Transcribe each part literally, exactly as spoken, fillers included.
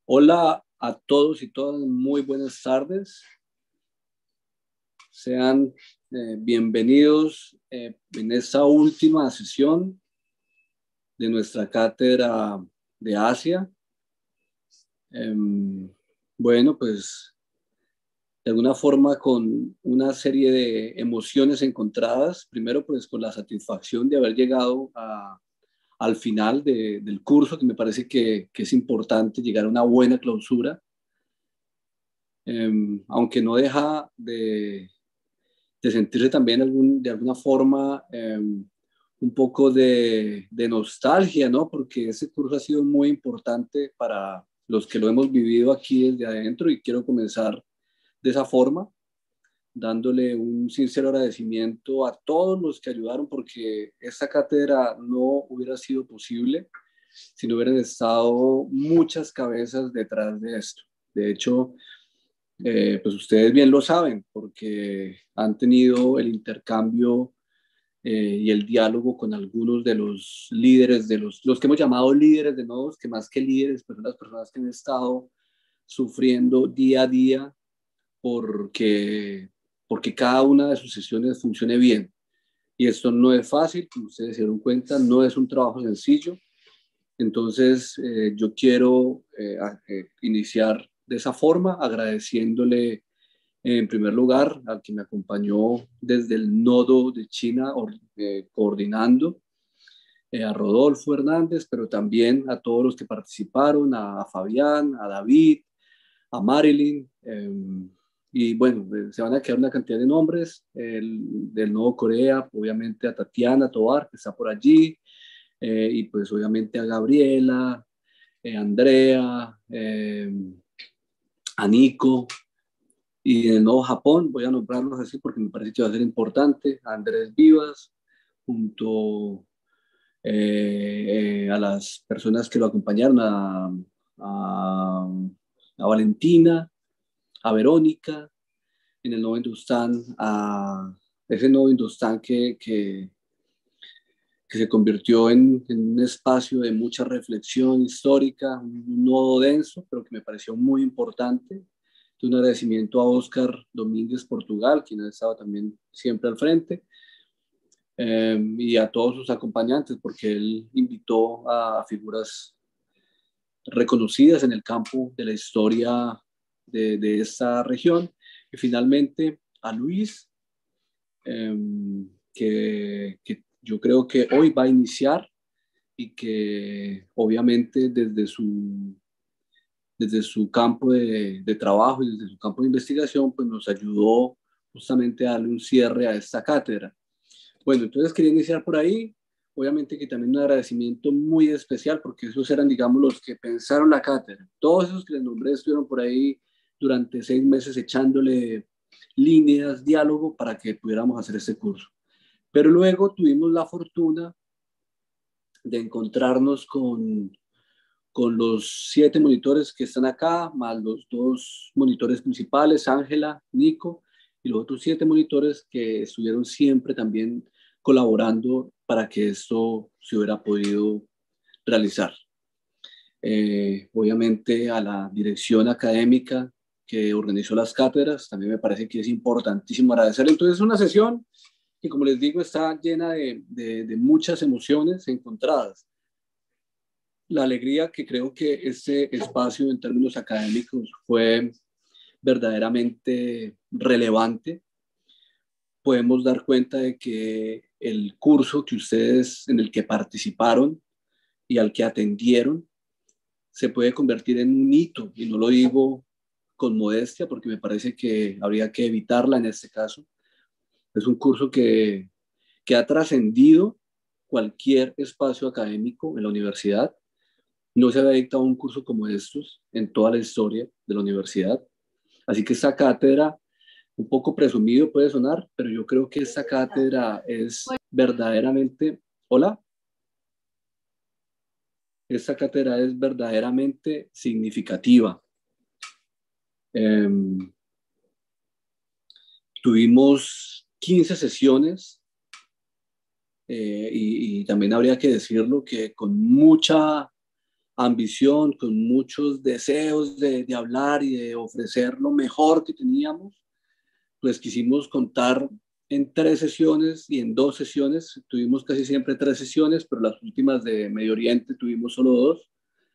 Hola a todos y todas, muy buenas tardes. Sean eh, bienvenidos eh, en esta última sesión de nuestra cátedra de Asia. Eh, bueno, pues de alguna forma con una serie de emociones encontradas. Primero, pues con la satisfacción de haber llegado a, al final de, del curso, que me parece que, que es importante llegar a una buena clausura. Eh, aunque no deja de, de sentirse también algún, de alguna forma eh, un poco de, de nostalgia, ¿no? Porque ese curso ha sido muy importante para los que lo hemos vivido aquí desde adentro y quiero comenzar de esa forma, dándole un sincero agradecimiento a todos los que ayudaron porque esta cátedra no hubiera sido posible si no hubieran estado muchas cabezas detrás de esto. De hecho, eh, pues ustedes bien lo saben, porque han tenido el intercambio eh, y el diálogo con algunos de los líderes, de los, los que hemos llamado líderes de nodos, que más que líderes, pues son las personas que han estado sufriendo día a día porque, porque cada una de sus sesiones funcione bien. Y esto no es fácil, como ustedes se dieron cuenta, no es un trabajo sencillo. Entonces, eh, yo quiero eh, a, eh, iniciar de esa forma, agradeciéndole en primer lugar al que me acompañó desde el nodo de China, or, eh, coordinando, eh, a Rodolfo Hernández, pero también a todos los que participaron, a, a Fabián, a David, a Marilyn, eh, y bueno, eh, se van a quedar una cantidad de nombres, el, del Nodo Corea, obviamente a Tatiana Tobar, que está por allí, eh, y pues obviamente a Gabriela, eh, Andrea, eh, a Nico, y en el Nuevo Japón, voy a nombrarlos así porque me parece que va a ser importante, a Andrés Vivas, junto eh, eh, a las personas que lo acompañaron, a, a, a Valentina, a Verónica, en el Nuevo Hindustán, a ese Nuevo Hindustán que, que, que se convirtió en, en un espacio de mucha reflexión histórica, un nodo denso, pero que me pareció muy importante. Un agradecimiento a Óscar Domínguez Portugal, quien ha estado también siempre al frente, eh, y a todos sus acompañantes, porque él invitó a figuras reconocidas en el campo de la historia de, de esta región. Y finalmente a Luis, eh, que, que yo creo que hoy va a iniciar y que obviamente desde su desde su campo de, de, trabajo y desde su campo de investigación, pues nos ayudó justamente a darle un cierre a esta cátedra. Bueno, entonces quería iniciar por ahí. Obviamente que también un agradecimiento muy especial, porque esos eran, digamos, los que pensaron la cátedra. Todos esos que les nombré estuvieron por ahí durante seis meses echándole líneas, diálogo, para que pudiéramos hacer este curso. Pero luego tuvimos la fortuna de encontrarnos con con los siete monitores que están acá, más los dos monitores principales, Ángela, Nico, y los otros siete monitores que estuvieron siempre también colaborando para que esto se hubiera podido realizar. Eh, obviamente a la dirección académica que organizó las cátedras, también me parece que es importantísimo agradecer. Entonces es una sesión que, como les digo, está llena de, de, de muchas emociones encontradas. La alegría que creo que este espacio en términos académicos fue verdaderamente relevante. Podemos dar cuenta de que el curso que ustedes en el que participaron y al que atendieron se puede convertir en un hito, y no lo digo con modestia porque me parece que habría que evitarla en este caso. Es un curso que, que ha trascendido cualquier espacio académico en la universidad. No se había dictado un curso como estos en toda la historia de la universidad. Así que esta cátedra, un poco presumido puede sonar, pero yo creo que esta cátedra es verdaderamente, hola, esta cátedra es verdaderamente significativa. Eh, tuvimos quince sesiones eh, y, y también habría que decirlo que con mucha ambición, con muchos deseos de, de hablar y de ofrecer lo mejor que teníamos, pues quisimos contar en tres sesiones y en dos sesiones. Tuvimos casi siempre tres sesiones, pero las últimas de Medio Oriente tuvimos solo dos.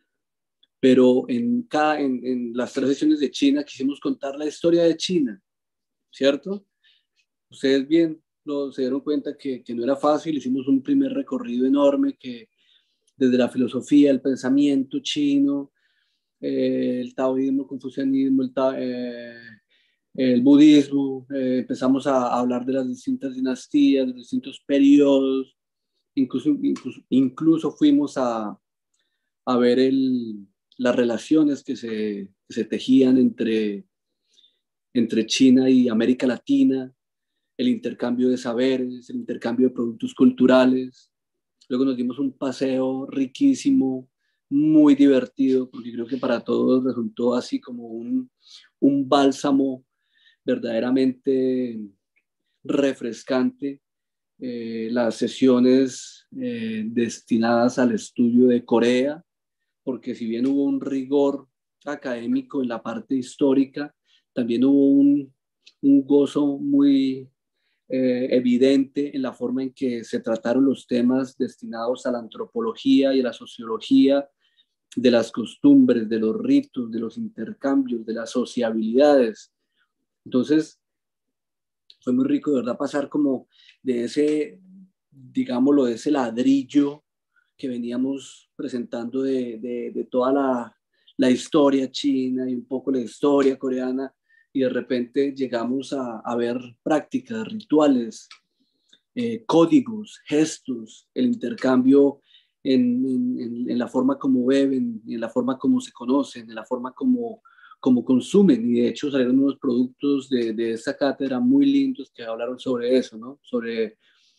Pero en, cada, en, en las tres sesiones de China quisimos contar la historia de China, ¿cierto? Ustedes bien lo, se dieron cuenta que, que no era fácil. Hicimos un primer recorrido enorme que desde la filosofía, el pensamiento chino, eh, el taoísmo, el confucianismo, el, ta, eh, el budismo, eh, empezamos a, a hablar de las distintas dinastías, de los distintos periodos, incluso, incluso, incluso fuimos a, a ver el, las relaciones que se, que se tejían entre, entre China y América Latina, el intercambio de saberes, el intercambio de productos culturales. Luego nos dimos un paseo riquísimo, muy divertido, porque creo que para todos resultó así como un, un bálsamo verdaderamente refrescante. Eh, las sesiones eh, destinadas al estudio de Corea, porque si bien hubo un rigor académico en la parte histórica, también hubo un, un gozo muy eh, evidente en la forma en que se trataron los temas destinados a la antropología y a la sociología de las costumbres, de los ritos, de los intercambios, de las sociabilidades. Entonces, fue muy rico, de verdad, pasar como de ese, digámoslo, de ese ladrillo que veníamos presentando de, de, de toda la, la historia china y un poco la historia coreana, y de repente llegamos a, a ver prácticas, rituales, eh, códigos, gestos, el intercambio en, en, en la forma como beben, en la forma como se conocen, en la forma como, como consumen. Y de hecho salieron unos productos de, de esta cátedra muy lindos que hablaron sobre eso, ¿no? Sobre,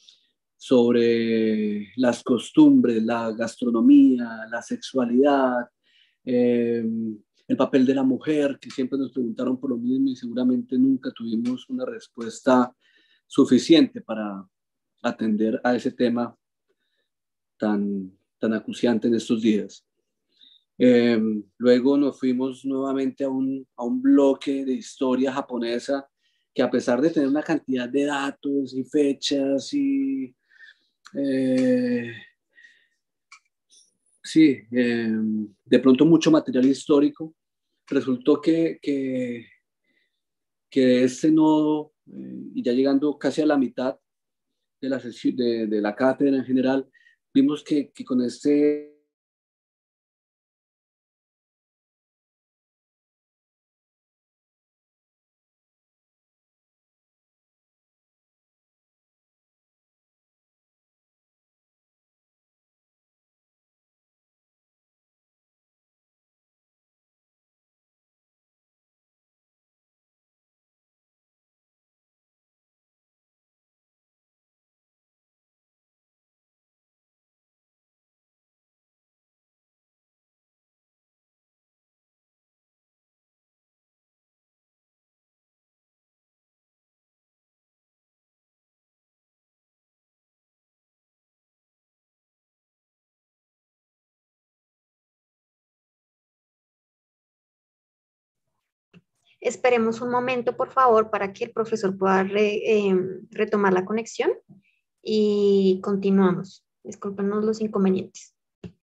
sobre las costumbres, la gastronomía, la sexualidad, eh, el papel de la mujer, que siempre nos preguntaron por lo mismo y seguramente nunca tuvimos una respuesta suficiente para atender a ese tema tan, tan acuciante en estos días. Eh, luego nos fuimos nuevamente a un, a un bloque de historia japonesa que, a pesar de tener una cantidad de datos y fechas y eh, sí, eh, de pronto mucho material histórico, resultó que, que, que este nodo, eh, y ya llegando casi a la mitad de la, sesión, de, de la cátedra en general, vimos que, que con este Esperemos un momento, por favor, para que el profesor pueda re- eh, retomar la conexión y continuamos. Discúlpenos los inconvenientes.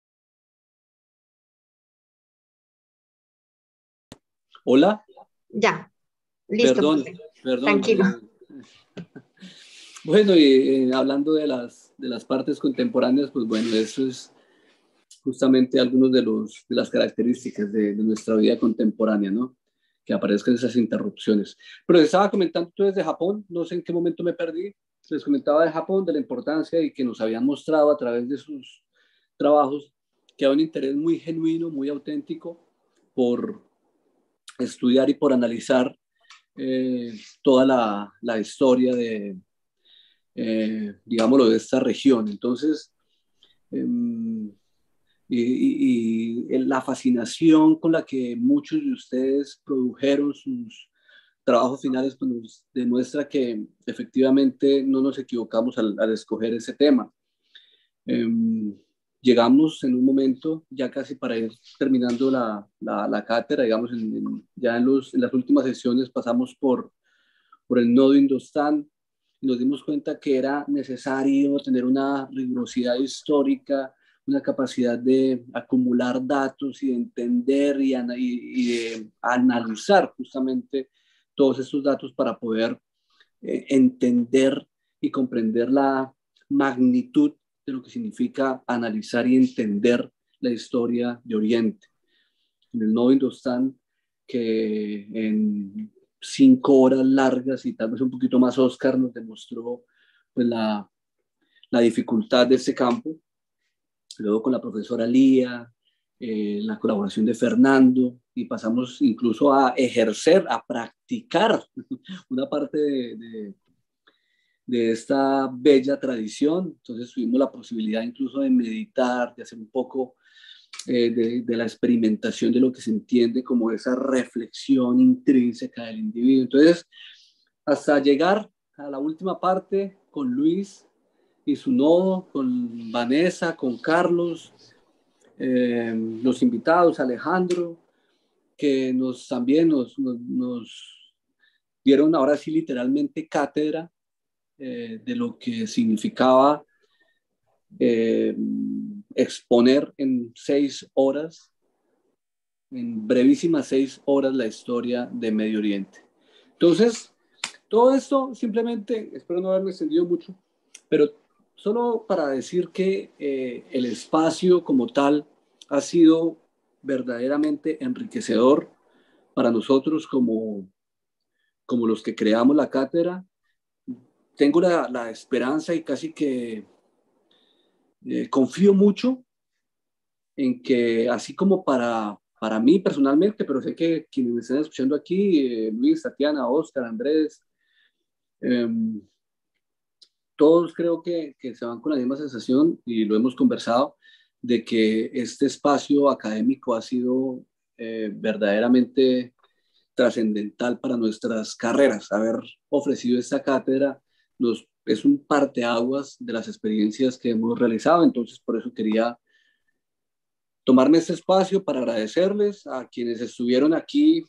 Hola, Ya, listo, perdón, profe. perdón. Tranquilo. Eh, bueno, y eh, hablando de las, de las partes contemporáneas, pues bueno, eso es justamente algunas de, los, de las características de, de nuestra vida contemporánea, ¿no? Que aparezcan esas interrupciones. Pero les estaba comentando desde Japón, no sé en qué momento me perdí, les comentaba de Japón, de la importancia y que nos habían mostrado a través de sus trabajos que hay un interés muy genuino, muy auténtico por estudiar y por analizar eh, toda la, la, historia de, eh, digámoslo, de esta región. Entonces, eh, y, y, y, la fascinación con la que muchos de ustedes produjeron sus trabajos finales pues nos demuestra que efectivamente no nos equivocamos al, al escoger ese tema. Eh, llegamos en un momento, ya casi para ir terminando la, la, la cátedra, digamos, en, en, ya en, los, en las últimas sesiones pasamos por, por el nodo Indostán y nos dimos cuenta que era necesario tener una rigurosidad histórica, una capacidad de acumular datos y de entender y, y, y de analizar justamente todos estos datos para poder eh, entender y comprender la magnitud de lo que significa analizar y entender la historia de Oriente. En el nodo Indostán, que en cinco horas largas y tal vez un poquito más, Oscar nos demostró pues, la, la dificultad de este campo. Luego con la profesora Lía, eh, la colaboración de Fernando, y pasamos incluso a ejercer, a practicar una parte de, de, de esta bella tradición. Entonces tuvimos la posibilidad incluso de meditar, de hacer un poco eh, de, de la experimentación de lo que se entiende como esa reflexión intrínseca del individuo. Entonces, hasta llegar a la última parte con Luis y su nodo, con Vanessa, con Carlos, eh, los invitados, Alejandro, que nos también nos, nos, nos dieron ahora sí literalmente cátedra eh, de lo que significaba eh, exponer en seis horas, en brevísimas seis horas, la historia de Medio Oriente. Entonces, todo esto simplemente, espero no haberme extendido mucho, pero solo para decir que eh, el espacio como tal ha sido verdaderamente enriquecedor para nosotros como, como los que creamos la cátedra. Tengo la, la esperanza y casi que eh, confío mucho en que así como para, para mí personalmente, pero sé que quienes me están escuchando aquí, eh, Luis, Tatiana, Oscar, Andrés, eh, todos creo que, que se van con la misma sensación y lo hemos conversado de que este espacio académico ha sido eh, verdaderamente trascendental para nuestras carreras. Haber ofrecido esta cátedra nos, es un parteaguas de las experiencias que hemos realizado, entonces por eso quería tomarme este espacio para agradecerles a quienes estuvieron aquí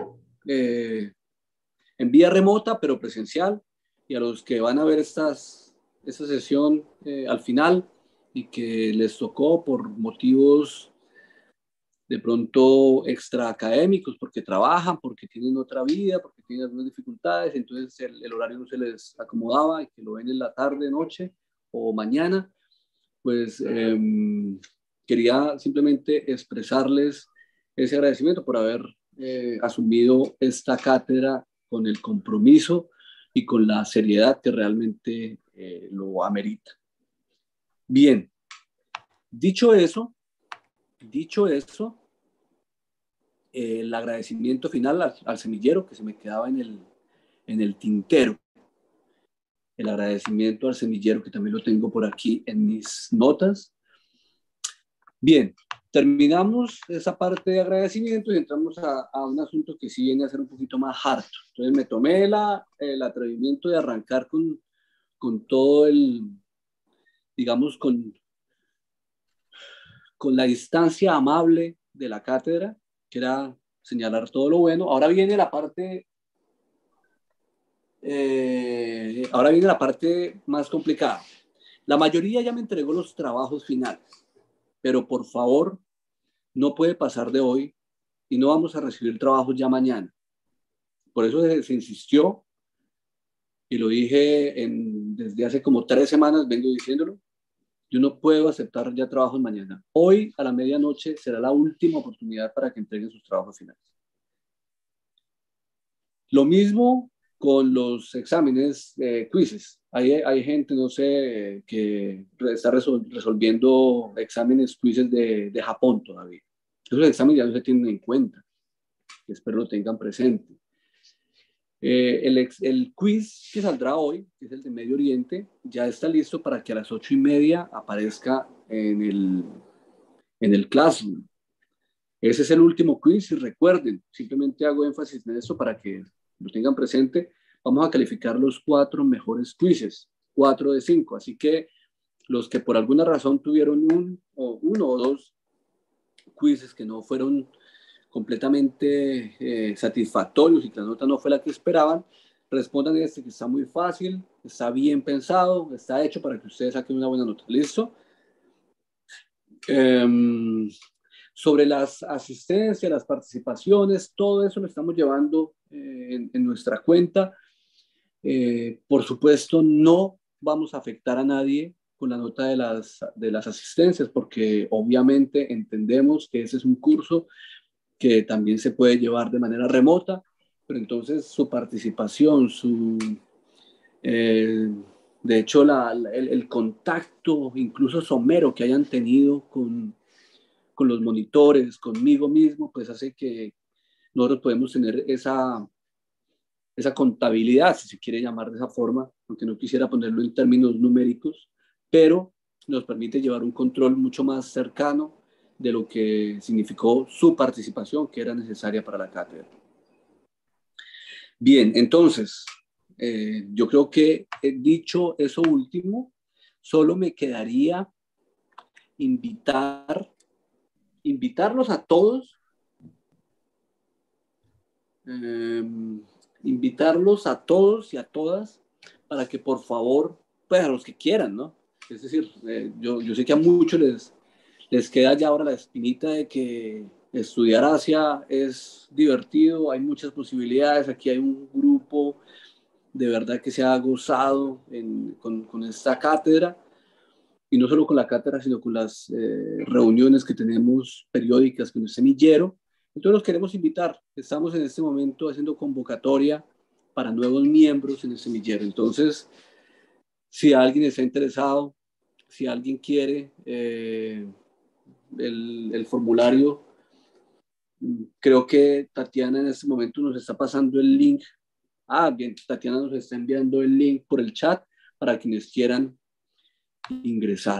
eh, en vía remota, pero presencial, y a los que van a ver estas, esta sesión eh, al final y que les tocó por motivos de pronto extra académicos, porque trabajan, porque tienen otra vida, porque tienen algunas dificultades, entonces el, el horario no se les acomodaba y que lo ven en la tarde, noche o mañana, pues eh, quería simplemente expresarles ese agradecimiento por haber eh, asumido esta cátedra con el compromiso y con la seriedad que realmente eh, lo amerita. Bien, dicho eso, dicho eso, eh, el agradecimiento final al, al semillero que se me quedaba en el, en el tintero. El agradecimiento al semillero que también lo tengo por aquí en mis notas. Bien, terminamos esa parte de agradecimiento y entramos a, a un asunto que sí viene a ser un poquito más harto. Entonces me tomé la, el atrevimiento de arrancar con, con todo el, digamos, con, con la distancia amable de la cátedra, que era señalar todo lo bueno. Ahora viene la parte, eh, ahora viene la parte más complicada. La mayoría ya me entregó los trabajos finales, pero por favor, no puede pasar de hoy y no vamos a recibir trabajos ya mañana. Por eso se, se insistió y lo dije en, desde hace como tres semanas, vengo diciéndolo. Yo no puedo aceptar ya trabajos mañana. Hoy a la medianoche será la última oportunidad para que entreguen sus trabajos finales. Lo mismo con los exámenes eh, quizzes. Hay, hay gente, no sé, que está resol resolviendo exámenes quizzes de, de Japón todavía. Esos exámenes ya no se tienen en cuenta. Espero lo tengan presente. Eh, el, ex, el quiz que saldrá hoy, que es el de Medio Oriente, ya está listo para que a las ocho y media aparezca en el, en el Classroom. Ese es el último quiz y recuerden, simplemente hago énfasis en esto para que lo tengan presente. Vamos a calificar los cuatro mejores quizzes, cuatro de cinco. Así que los que por alguna razón tuvieron un, o uno o dos quizzes que no fueron completamente eh, satisfactorios y que la nota no fue la que esperaban, respondan este que está muy fácil, está bien pensado, está hecho para que ustedes saquen una buena nota. ¿Listo? Eh, sobre las asistencias, las participaciones, todo eso lo estamos llevando eh, en, en nuestra cuenta. Eh, por supuesto, no vamos a afectar a nadie con la nota de las, de las asistencias, porque obviamente entendemos que ese es un curso que también se puede llevar de manera remota, pero entonces su participación, su, eh, de hecho, la, la, el, el contacto, incluso somero que hayan tenido con, con los monitores, conmigo mismo, pues hace que nosotros podemos tener esa, esa contabilidad, si se quiere llamar de esa forma, aunque no quisiera ponerlo en términos numéricos, pero nos permite llevar un control mucho más cercano de lo que significó su participación, que era necesaria para la cátedra. Bien, entonces, eh, yo creo que he dicho eso último, solo me quedaría invitar, invitarlos a todos, eh, invitarlos a todos y a todas para que por favor, pues a los que quieran, ¿no? Es decir, eh, yo, yo sé que a muchos les, les queda ya ahora la espinita de que estudiar Asia es divertido, hay muchas posibilidades, aquí hay un grupo de verdad que se ha gozado en, con, con esta cátedra, y no solo con la cátedra, sino con las eh, reuniones que tenemos periódicas con el semillero. Entonces los queremos invitar. Estamos en este momento haciendo convocatoria para nuevos miembros en el semillero. Entonces, si alguien está interesado, si alguien quiere eh, el, el formulario, creo que Tatiana en este momento nos está pasando el link. Ah, bien, Tatiana nos está enviando el link por el chat para quienes quieran ingresar.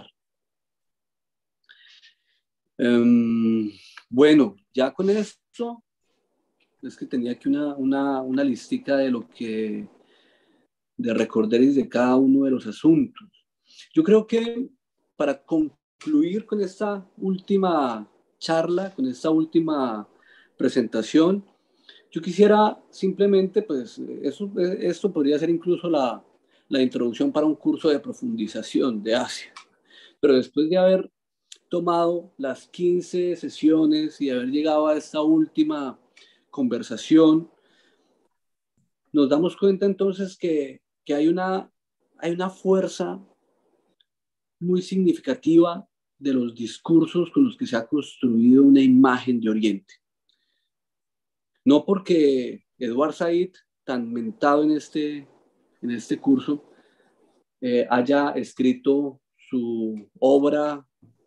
Um, bueno, ya con esto, es que tenía aquí una, una, una listica de lo que, de recorderis de cada uno de los asuntos. Yo creo que para concluir con esta última charla, con esta última presentación, yo quisiera simplemente, pues, eso, esto podría ser incluso la, la introducción para un curso de profundización de Asia. Pero después de haber tomado las quince sesiones y haber llegado a esta última conversación, nos damos cuenta entonces que, que hay, una, hay una fuerza muy significativa de los discursos con los que se ha construido una imagen de Oriente. No porque Edward Said, tan mentado en este, en este curso, eh, haya escrito su obra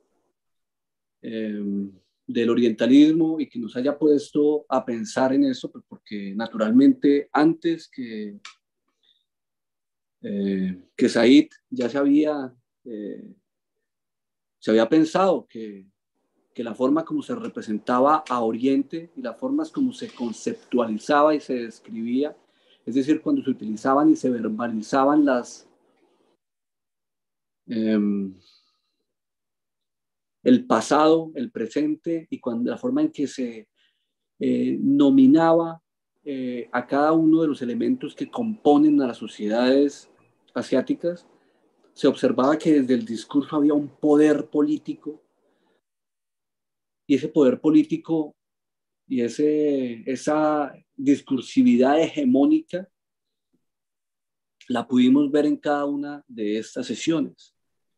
eh, del orientalismo y que nos haya puesto a pensar en eso, pues porque naturalmente antes que, eh, que Said ya se había, eh, se había pensado que, que la forma como se representaba a Oriente y las formas como se conceptualizaba y se describía, es decir, cuando se utilizaban y se verbalizaban las, eh, el pasado, el presente y cuando la forma en que se eh, nominaba eh, a cada uno de los elementos que componen a las sociedades asiáticas, se observaba que desde el discurso había un poder político, y ese poder político y ese, esa discursividad hegemónica la pudimos ver en cada una de estas sesiones.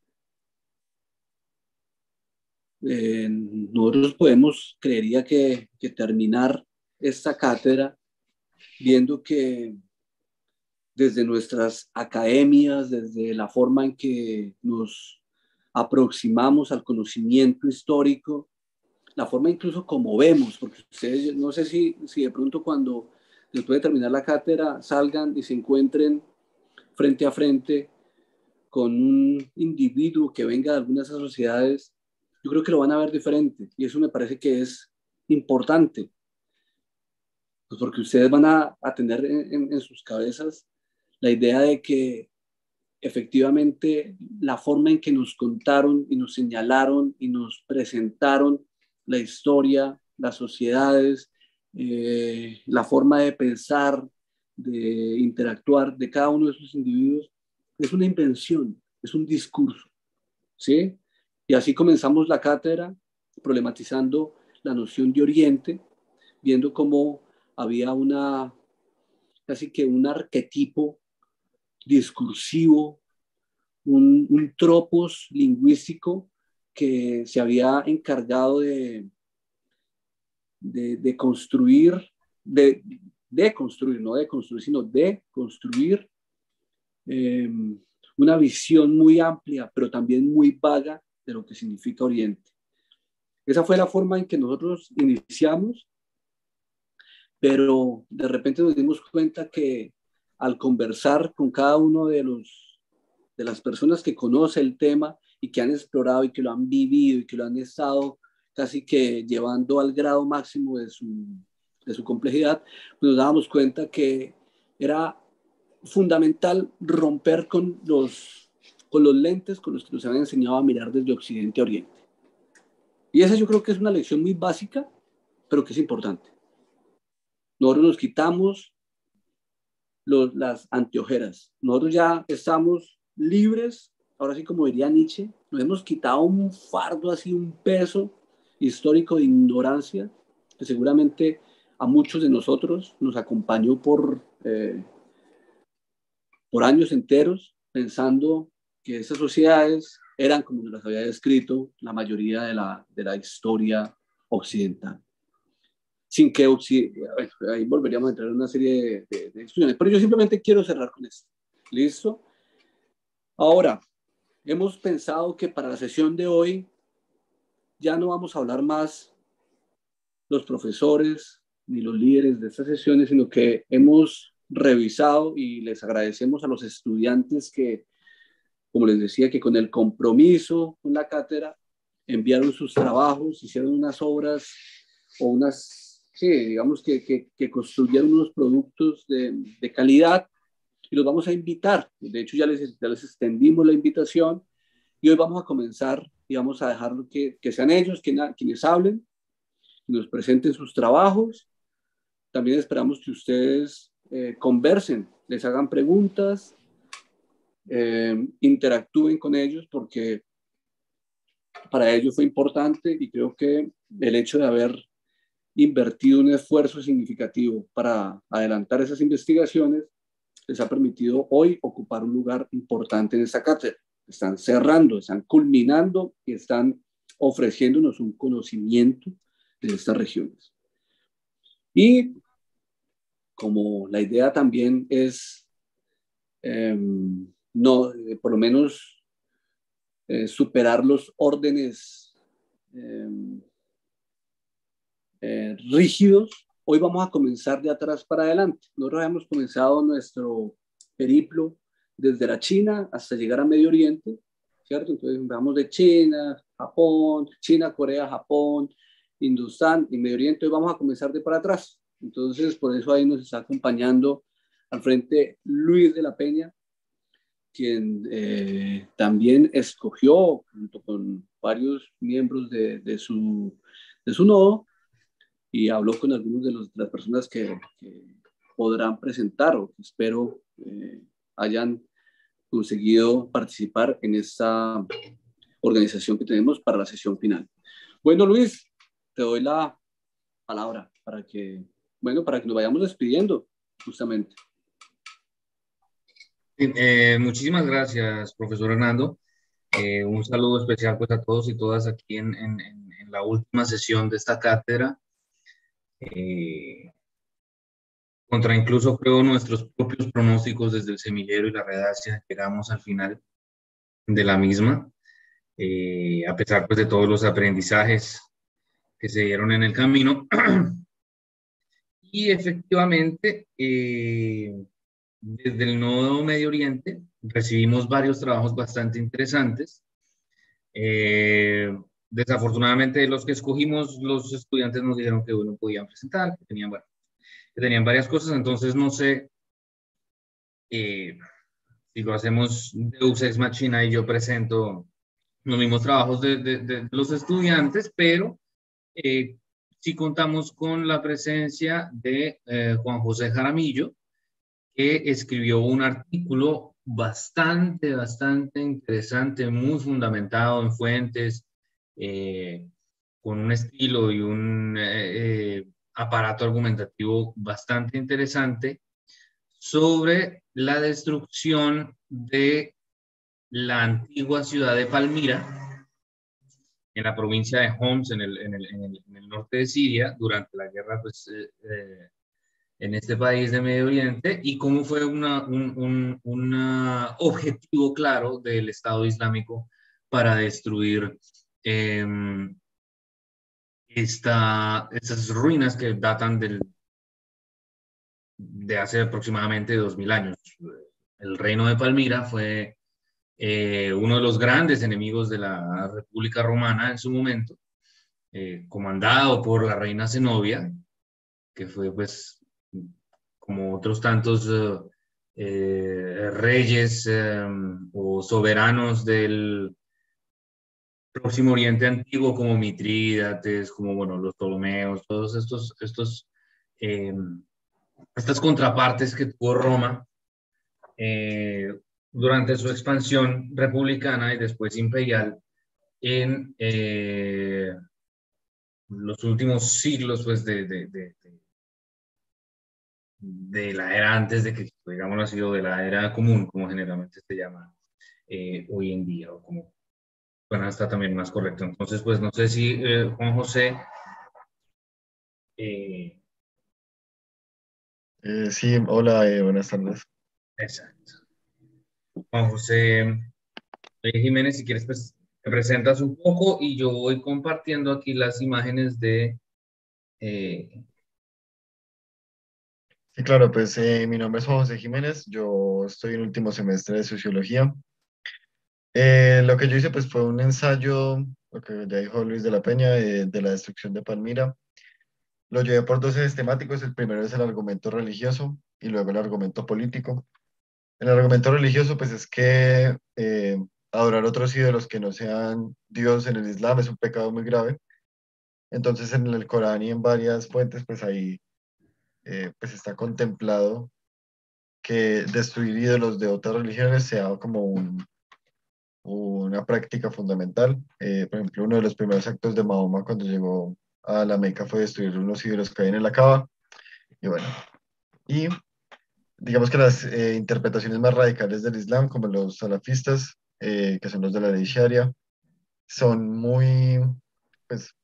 Eh, nosotros podemos, creería que, que terminar esta cátedra viendo que desde nuestras academias, desde la forma en que nos aproximamos al conocimiento histórico, la forma incluso como vemos, porque ustedes, no sé si, si de pronto cuando después de terminar la cátedra salgan y se encuentren frente a frente con un individuo que venga de algunas de esas sociedades, yo creo que lo van a ver diferente, y eso me parece que es importante, pues porque ustedes van a, a tener en, en, en sus cabezas la idea de que efectivamente la forma en que nos contaron y nos señalaron y nos presentaron la historia, las sociedades, eh, la forma de pensar, de interactuar de cada uno de esos individuos, es una invención, es un discurso, ¿sí? Y así comenzamos la cátedra problematizando la noción de Oriente, viendo cómo había una, casi que un arquetipo discursivo, un, un tropos lingüístico que se había encargado de, de, de construir, de, de construir, no de construir, sino de construir eh, una visión muy amplia, pero también muy vaga de lo que significa Oriente. Esa fue la forma en que nosotros iniciamos, pero de repente nos dimos cuenta que al conversar con cada uno de, los, de las personas que conoce el tema y que han explorado y que lo han vivido y que lo han estado casi que llevando al grado máximo de su, de su complejidad, pues nos dábamos cuenta que era fundamental romper con los, con los lentes con los que nos habían enseñado a mirar desde Occidente a Oriente. Y esa yo creo que es una lección muy básica, pero que es importante. Nosotros nos quitamos los, las anteojeras. Nosotros ya estamos libres, ahora sí como diría Nietzsche, nos hemos quitado un fardo así, un peso histórico de ignorancia, que seguramente a muchos de nosotros nos acompañó por, eh, por años enteros, pensando que esas sociedades eran como nos las había descrito la mayoría de la, de la historia occidental. Sin que ahí volveríamos a entrar en una serie de, de, de discusiones, pero yo simplemente quiero cerrar con esto. ¿Listo? Ahora, hemos pensado que para la sesión de hoy ya no vamos a hablar más los profesores ni los líderes de estas sesiones, sino que hemos revisado y les agradecemos a los estudiantes que, como les decía, que con el compromiso con la cátedra enviaron sus trabajos, hicieron unas obras o unas, sí, digamos que, que, que construyeron unos productos de, de calidad y los vamos a invitar. De hecho, ya les, ya les extendimos la invitación y hoy vamos a comenzar y vamos a dejar que, que sean ellos quienes, quienes hablen, y nos presenten sus trabajos. También esperamos que ustedes eh, conversen, les hagan preguntas, eh, interactúen con ellos, porque para ellos fue importante y creo que el hecho de haber invertido un esfuerzo significativo para adelantar esas investigaciones les ha permitido hoy ocupar un lugar importante en esta cátedra. Están cerrando, están culminando y están ofreciéndonos un conocimiento de estas regiones. Y como la idea también es, eh, no, eh, por lo menos, eh, superar los órdenes eh, eh, rígidos, hoy vamos a comenzar de atrás para adelante. Nosotros hemos comenzado nuestro periplo desde la China hasta llegar a Medio Oriente, ¿cierto? Entonces vamos de China, Japón, China, Corea, Japón, Hindustán y Medio Oriente. Hoy vamos a comenzar de para atrás. Entonces, por eso ahí nos está acompañando al frente Luis de la Peña, quien eh, también escogió, junto con varios miembros de, de, su, de su nodo, y habló con algunos de, los, de las personas que, que podrán presentar o que espero eh, hayan conseguido participar en esta organización que tenemos para la sesión final. Bueno, Luis, te doy la palabra para que, bueno, para que nos vayamos despidiendo, justamente. Eh, muchísimas gracias, profesor Hernando. Eh, un saludo especial pues, a todos y todas aquí en, en, en la última sesión de esta cátedra. Eh, contra incluso creo nuestros propios pronósticos desde el semillero y la redacción, llegamos al final de la misma, eh, a pesar pues, de todos los aprendizajes que se dieron en el camino. Y efectivamente, eh, desde el Nodo Medio Oriente recibimos varios trabajos bastante interesantes. Eh, desafortunadamente, los que escogimos, los estudiantes nos dijeron que no podían presentar, que tenían, bueno, que tenían varias cosas, entonces no sé eh, si lo hacemos Deus Ex Machina y yo presento los mismos trabajos de, de, de los estudiantes, pero eh, sí contamos con la presencia de eh, Juan José Jaramillo, que escribió un artículo bastante, bastante interesante, muy fundamentado en fuentes, eh, con un estilo y un eh, eh, aparato argumentativo bastante interesante sobre la destrucción de la antigua ciudad de Palmira, en la provincia de Homs, en el, en el, en el, en el norte de Siria, durante la guerra, pues, eh, eh, en este país de Medio Oriente, y cómo fue una, un, un una objetivo claro del Estado Islámico para destruir eh, esta, estas ruinas que datan del, de hace aproximadamente dos mil años. El reino de Palmira fue eh, uno de los grandes enemigos de la República Romana en su momento, eh, comandado por la reina Zenobia, que fue, pues, como otros tantos uh, eh, reyes eh, o soberanos del Próximo Oriente Antiguo, como Mitrídates, como, bueno, los Ptolomeos, todos estos, estos eh, estas contrapartes que tuvo Roma eh, durante su expansión republicana y después imperial en eh, los últimos siglos, pues, de, de, de, de la era antes de que, digamos, ha sido de la era común, como generalmente se llama eh, hoy en día, o como, bueno, está también más correcto. Entonces, pues, no sé si eh, Juan José... Eh, Eh, sí, hola, eh, buenas tardes. exacto. Juan José Jiménez, si quieres, pues te presentas un poco y yo voy compartiendo aquí las imágenes de... Eh... Sí, claro, pues eh, mi nombre es Juan José Jiménez, yo estoy en último semestre de Sociología. Eh, lo que yo hice pues fue un ensayo, lo que ya dijo Luis de la Peña, eh, de la destrucción de Palmira. Lo llevé por dos ejes temáticos, el primero es el argumento religioso y luego el argumento político. El argumento religioso pues es que eh, adorar otros ídolos que no sean Dios en el Islam es un pecado muy grave. Entonces en el Corán y en varias fuentes pues ahí eh, pues está contemplado que destruir ídolos de otras religiones sea como un, una práctica fundamental. Eh, por ejemplo, uno de los primeros actos de Mahoma cuando llegó a la Meca fue destruir unos ídolos que había en la Kaaba. Y bueno, y digamos que las eh, interpretaciones más radicales del Islam, como los salafistas, eh, que son los de la ley Sharia, son muy, pues,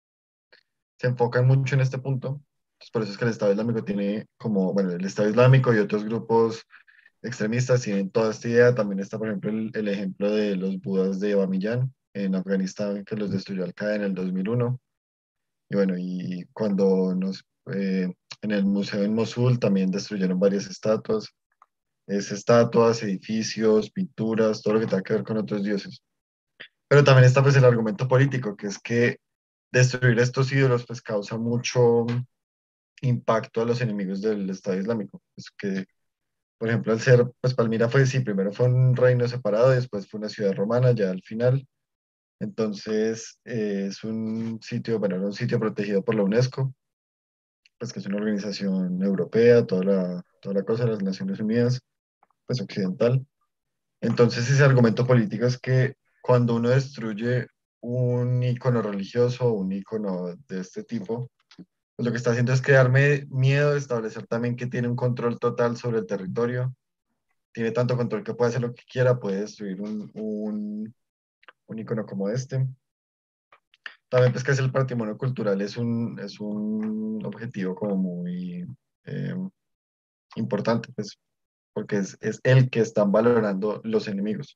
se enfocan mucho en este punto. Entonces, por eso es que el Estado Islámico tiene como, bueno, el Estado Islámico y otros grupos extremistas tienen toda esta idea. También está, por ejemplo, el, el ejemplo de los budas de Bamiyan en Afganistán, que los destruyó Al-Qaeda en el dos mil uno. Y bueno, y cuando nos, eh, en el museo en Mosul también destruyeron varias estatuas. Es estatuas, edificios, pinturas, todo lo que tenga que ver con otros dioses. Pero también está pues el argumento político, que es que destruir estos ídolos pues causa mucho impacto a los enemigos del Estado Islámico. Pues que, por ejemplo, al ser, pues Palmira fue, sí, primero fue un reino separado, después fue una ciudad romana, ya al final. Entonces, eh, es un sitio, bueno, era un sitio protegido por la UNESCO, pues que es una organización europea, toda la, toda la cosa de las Naciones Unidas, pues occidental. Entonces, ese argumento político es que cuando uno destruye un icono religioso, un icono de este tipo, pues lo que está haciendo es crearme miedo, establecer también que tiene un control total sobre el territorio, tiene tanto control que puede hacer lo que quiera, puede destruir un, un, un icono como este. También pues que es el patrimonio cultural, es un, es un objetivo como muy eh, importante, pues, porque es, es el que están valorando los enemigos.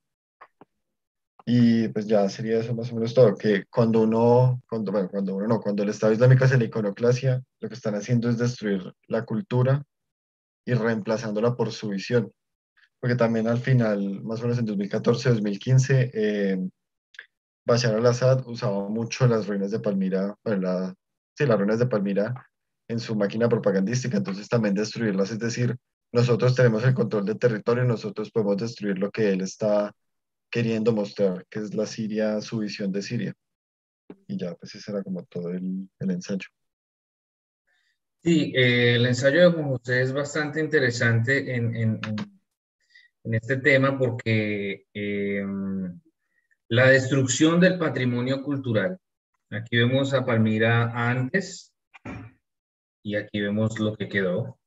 Y pues ya sería eso más o menos todo, que cuando uno, cuando, bueno, cuando uno no, cuando el Estado Islámico hace la iconoclasia, lo que están haciendo es destruir la cultura y reemplazándola por su visión. Porque también al final, más o menos en dos mil catorce, dos mil quince, eh, Bashar al-Assad usaba mucho las ruinas de Palmira, bueno, la, sí, las ruinas de Palmira en su máquina propagandística, entonces también destruirlas, es decir, nosotros tenemos el control del territorio, nosotros podemos destruir lo que él está queriendo mostrar, que es la Siria, su visión de Siria. Y ya, pues ese era como todo el, el ensayo. Sí, eh, el ensayo de Juan José es bastante interesante en, en, en- en este tema porque eh, la destrucción del patrimonio cultural. Aquí vemos a Palmira antes y aquí vemos lo que quedó.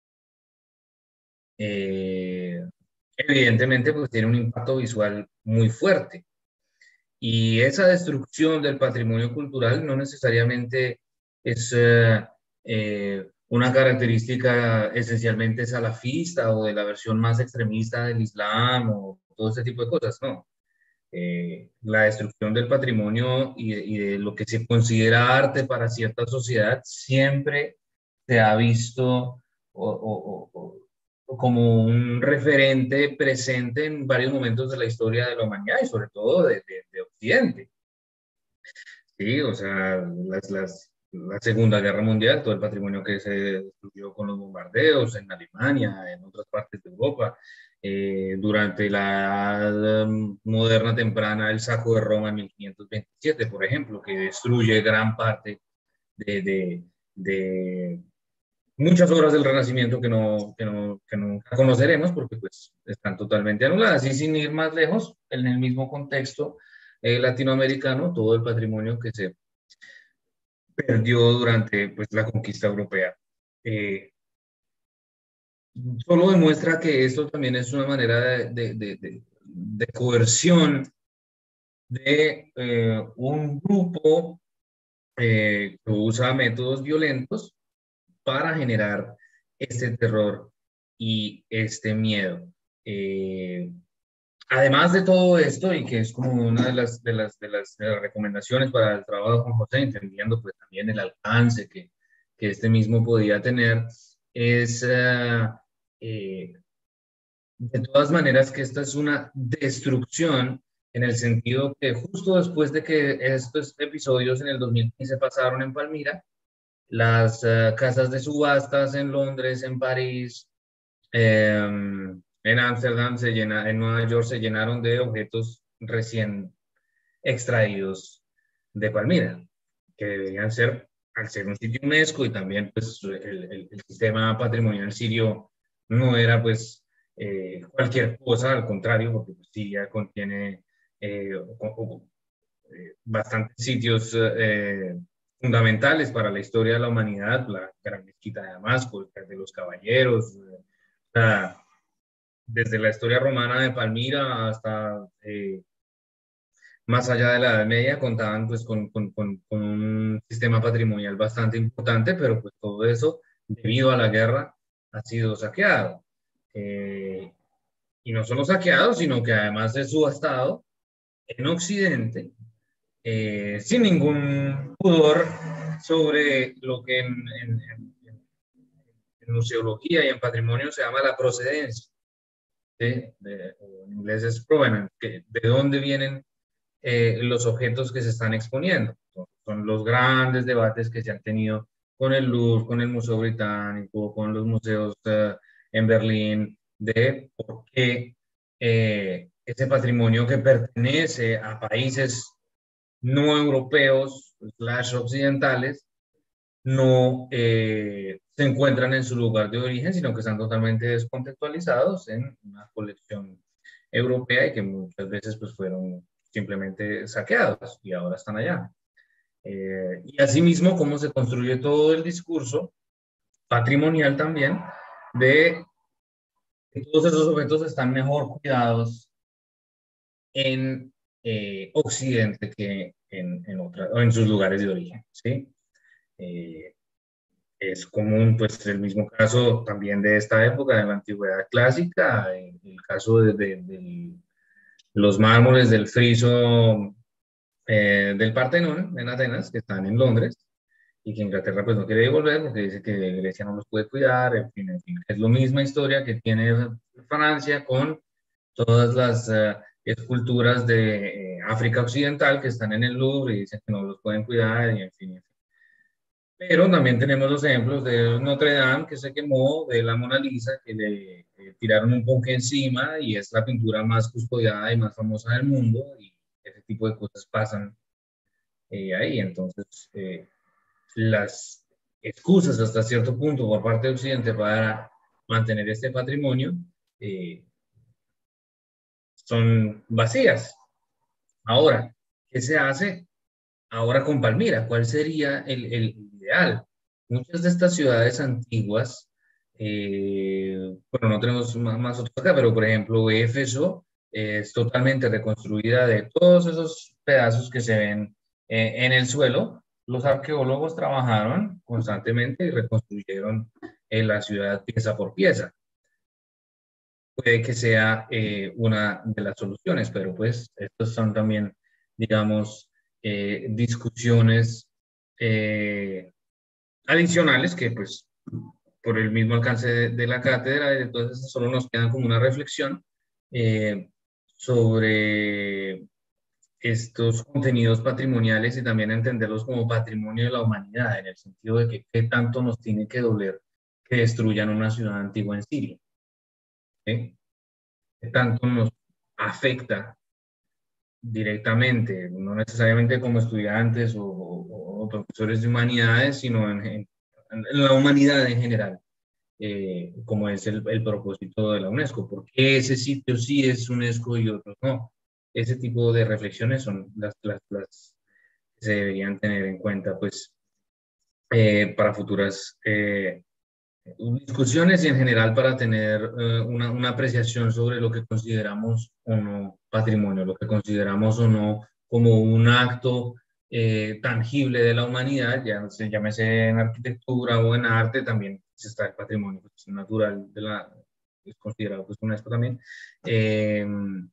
Eh, Evidentemente, pues tiene un impacto visual muy fuerte. Y esa destrucción del patrimonio cultural no necesariamente es eh, eh, una característica esencialmente salafista o de la versión más extremista del Islam o todo ese tipo de cosas, no. Eh, la destrucción del patrimonio y de, y de lo que se considera arte para cierta sociedad siempre se ha visto o, o- o- o como un referente presente en varios momentos de la historia de la humanidad y sobre todo de, de- de Occidente. Sí, o sea, las, las, la Segunda Guerra Mundial, todo el patrimonio que se destruyó con los bombardeos en Alemania, en otras partes de Europa, eh, durante la um, moderna temprana, el saco de Roma en mil quinientos veintisiete, por ejemplo, que destruye gran parte de, de, de muchas obras del Renacimiento que no, que no, que nunca conoceremos porque pues están totalmente anuladas. Y sin ir más lejos, en el mismo contexto eh, latinoamericano, todo el patrimonio que se perdió durante pues, la conquista europea. Eh, Solo demuestra que esto también es una manera de, de, de, de, de coerción de eh, un grupo eh, que usa métodos violentos para generar este terror y este miedo. Eh, Además de todo esto, y que es como una de las, de las, de las, de las recomendaciones para el trabajo de Juan José, entendiendo pues también el alcance que, que este mismo podía tener, es uh, eh, de todas maneras que esta es una destrucción en el sentido que justo después de que estos episodios en el dos mil quince pasaron en Palmira, las uh, casas de subastas en Londres, en París, eh, en Ámsterdam, se llena, en Nueva York se llenaron de objetos recién extraídos de Palmira, que deberían ser, al ser un sitio UNESCO y también pues, el, el, el sistema patrimonial sirio no era pues eh, cualquier cosa, al contrario, porque pues, Siria contiene eh, o, o, eh, bastantes sitios eh, fundamentales para la historia de la humanidad, la Gran Mezquita de Damasco, el de los Caballeros, eh, desde la historia romana de Palmira hasta eh, más allá de la Edad Media, contaban pues con, con, con, con, un sistema patrimonial bastante importante, pero pues todo eso, debido a la guerra, ha sido saqueado. Eh, y no solo saqueado, sino que además es subastado en Occidente, eh, sin ningún pudor sobre lo que en, en, en, en museología y en patrimonio se llama la procedencia. De, de, en inglés es provenance, que, de dónde vienen eh, los objetos que se están exponiendo. Son los grandes debates que se han tenido con el Louvre, con el Museo Británico, con los museos uh, en Berlín, de por qué eh, ese patrimonio que pertenece a países no europeos, slash occidentales, no eh, se encuentran en su lugar de origen, sino que están totalmente descontextualizados en una colección europea y que muchas veces pues, fueron simplemente saqueados y ahora están allá. Eh, y asimismo, cómo se construye todo el discurso patrimonial también de que todos esos objetos están mejor cuidados en eh, Occidente que en, en, otra, o en sus lugares de origen, ¿sí? Eh, Es común, pues, el mismo caso también de esta época, de la antigüedad clásica, el, el caso de, de, de, los mármoles del friso eh, del Partenón en Atenas, que están en Londres, y que Inglaterra pues no quiere devolver porque dice que Grecia no los puede cuidar, en fin, en fin. Es la misma historia que tiene Francia con todas las uh, esculturas de eh, África Occidental que están en el Louvre y dicen que no los pueden cuidar, y en fin, en fin. Pero también tenemos los ejemplos de Notre Dame, que se quemó, de la Mona Lisa, que le eh, tiraron un ponque encima y es la pintura más custodiada y más famosa del mundo, y ese tipo de cosas pasan eh, ahí. Entonces, eh, las excusas hasta cierto punto por parte de Occidente para mantener este patrimonio eh, son vacías. Ahora, ¿qué se hace ahora con Palmira? ¿Cuál sería el, el ideal? Muchas de estas ciudades antiguas, eh, bueno, no tenemos más, más otros acá, pero por ejemplo, Éfeso eh, es totalmente reconstruida de todos esos pedazos que se ven eh, en el suelo. Los arqueólogos trabajaron constantemente y reconstruyeron eh, la ciudad pieza por pieza. Puede que sea eh, una de las soluciones, pero pues estos son también, digamos, eh, discusiones eh, adicionales que pues por el mismo alcance de, de la cátedra, entonces solo nos quedan como una reflexión eh, sobre estos contenidos patrimoniales y también entenderlos como patrimonio de la humanidad, en el sentido de que qué tanto nos tiene que doler que destruyan una ciudad antigua en Siria. ¿Sí? ¿Qué tanto nos afecta directamente, no necesariamente como estudiantes o, o, o profesores de humanidades, sino en, en, en la humanidad en general, eh, como es el, el propósito de la UNESCO? ¿Por qué ese sitio sí es UNESCO y otros no? Ese tipo de reflexiones son las, las, las que se deberían tener en cuenta, pues, eh, para futuras eh, discusiones y en general para tener eh, una, una apreciación sobre lo que consideramos o no patrimonio, lo que consideramos o no como un acto eh, tangible de la humanidad, ya se llámese en arquitectura o en arte, también está el patrimonio pues, natural de la, es considerado pues UNESCO también, eh,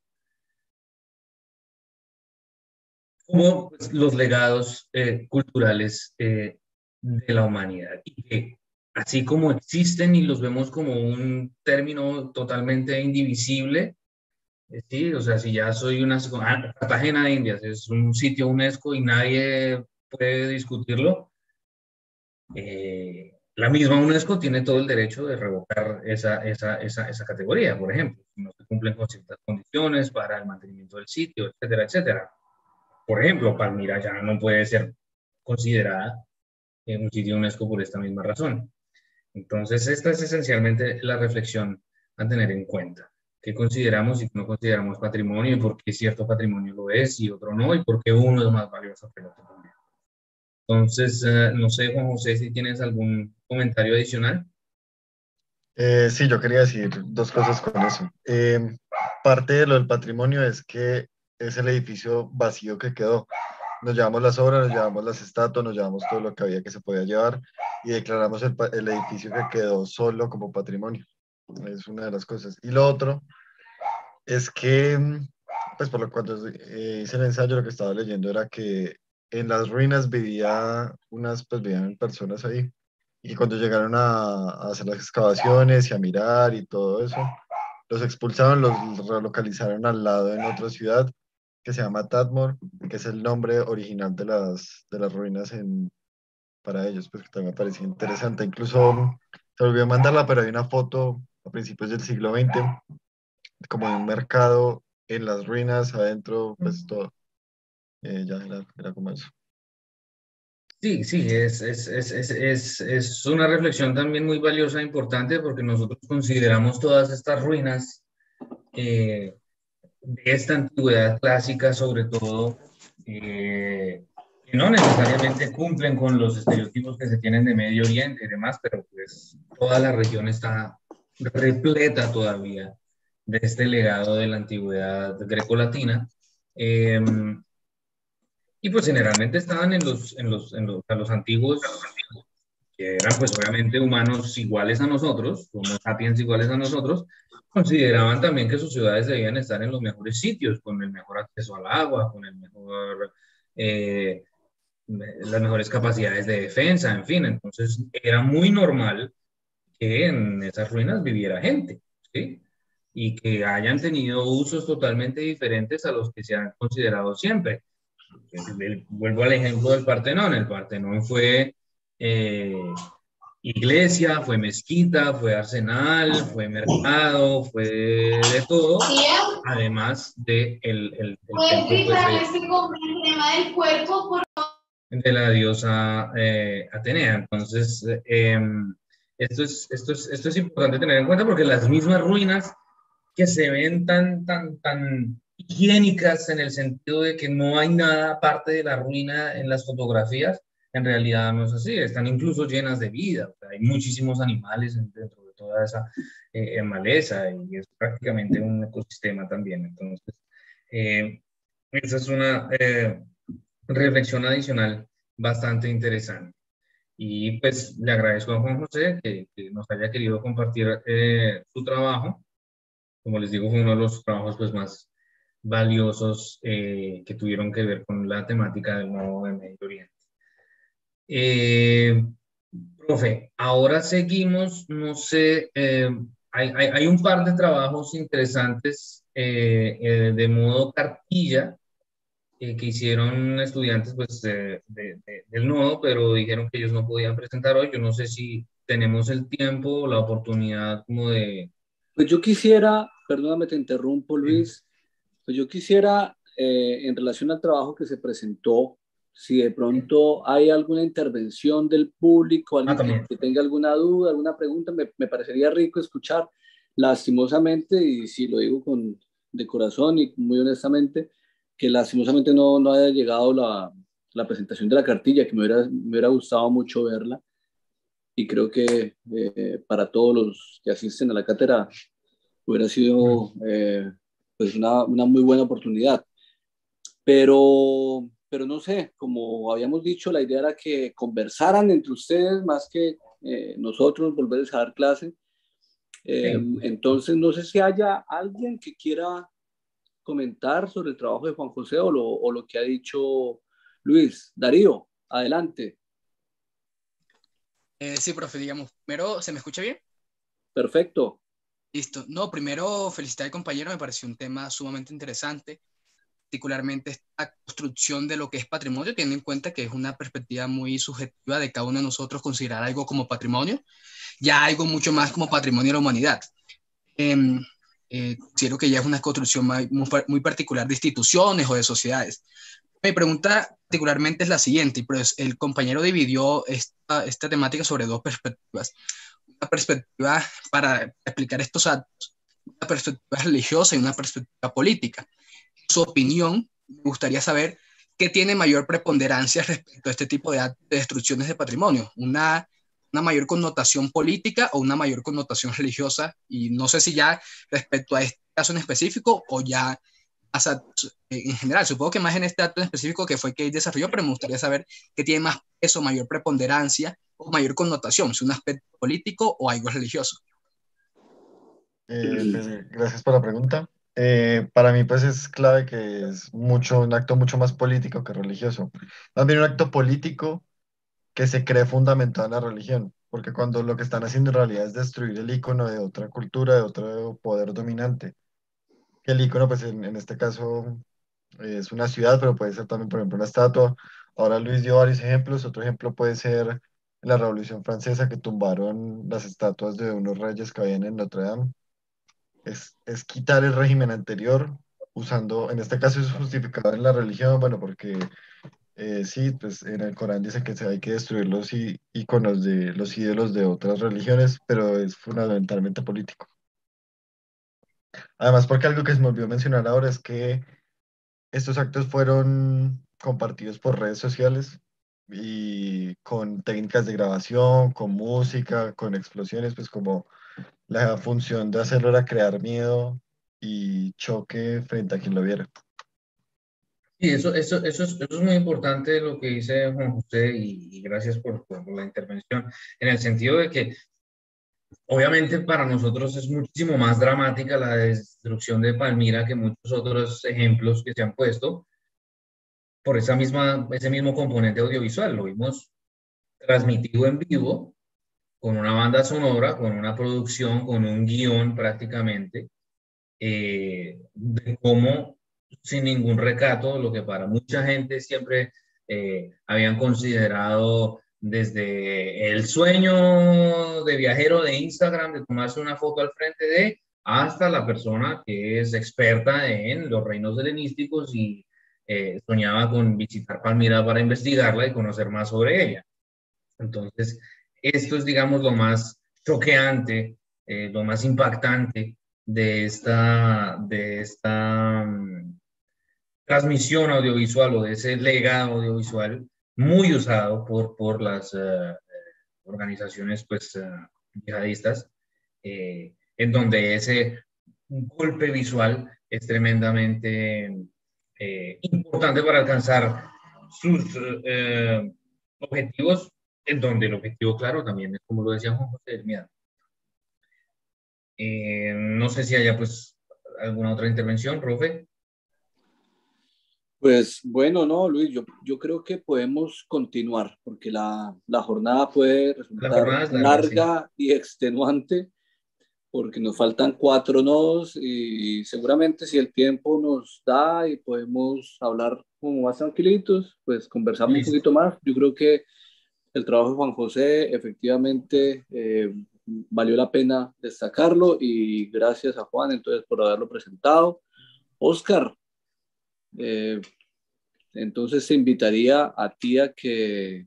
como pues, los legados eh, culturales eh, de la humanidad, y que así como existen y los vemos como un término totalmente indivisible, eh, sí, o sea, si ya soy una, ah, Cartagena de Indias es un sitio UNESCO y nadie puede discutirlo, eh, la misma UNESCO tiene todo el derecho de revocar esa, esa, esa, esa categoría, por ejemplo, si no se cumplen con ciertas condiciones para el mantenimiento del sitio, etcétera, etcétera. Por ejemplo, Palmira ya no puede ser considerada en un sitio UNESCO por esta misma razón. Entonces, esta es esencialmente la reflexión a tener en cuenta. ¿Qué consideramos y qué no consideramos patrimonio? Y por qué cierto patrimonio lo es y otro no, y por qué uno es más valioso que el otro también. Entonces, eh, no sé, Juan José, si tienes algún comentario adicional. Eh, sí, yo quería decir dos cosas con eso. Eh, parte de lo del patrimonio es que es el edificio vacío que quedó. Nos llevamos las obras, nos llevamos las estatuas, nos llevamos todo lo que había que se podía llevar y declaramos el, el edificio que quedó solo como patrimonio. Es una de las cosas. Y lo otro es que, pues por lo cuando eh, hice el ensayo, lo que estaba leyendo era que en las ruinas vivía unas, pues vivían personas ahí. Y cuando llegaron a, a hacer las excavaciones y a mirar y todo eso, los expulsaron, los relocalizaron al lado en otra ciudad que se llama Tadmor, que es el nombre original de las, de las ruinas en, para ellos, pues que también me parecía interesante. Incluso se volvió a mandarla, pero hay una foto a principios del siglo veinte, como de un mercado en las ruinas, adentro, pues todo. Eh, ya era, era como eso. Sí, sí, es, es, es, es, es, es una reflexión también muy valiosa e importante porque nosotros consideramos todas estas ruinas eh, de esta antigüedad clásica, sobre todo, eh, que no necesariamente cumplen con los estereotipos que se tienen de Medio Oriente y demás, pero pues toda la región está repleta todavía de este legado de la antigüedad grecolatina. Eh, y pues generalmente estaban en los, en los, en los, a los antiguos, que eran pues obviamente humanos iguales a nosotros, homo sapiens iguales a nosotros, consideraban también que sus ciudades debían estar en los mejores sitios, con el mejor acceso al agua, con el mejor, eh, las mejores capacidades de defensa, en fin. Entonces era muy normal que en esas ruinas viviera gente, ¿sí? Y que hayan tenido usos totalmente diferentes a los que se han considerado siempre. Vuelvo al ejemplo del Partenón. El Partenón fue eh, iglesia, fue mezquita, fue arsenal, fue mercado, fue de todo, además de el, el, el templo pues, de, de la diosa eh, Atenea. Entonces, eh, esto, es, esto, es, esto es importante tener en cuenta porque las mismas ruinas que se ven tan, tan, tan higiénicas en el sentido de que no hay nada aparte de la ruina en las fotografías, en realidad no es así, están incluso llenas de vida, o sea, hay muchísimos animales dentro de toda esa eh, maleza y es prácticamente un ecosistema también. Entonces, eh, esa es una eh, reflexión adicional bastante interesante. Y pues le agradezco a Juan José que, que nos haya querido compartir eh, su trabajo. Como les digo, fue uno de los trabajos pues, más valiosos eh, que tuvieron que ver con la temática del nuevo de Medio Oriente. Eh, profe, ahora seguimos, no sé, eh, hay, hay, hay, un par de trabajos interesantes eh, eh, de modo cartilla eh, que hicieron estudiantes pues, de, de, de, del nodo, pero dijeron que ellos no podían presentar hoy. Yo no sé si tenemos el tiempo o la oportunidad como de... Pues yo quisiera, perdóname, te interrumpo, Luis, pues yo quisiera, eh, en relación al trabajo que se presentó, si de pronto hay alguna intervención del público, alguien ah, que, que tenga alguna duda, alguna pregunta, me, me parecería rico escuchar. Lastimosamente, y si lo digo con, de corazón y muy honestamente, que lastimosamente no, no haya llegado la, la presentación de la cartilla, que me hubiera, me hubiera gustado mucho verla. Y creo que eh, para todos los que asisten a la cátedra hubiera sido eh, pues una, una muy buena oportunidad. Pero, pero no sé, como habíamos dicho, la idea era que conversaran entre ustedes más que eh, nosotros volverles a dar clase. Eh, Sí. Entonces, no sé si haya alguien que quiera comentar sobre el trabajo de Juan José o lo, o lo que ha dicho Luis. Darío, adelante. Eh, sí, profe, digamos, primero, ¿se me escucha bien? Perfecto. Listo. No, primero felicitar al compañero, me pareció un tema sumamente interesante, particularmente esta construcción de lo que es patrimonio, teniendo en cuenta que es una perspectiva muy subjetiva de cada uno de nosotros considerar algo como patrimonio, ya algo mucho más como patrimonio de la humanidad. Eh, eh, considero que ya es una construcción muy, muy particular de instituciones o de sociedades. Mi pregunta particularmente es la siguiente, pues el compañero dividió esta, esta temática sobre dos perspectivas. Una perspectiva para explicar estos actos, una perspectiva religiosa y una perspectiva política. En su opinión, me gustaría saber qué tiene mayor preponderancia respecto a este tipo de, de destrucciones de patrimonio, una, una mayor connotación política o una mayor connotación religiosa, y no sé si ya respecto a este caso en específico o ya en general, supongo que más en este acto en específico que fue que él desarrolló, pero me gustaría saber qué tiene más peso, mayor preponderancia o mayor connotación, si un aspecto político o algo religioso. Eh, pues, gracias por la pregunta. Eh, para mí, pues es clave que es mucho, un acto mucho más político que religioso. Más bien un acto político que se cree fundamentado en la religión, porque cuando lo que están haciendo en realidad es destruir el icono de otra cultura, de otro poder dominante. Que el icono, pues en, en este caso, eh, es una ciudad, pero puede ser también, por ejemplo, una estatua. Ahora Luis dio varios ejemplos. Otro ejemplo puede ser la Revolución Francesa, que tumbaron las estatuas de unos reyes que habían en Notre Dame. Es, es quitar el régimen anterior usando, en este caso es justificado en la religión, bueno, porque eh, sí, pues en el Corán dice que se hay que destruir los í- íconos de los ídolos de otras religiones, pero es fundamentalmente político. Además, porque algo que se me olvidó mencionar ahora es que estos actos fueron compartidos por redes sociales y con técnicas de grabación, con música, con explosiones, pues como la función de hacerlo era crear miedo y choque frente a quien lo viera. Sí, eso, eso, eso, es, eso es muy importante lo que dice Juan José y, y gracias por, por la intervención, en el sentido de que obviamente para nosotros es muchísimo más dramática la destrucción de Palmira que muchos otros ejemplos que se han puesto por esa misma, ese mismo componente audiovisual. Lo vimos transmitido en vivo con una banda sonora, con una producción, con un guión prácticamente, eh, de cómo sin ningún recato, lo que para mucha gente siempre eh, habían considerado desde el sueño de viajero de Instagram, de tomarse una foto al frente de, hasta la persona que es experta en los reinos helenísticos y eh, soñaba con visitar Palmira para investigarla y conocer más sobre ella. Entonces, esto es, digamos, lo más choqueante, eh, lo más impactante de esta, de esta um, transmisión audiovisual o de ese legado audiovisual muy usado por, por las uh, organizaciones pues, uh, yihadistas, eh, en donde ese golpe visual es tremendamente eh, importante para alcanzar sus eh, objetivos, en donde el objetivo, claro, también es, como lo decía Juan José, el miedo. Eh, no sé si haya pues alguna otra intervención, profe. Pues bueno, no, Luis, yo, yo creo que podemos continuar porque la, la jornada puede La resultar jornada es larga, sí. larga y extenuante porque nos faltan cuatro nodos y seguramente si el tiempo nos da y podemos hablar como más tranquilitos, pues conversamos un Listo. poquito más. Yo creo que el trabajo de Juan José efectivamente eh, valió la pena destacarlo y gracias a Juan entonces por haberlo presentado. Oscar, eh, entonces te invitaría a ti a que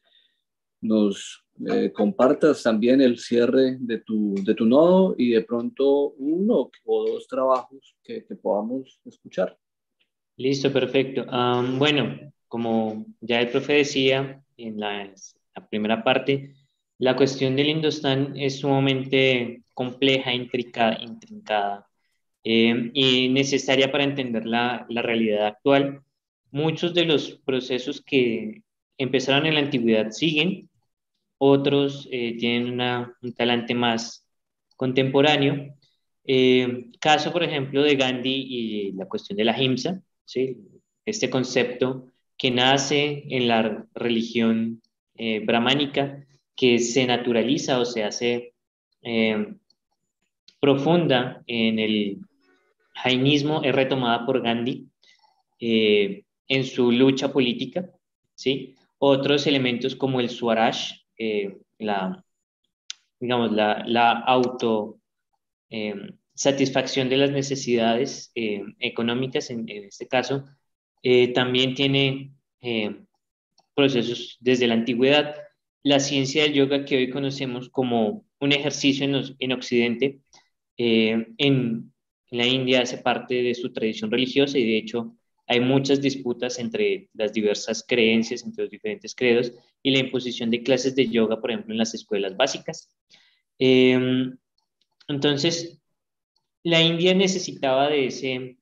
nos eh, compartas también el cierre de tu, de tu nodo y de pronto uno o dos trabajos que, que podamos escuchar. Listo, perfecto. Um, bueno, como ya el profe decía en la, la primera parte, la cuestión del Indostán es sumamente compleja, intrincada, intrincada eh, y necesaria para entender la, la realidad actual. Muchos de los procesos que empezaron en la antigüedad siguen, otros eh, tienen una, un talante más contemporáneo. Eh, caso, por ejemplo, de Gandhi y la cuestión de la ahimsa, ¿sí? Este concepto que nace en la religión eh, brahmánica, que se naturaliza o se hace eh, profunda en el jainismo, es retomada por Gandhi eh, en su lucha política, ¿sí? Otros elementos como el Swaraj, eh, la, digamos, la, la auto eh, satisfacción de las necesidades eh, económicas, en, en, este caso, eh, también tiene eh, procesos desde la antigüedad. La ciencia del yoga que hoy conocemos como un ejercicio en, los, en Occidente, eh, en, en la India hace parte de su tradición religiosa y de hecho hay muchas disputas entre las diversas creencias, entre los diferentes credos y la imposición de clases de yoga, por ejemplo, en las escuelas básicas. Eh, entonces, la India necesitaba de ese,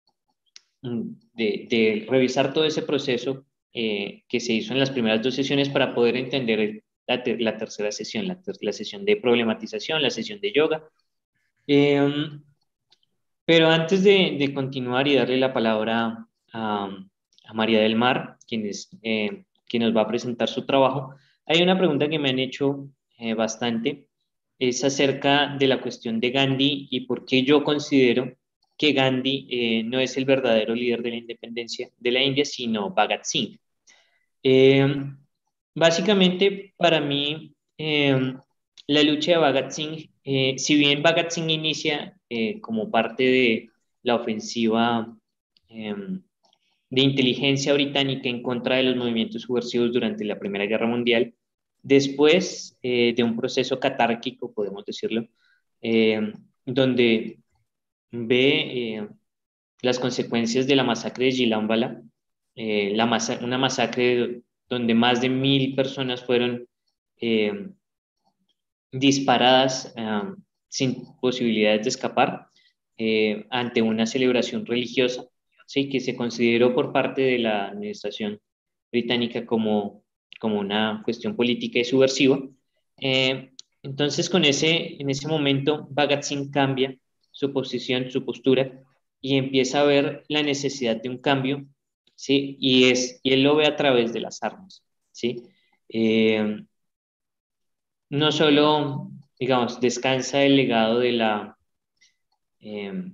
de, de revisar todo ese proceso eh, que se hizo en las primeras dos sesiones para poder entender la, ter la tercera sesión, la, ter la sesión de problematización, la sesión de yoga. Eh, pero antes de, de continuar y darle la palabra a, a María del Mar, quien, es, eh, quien nos va a presentar su trabajo, hay una pregunta que me han hecho eh, bastante, es acerca de la cuestión de Gandhi y por qué yo considero que Gandhi eh, no es el verdadero líder de la independencia de la India, sino Bhagat Singh. Eh, básicamente, para mí, eh, la lucha de Bhagat Singh, eh, si bien Bhagat Singh inicia eh, como parte de la ofensiva eh, de inteligencia británica en contra de los movimientos subversivos durante la Primera Guerra Mundial, después eh, de un proceso catárquico, podemos decirlo, eh, donde ve eh, las consecuencias de la masacre de Jallianwala, eh, la masa una masacre donde más de mil personas fueron eh, disparadas eh, sin posibilidades de escapar eh, ante una celebración religiosa, ¿sí? Que se consideró por parte de la administración británica como, como una cuestión política y subversiva. Eh, entonces, con ese, en ese momento, Bhagat Singh cambia su posición, su postura, y empieza a ver la necesidad de un cambio, ¿sí? Y, es, y él lo ve a través de las armas, ¿sí? Eh, no solo, digamos, descansa el legado de la, eh,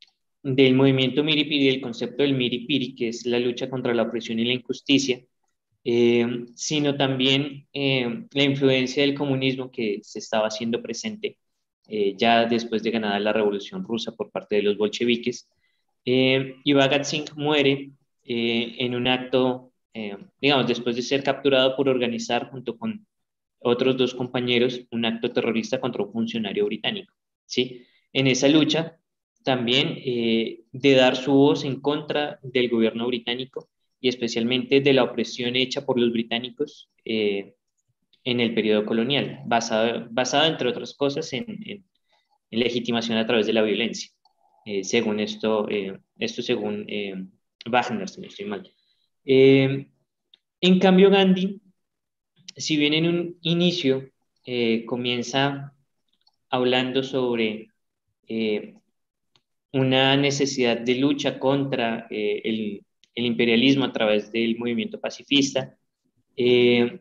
del movimiento Miripiri, del concepto del Miripiri, que es la lucha contra la opresión y la injusticia, eh, sino también eh, la influencia del comunismo que se estaba haciendo presente eh, ya después de ganada la Revolución Rusa por parte de los bolcheviques. Eh, y Bhagat Singh muere eh, en un acto, eh, digamos, después de ser capturado por organizar junto con otros dos compañeros un acto terrorista contra un funcionario británico, ¿sí? En esa lucha también eh, de dar su voz en contra del gobierno británico y especialmente de la opresión hecha por los británicos eh, en el periodo colonial, basado, basado entre otras cosas en, en, en legitimación a través de la violencia, eh, según esto, eh, esto según eh, Wagner, si no estoy mal. Eh, en cambio, Gandhi, si bien en un inicio eh, comienza hablando sobre eh, una necesidad de lucha contra eh, el, el, imperialismo a través del movimiento pacifista, eh,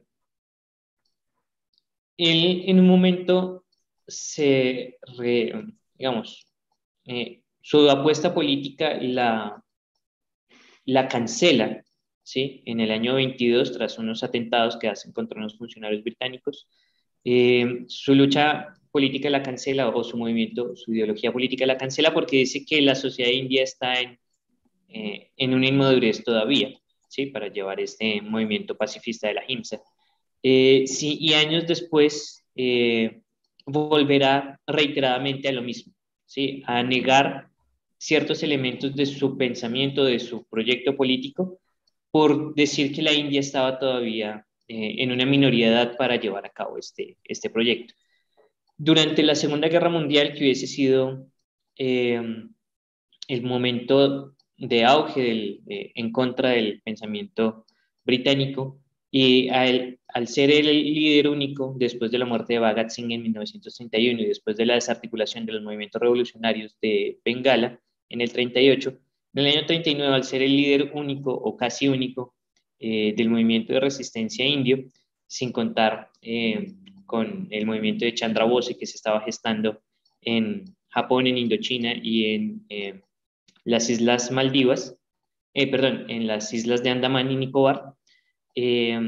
él en un momento se, re, digamos, eh, su apuesta política la, la cancela, ¿sí? En el año veintidós, tras unos atentados que hacen contra unos funcionarios británicos. Eh, su lucha política la cancela, o su movimiento, su ideología política la cancela porque dice que la sociedad india está en, eh, en una inmadurez todavía, ¿sí? Para llevar este movimiento pacifista de la ahimsa. Eh, sí, y años después eh, volverá reiteradamente a lo mismo, ¿sí? A negar ciertos elementos de su pensamiento, de su proyecto político, por decir que la India estaba todavía eh, en una minoría de edad para llevar a cabo este, este proyecto. Durante la Segunda Guerra Mundial, que hubiese sido eh, el momento de auge del, eh, en contra del pensamiento británico, y al, al ser el líder único después de la muerte de Bhagat Singh en mil novecientos treinta y uno y después de la desarticulación de los movimientos revolucionarios de Bengala en el treinta y ocho, en el año treinta y nueve, al ser el líder único o casi único eh, del movimiento de resistencia indio, sin contar eh, con el movimiento de Chandra Bose que se estaba gestando en Japón, en Indochina y en eh, las Islas Maldivas, eh, perdón, en las islas de Andamán y Nicobar. Eh,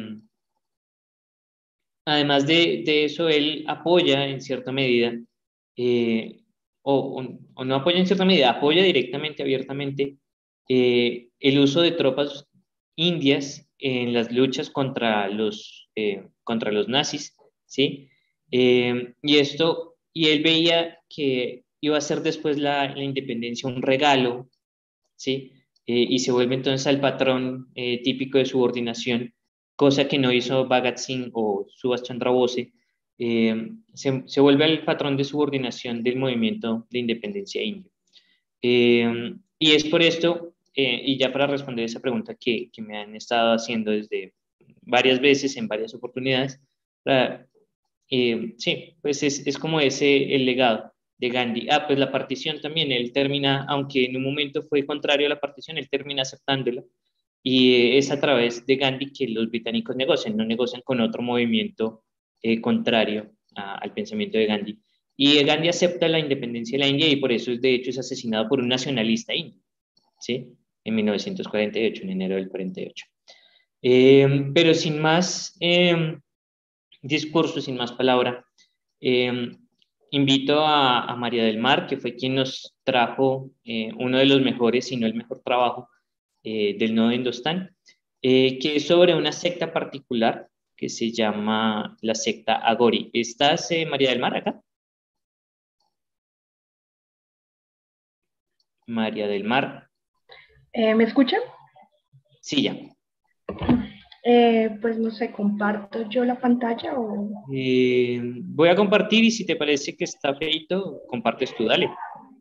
además de, de, eso, él apoya en cierta medida, eh, o, o, o no apoya en cierta medida, apoya directamente, abiertamente, eh, el uso de tropas indias en las luchas contra los, eh, contra los nazis, ¿sí? Eh, y esto, y él veía que iba a ser después la, la independencia un regalo, ¿sí? Eh, y se vuelve entonces al patrón eh, típico de subordinación, cosa que no hizo Bhagat Singh o Subhash Chandra Bose. Eh, se, se vuelve al patrón de subordinación del movimiento de independencia indio. Eh, y es por esto, eh, y ya para responder esa pregunta que, que me han estado haciendo desde varias veces, en varias oportunidades, para, eh, sí, pues es, es como ese el legado de Gandhi. Ah, pues la partición también, él termina, aunque en un momento fue contrario a la partición, él termina aceptándola, y es a través de Gandhi que los británicos negocian, no negocian con otro movimiento eh, contrario a, al pensamiento de Gandhi. Y Gandhi acepta la independencia de la India y por eso, de hecho, es asesinado por un nacionalista indio, ¿sí? En mil novecientos cuarenta y ocho, en enero del cuarenta y ocho. Eh, pero sin más eh, discurso, sin más palabra, eh, invito a, a María del Mar, que fue quien nos trajo eh, uno de los mejores, si no el mejor trabajo eh, del Nodo Indostán, eh, que es sobre una secta particular que se llama la secta Agori. ¿Estás, eh, María del Mar, acá? María del Mar. Eh, ¿Me escuchan? Sí, ya. Eh, pues no sé, ¿comparto yo la pantalla o...? Eh, voy a compartir y si te parece que está feito, compartes tú, dale.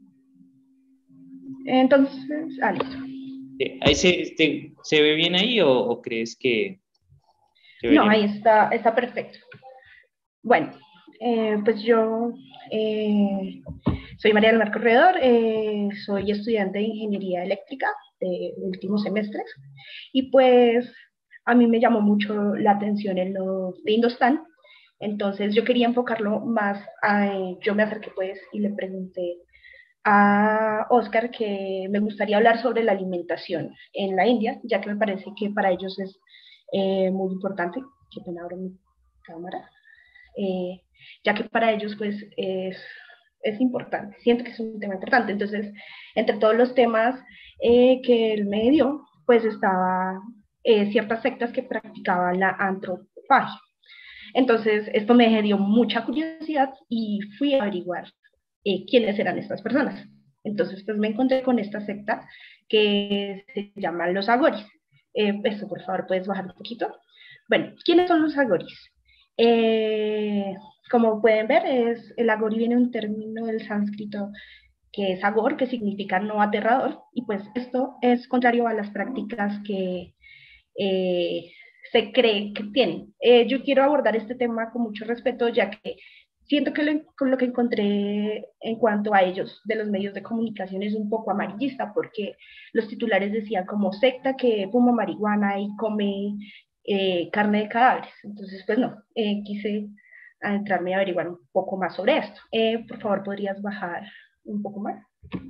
Entonces, ah, listo. ¿Ahí se, te, ¿se ve bien ahí o, o crees que...? No, ahí está, está perfecto. Bueno, eh, pues yo eh, soy María del Mar Corredor, eh, soy estudiante de Ingeniería Eléctrica de últimos semestres y pues a mí me llamó mucho la atención el nodo de Indostán, entonces yo quería enfocarlo más a, yo me acerqué pues y le pregunté a Oscar que me gustaría hablar sobre la alimentación en la India, ya que me parece que para ellos es eh, muy importante. Qué pena, abro mi cámara. Eh, ya que para ellos pues es, es importante, siento que es un tema importante. Entonces, entre todos los temas eh, que él me dio, pues estaba eh, ciertas sectas que practicaban la antropofagia. Entonces, esto me dio mucha curiosidad y fui a averiguar eh, quiénes eran estas personas. Entonces, pues me encontré con esta secta que se llaman los agoris. Eh, esto, por favor, puedes bajar un poquito. Bueno, ¿quiénes son los agoris? Eh, como pueden ver, es, el agori viene de un término del sánscrito que es agor, que significa no aterrador, y pues esto es contrario a las prácticas que eh, se cree que tienen. Eh, yo quiero abordar este tema con mucho respeto, ya que siento que lo, con lo que encontré en cuanto a ellos de los medios de comunicación es un poco amarillista, porque los titulares decían como secta que fuma marihuana y come eh, carne de cadáveres. Entonces, pues no, eh, quise adentrarme a averiguar un poco más sobre esto. Eh, por favor, ¿podrías bajar un poco más?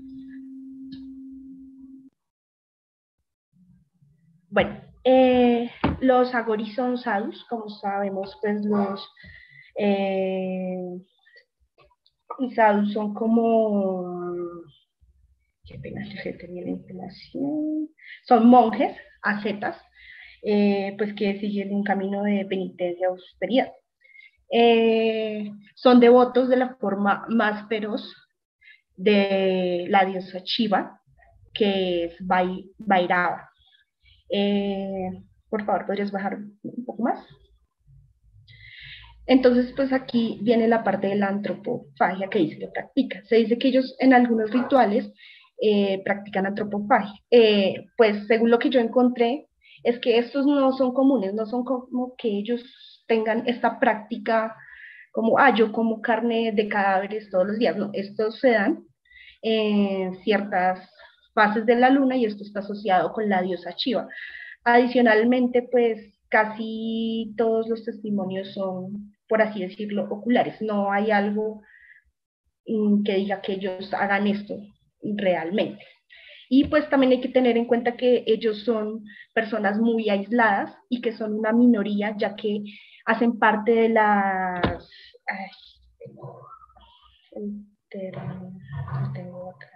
Bueno, eh, los agoris son sadhus, como sabemos, pues los eh, sadhus son como, qué pena, que tenía la instalación, son monjes, ascetas, eh, pues que siguen un camino de penitencia o austeridad. Eh, son devotos de la forma más feroz de la diosa Shiva, que es Bhairava. Eh, por favor, ¿podrías bajar un poco más? Entonces, pues aquí viene la parte de la antropofagia que dice que practica. Se dice que ellos en algunos rituales eh, practican antropofagia. Eh, pues según lo que yo encontré, es que estos no son comunes, no son como que ellos tengan esta práctica como, ah, yo como carne de cadáveres todos los días. No, estos se dan en ciertas fases de la luna y esto está asociado con la diosa Shiva. Adicionalmente, pues casi todos los testimonios son, por así decirlo, oculares. No hay algo mm, que diga que ellos hagan esto realmente. Y pues también hay que tener en cuenta que ellos son personas muy aisladas y que son una minoría, ya que hacen parte de las... Ay, el término, lo tengo acá.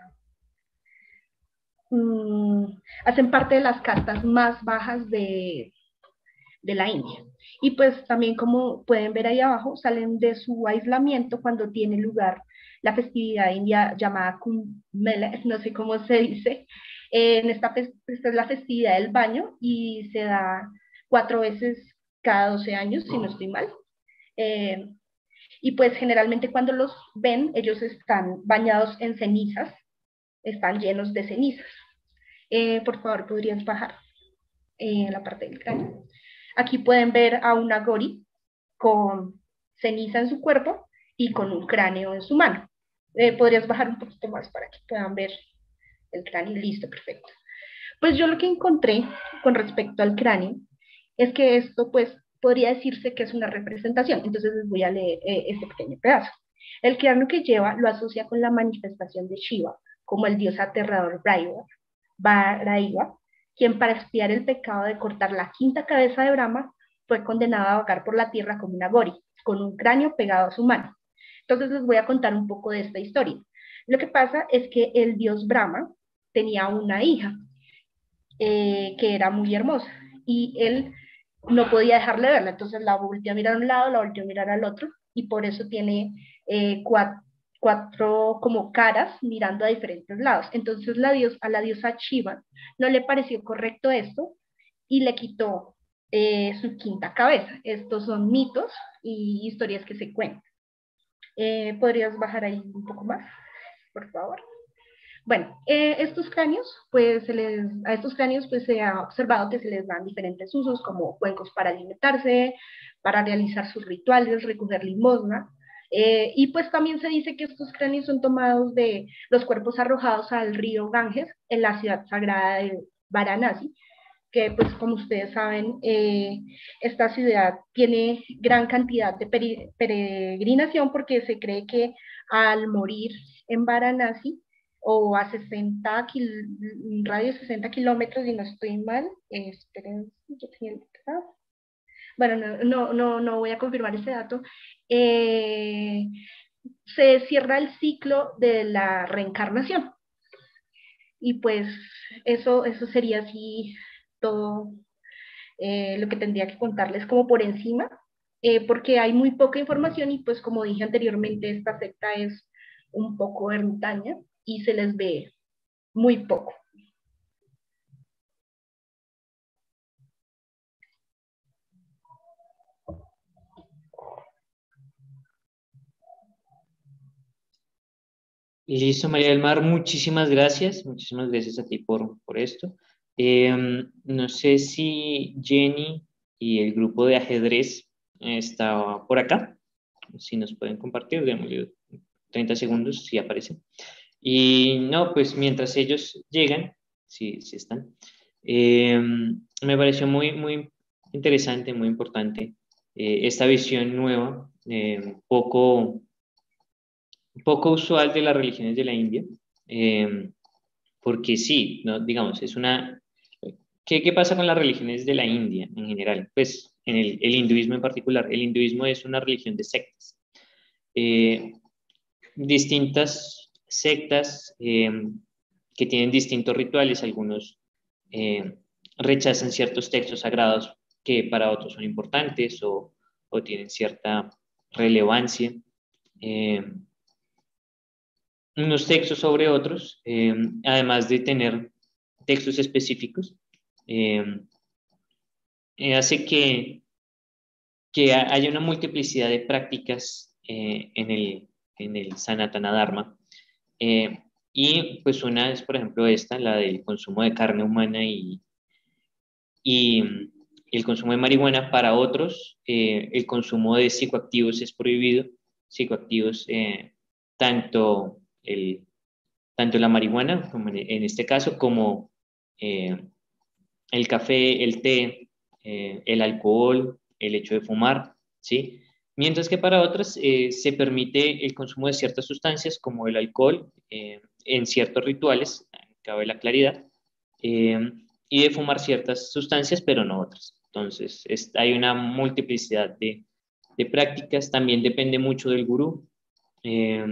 Mm, hacen parte de las castas más bajas de, de la India. Y pues también, como pueden ver ahí abajo, salen de su aislamiento cuando tiene lugar la festividad india llamada Kumbh Mela, no sé cómo se dice. Eh, en esta, esta es la festividad del baño y se da cuatro veces cada doce años, si no estoy mal. Eh, y pues generalmente cuando los ven, ellos están bañados en cenizas, están llenos de cenizas. Eh, por favor, ¿podrías bajar en eh, la parte del cráneo? Aquí pueden ver a una gori con ceniza en su cuerpo y con un cráneo en su mano. Eh, ¿Podrías bajar un poquito más para que puedan ver el cráneo? Listo, perfecto. Pues yo lo que encontré con respecto al cráneo es que esto pues podría decirse que es una representación. Entonces les voy a leer eh, este pequeño pedazo. El cráneo que lleva lo asocia con la manifestación de Shiva, como el dios aterrador Bhairava, quien para expiar el pecado de cortar la quinta cabeza de Brahma fue condenado a vagar por la tierra como una gori, con un cráneo pegado a su mano. Entonces les voy a contar un poco de esta historia. Lo que pasa es que el dios Brahma tenía una hija eh, que era muy hermosa y él no podía dejarle verla, entonces la volteó a mirar a un lado, la volteó a mirar al otro y por eso tiene eh, cuatro, cuatro como caras mirando a diferentes lados. Entonces la dios, a la diosa Shiva no le pareció correcto esto y le quitó eh, su quinta cabeza. Estos son mitos y historias que se cuentan. Eh, ¿Podrías bajar ahí un poco más, por favor? Bueno, eh, estos cráneos, pues se les, a estos cráneos pues se ha observado que se les dan diferentes usos como cuencos para alimentarse, para realizar sus rituales, recoger limosna, eh, y pues también se dice que estos cráneos son tomados de los cuerpos arrojados al río Ganges en la ciudad sagrada de Varanasi, que pues como ustedes saben, eh, esta ciudad tiene gran cantidad de peregrinación porque se cree que al morir en Varanasi, o a sesenta, un radio de sesenta kilómetros, y no estoy mal. Eh, esperen, yo tenía el dato. Bueno, no, no, no, no voy a confirmar ese dato. Eh, se cierra el ciclo de la reencarnación. Y pues eso, eso sería así todo eh, lo que tendría que contarles como por encima, eh, porque hay muy poca información y pues como dije anteriormente, esta secta es un poco ermitaña y se les ve muy poco. Listo, María del Mar, muchísimas gracias, muchísimas gracias a ti por, por esto. Eh, no sé si Jenny y el grupo de ajedrez está por acá, si nos pueden compartir, démosle treinta segundos si aparecen. Y no, pues mientras ellos llegan, si, si están, eh, me pareció muy, muy interesante, muy importante eh, esta visión nueva, eh, poco poco usual de las religiones de la India, eh, porque sí, ¿no? Digamos, es una... ¿Qué, ¿Qué pasa con las religiones de la India en general? Pues en el, el hinduismo en particular. El hinduismo es una religión de sectas. Eh, distintas sectas eh, que tienen distintos rituales, algunos eh, rechazan ciertos textos sagrados que para otros son importantes o, o tienen cierta relevancia. Eh, unos textos sobre otros, eh, además de tener textos específicos, eh, eh, hace que, que haya una multiplicidad de prácticas eh, en, el, en el Sanatana Dharma. Eh, y pues una es, por ejemplo, esta, la del consumo de carne humana y, y el consumo de marihuana. Para otros, eh, el consumo de psicoactivos es prohibido. Psicoactivos, eh, tanto el tanto la marihuana, como en este caso, como eh, el café, el té, eh, el alcohol, el hecho de fumar, ¿sí? Mientras que para otras eh, se permite el consumo de ciertas sustancias como el alcohol eh, en ciertos rituales, cabe la claridad, eh, y de fumar ciertas sustancias, pero no otras. Entonces, es, hay una multiplicidad de, de prácticas, también depende mucho del gurú. Eh,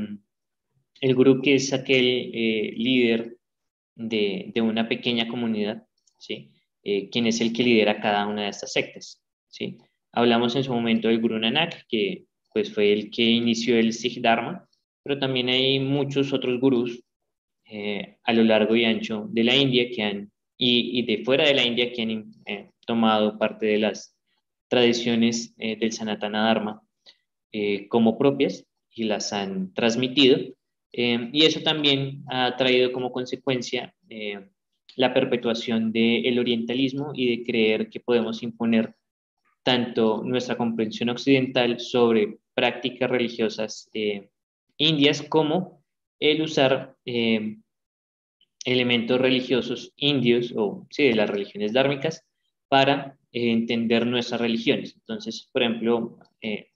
el gurú, que es aquel eh, líder de, de, una pequeña comunidad, ¿sí? Eh, quien es el que lidera cada una de estas sectas, ¿sí? Hablamos en su momento del Gurú Nanak, que pues, fue el que inició el Sikh Dharma, pero también hay muchos otros gurús eh, a lo largo y ancho de la India que han, y, y de fuera de la India, que han eh, tomado parte de las tradiciones eh, del Sanatana Dharma eh, como propias y las han transmitido. Eh, y eso también ha traído como consecuencia eh, la perpetuación del orientalismo y de creer que podemos imponer tanto nuestra comprensión occidental sobre prácticas religiosas eh, indias como el usar eh, elementos religiosos indios o sí, de las religiones dármicas para eh, entender nuestras religiones. Entonces, por ejemplo, eh,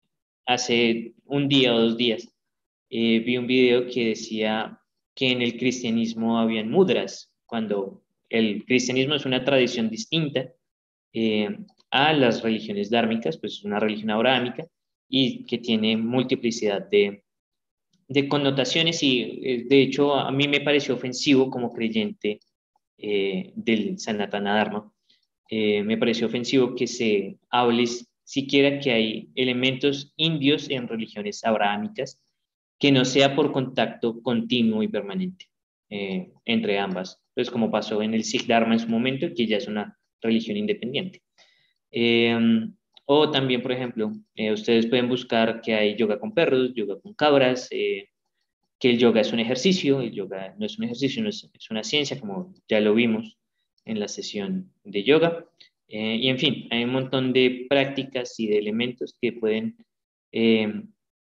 hace un día o dos días eh, vi un video que decía que en el cristianismo habían mudras, cuando el cristianismo es una tradición distinta eh, a las religiones dármicas, pues es una religión abrahámica y que tiene multiplicidad de, de connotaciones y eh, de hecho a mí me pareció ofensivo como creyente eh, del Sanatana Dharma. Eh, me pareció ofensivo que se hable siquiera que hay elementos indios en religiones abrahámicas, que no sea por contacto continuo y permanente eh, entre ambas, pues como pasó en el Sikh Dharma en su momento, que ya es una religión independiente. Eh, o también, por ejemplo, eh, ustedes pueden buscar que hay yoga con perros, yoga con cabras, eh, que el yoga es un ejercicio, el yoga no es un ejercicio, no es, es una ciencia, como ya lo vimos en la sesión de yoga. Eh, y en fin, hay un montón de prácticas y de elementos que pueden eh,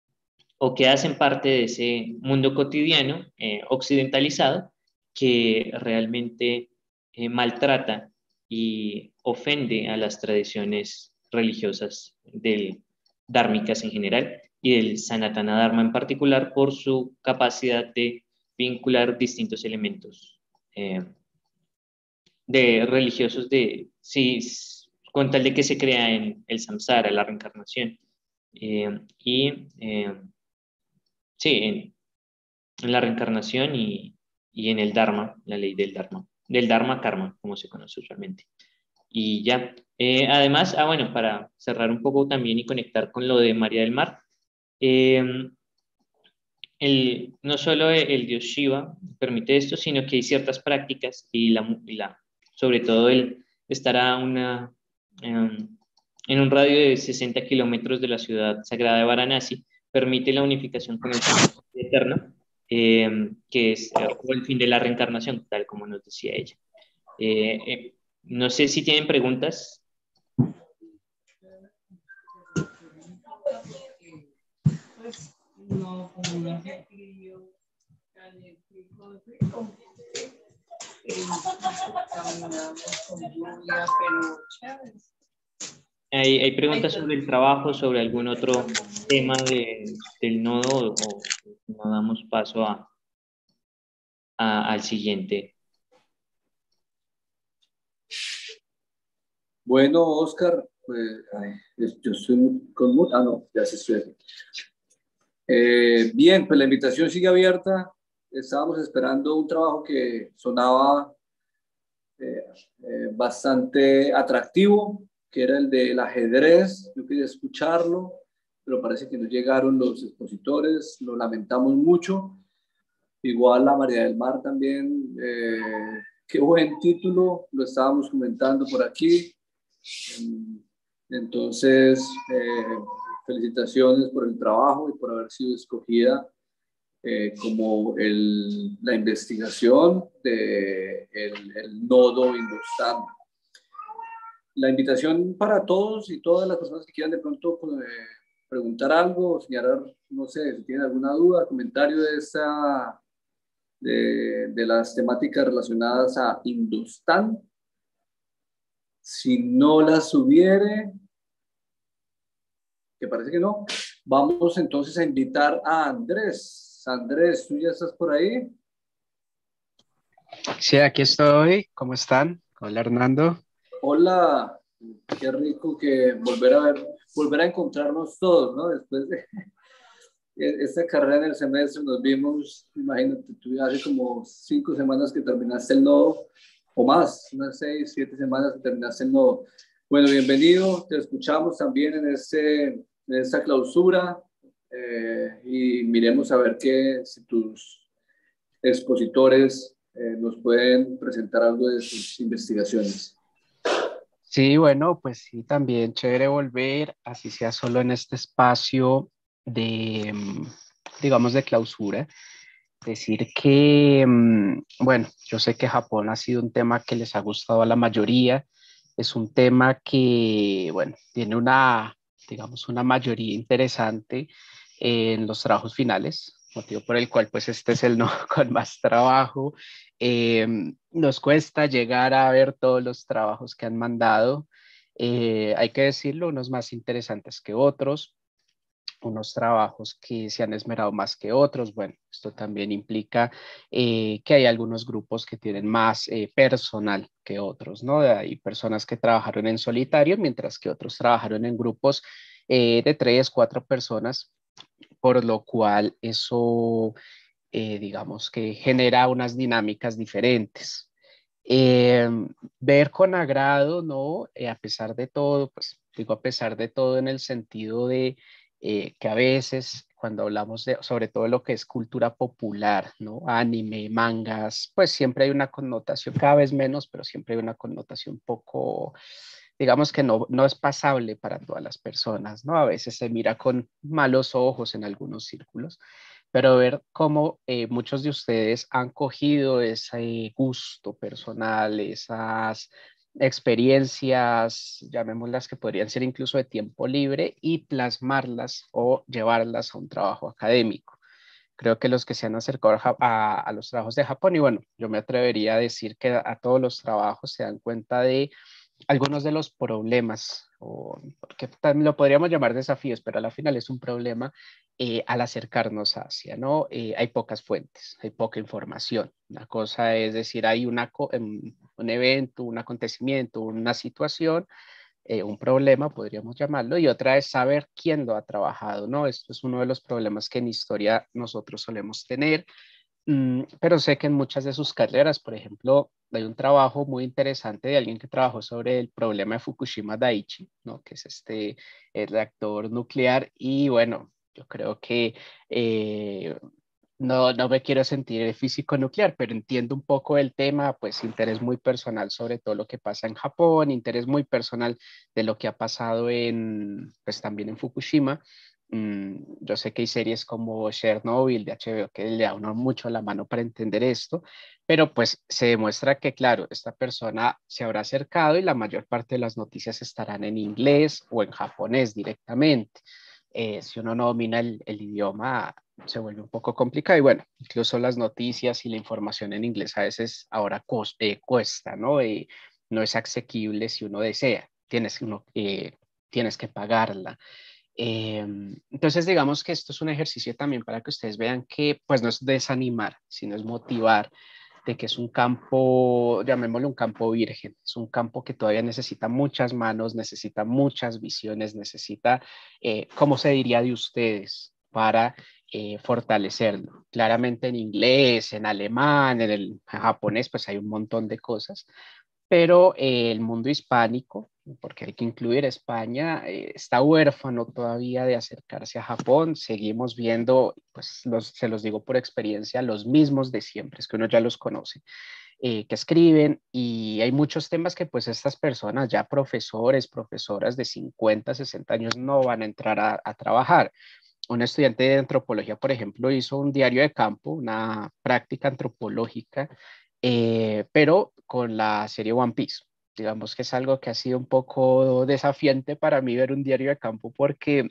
o que hacen parte de ese mundo cotidiano eh, occidentalizado que realmente eh, maltrata y ofende a las tradiciones religiosas del dármicas en general y del Sanatana Dharma en particular por su capacidad de vincular distintos elementos eh, de religiosos de, sí, con tal de que se crea en el samsara, la reencarnación, eh, y eh, sí, en, en la reencarnación y, y en el dharma, la ley del dharma, del dharma karma, como se conoce usualmente. Y ya, eh, además, ah, bueno, para cerrar un poco también y conectar con lo de María del Mar, eh, el, no solo el, el dios Shiva permite esto, sino que hay ciertas prácticas y, la, y la, sobre todo el estar a una, um, en un radio de sesenta kilómetros de la ciudad sagrada de Varanasi, permite la unificación con el eterno, eh, que es eh, o el fin de la reencarnación, tal como nos decía ella. Eh, eh, no sé si tienen preguntas. Pues no, como no se escribió tan eléctrico, caminamos con lluvia, pero chévere. ¿Hay, hay preguntas sobre el trabajo, sobre algún otro tema de, del nodo o no damos paso a, a, al siguiente? Bueno, Oscar, pues, ay, yo estoy con... Ah, no, ya se estoy. Eh, bien, pues la invitación sigue abierta. Estábamos esperando un trabajo que sonaba eh, eh, bastante atractivo, que era el del ajedrez. Yo quería escucharlo, pero parece que no llegaron los expositores, lo lamentamos mucho. Igual la María del Mar también, eh, qué buen título, lo estábamos comentando por aquí. Entonces, eh, felicitaciones por el trabajo y por haber sido escogida eh, como el, la investigación del de el nodo Hindustán. La invitación para todos y todas las personas que quieran de pronto eh, preguntar algo, señalar, no sé, si tienen alguna duda, comentario de, esta, de, de las temáticas relacionadas a Hindustán. Si no las hubiere, que parece que no, vamos entonces a invitar a Andrés. Andrés, ¿tú ya estás por ahí? Sí, aquí estoy. ¿Cómo están? Hola, Hernando. Hola, qué rico que volver a ver, volver a encontrarnos todos, ¿no? Después de esta carrera en el semestre nos vimos, imagínate, tú hace como cinco semanas que terminaste el nodo, o más, unas seis, siete semanas que terminaste el nodo. Bueno, bienvenido, te escuchamos también en, este, en esta clausura eh, y miremos a ver qué, si tus expositores eh, nos pueden presentar algo de sus investigaciones. Sí, bueno, pues sí, también chévere volver, así sea solo en este espacio de, digamos, de clausura. Decir que, bueno, yo sé que Japón ha sido un tema que les ha gustado a la mayoría, es un tema que, bueno, tiene una, digamos, una mayoría interesante en los trabajos finales, motivo por el cual pues este es el nodo con más trabajo. Eh, nos cuesta llegar a ver todos los trabajos que han mandado, eh, hay que decirlo, unos más interesantes que otros, unos trabajos que se han esmerado más que otros. Bueno, esto también implica eh, que hay algunos grupos que tienen más eh, personal que otros, ¿no? Hay personas que trabajaron en solitario, mientras que otros trabajaron en grupos eh, de tres, cuatro personas, por lo cual eso, eh, digamos que genera unas dinámicas diferentes. Eh, ver con agrado, ¿no? Eh, a pesar de todo, pues digo a pesar de todo en el sentido de eh, que a veces cuando hablamos de, sobre todo lo que es cultura popular, ¿no? Anime, mangas, pues siempre hay una connotación, cada vez menos, pero siempre hay una connotación poco, digamos que no, no es pasable para todas las personas, ¿no? A veces se mira con malos ojos en algunos círculos, pero ver cómo eh, muchos de ustedes han cogido ese gusto personal, esas experiencias, llamémoslas que podrían ser incluso de tiempo libre, y plasmarlas o llevarlas a un trabajo académico. Creo que los que se han acercado a, a, a los trabajos de Japón, y bueno, yo me atrevería a decir que a, a todos los trabajos se dan cuenta de algunos de los problemas, o porque también lo podríamos llamar desafíos, pero a la final es un problema eh, al acercarnos a Asia, ¿no? Eh, hay pocas fuentes, hay poca información. Una cosa es decir, hay una, un evento, un acontecimiento, una situación, eh, un problema, podríamos llamarlo, y otra es saber quién lo ha trabajado, ¿no? Esto es uno de los problemas que en historia nosotros solemos tener, mm, pero sé que en muchas de sus carreras, por ejemplo, hay un trabajo muy interesante de alguien que trabajó sobre el problema de Fukushima Daiichi, ¿no? Que es este el reactor nuclear, y bueno, yo creo que eh, no, no me quiero sentir físico nuclear, pero entiendo un poco el tema, pues interés muy personal sobre todo lo que pasa en Japón, interés muy personal de lo que ha pasado en, pues también en Fukushima. Mm, yo sé que hay series como Chernobyl de H B O que le da uno mucho la mano para entender esto, pero pues se demuestra que, claro, esta persona se habrá acercado y la mayor parte de las noticias estarán en inglés o en japonés directamente. Eh, si uno no domina el, el idioma, se vuelve un poco complicado. Y bueno, incluso las noticias y la información en inglés a veces ahora cos, eh, cuesta, ¿no? Eh, no es asequible si uno desea. Tienes, uno, eh, tienes que pagarla. Eh, entonces, digamos que esto es un ejercicio también para que ustedes vean que, pues, no es desanimar, sino es motivar de que es un campo, llamémoslo un campo virgen, es un campo que todavía necesita muchas manos, necesita muchas visiones, necesita, eh, ¿cómo se diría de ustedes para eh, fortalecerlo? Claramente en inglés, en alemán, en el japonés, pues hay un montón de cosas, pero eh, el mundo hispánico, porque hay que incluir España, eh, está huérfano todavía de acercarse a Japón. Seguimos viendo, pues los, se los digo por experiencia, los mismos de siempre, es que uno ya los conoce, eh, que escriben, y hay muchos temas que pues estas personas, ya profesores, profesoras de cincuenta, sesenta años, no van a entrar a, a trabajar. Un estudiante de antropología, por ejemplo, hizo un diario de campo, una práctica antropológica, eh, pero con la serie One Piece. Digamos que es algo que ha sido un poco desafiante para mí ver un diario de campo porque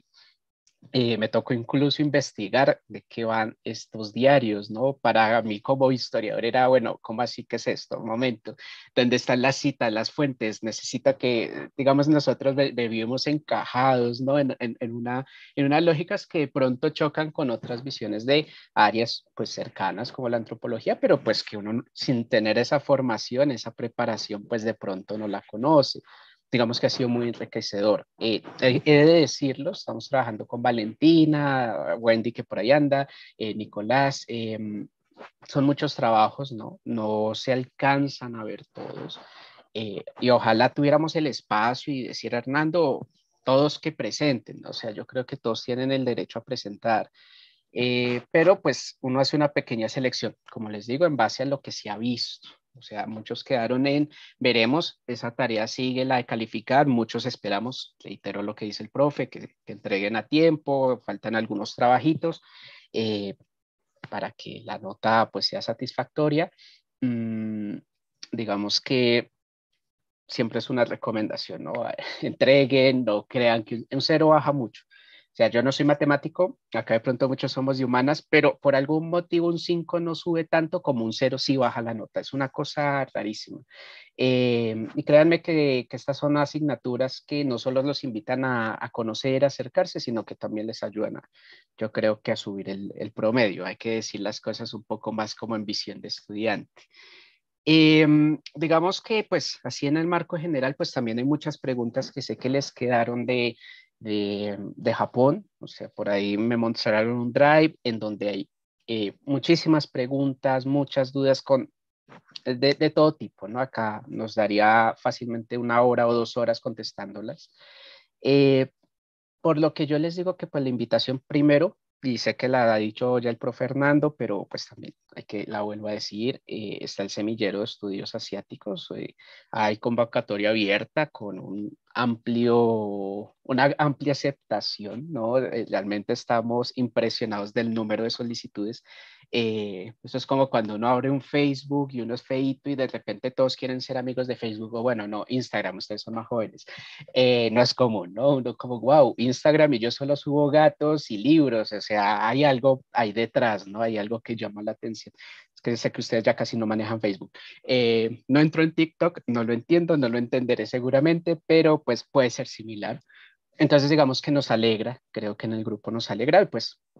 eh, me tocó incluso investigar de qué van estos diarios, ¿no? Para mí como historiador era, bueno, ¿cómo así que es esto? Un momento, ¿dónde están las citas, las fuentes? Necesita que, digamos, nosotros vivimos encajados, ¿no? En, en, en, una, en unas lógicas que de pronto chocan con otras visiones de áreas, pues, cercanas como la antropología, pero pues que uno sin tener esa formación, esa preparación, pues de pronto no la conoce. Digamos que ha sido muy enriquecedor. Eh, he de decirlo, estamos trabajando con Valentina, Wendy que por ahí anda, eh, Nicolás, eh, son muchos trabajos, ¿no? No se alcanzan a ver todos. Eh, y ojalá tuviéramos el espacio y decir, Hernando, todos que presenten, ¿no? O sea, yo creo que todos tienen el derecho a presentar. Eh, pero pues uno hace una pequeña selección, como les digo, en base a lo que se ha visto. O sea, muchos quedaron en, veremos, esa tarea sigue la de calificar, muchos esperamos, reitero lo que dice el profe, que, que entreguen a tiempo, faltan algunos trabajitos eh, para que la nota pues sea satisfactoria. Mm, digamos que siempre es una recomendación, ¿no? Entreguen, no crean que un cero baja mucho. O sea, yo no soy matemático, acá de pronto muchos somos de humanas, pero por algún motivo un cinco no sube tanto como un cero sí baja la nota. Es una cosa rarísima. Eh, y créanme que, que estas son asignaturas que no solo los invitan a, a conocer, a acercarse, sino que también les ayudan, a, yo creo que a subir el, el promedio. Hay que decir las cosas un poco más como en visión de estudiante. Eh, digamos que pues así en el marco general pues también hay muchas preguntas que sé que les quedaron de, de, de Japón, o sea, por ahí me mostraron un drive en donde hay eh, muchísimas preguntas, muchas dudas con, de, de todo tipo, ¿no? Acá nos daría fácilmente una hora o dos horas contestándolas. Eh, por lo que yo les digo que pues la invitación primero, y sé que la ha dicho ya el profe Fernando, pero pues también hay que la vuelvo a decir, eh, está el semillero de estudios asiáticos, eh, hay convocatoria abierta con un amplio, una amplia aceptación, ¿no? Eh, realmente estamos impresionados del número de solicitudes. Eh, eso es como cuando uno abre un Facebook y uno es feíto y de repente todos quieren ser amigos de Facebook, o bueno, no, Instagram, ustedes son más jóvenes. Eh, no es común, ¿no? Uno como, wow, Instagram y yo solo subo gatos y libros, o sea, hay algo ahí detrás, ¿no? Hay algo que llama la atención. Es que sé que ustedes ya casi no manejan Facebook. Eh, no entro en TikTok, no lo entiendo, no lo entenderé seguramente, pero pues puede ser similar. Entonces digamos que nos alegra, creo que en el grupo nos alegra, y pues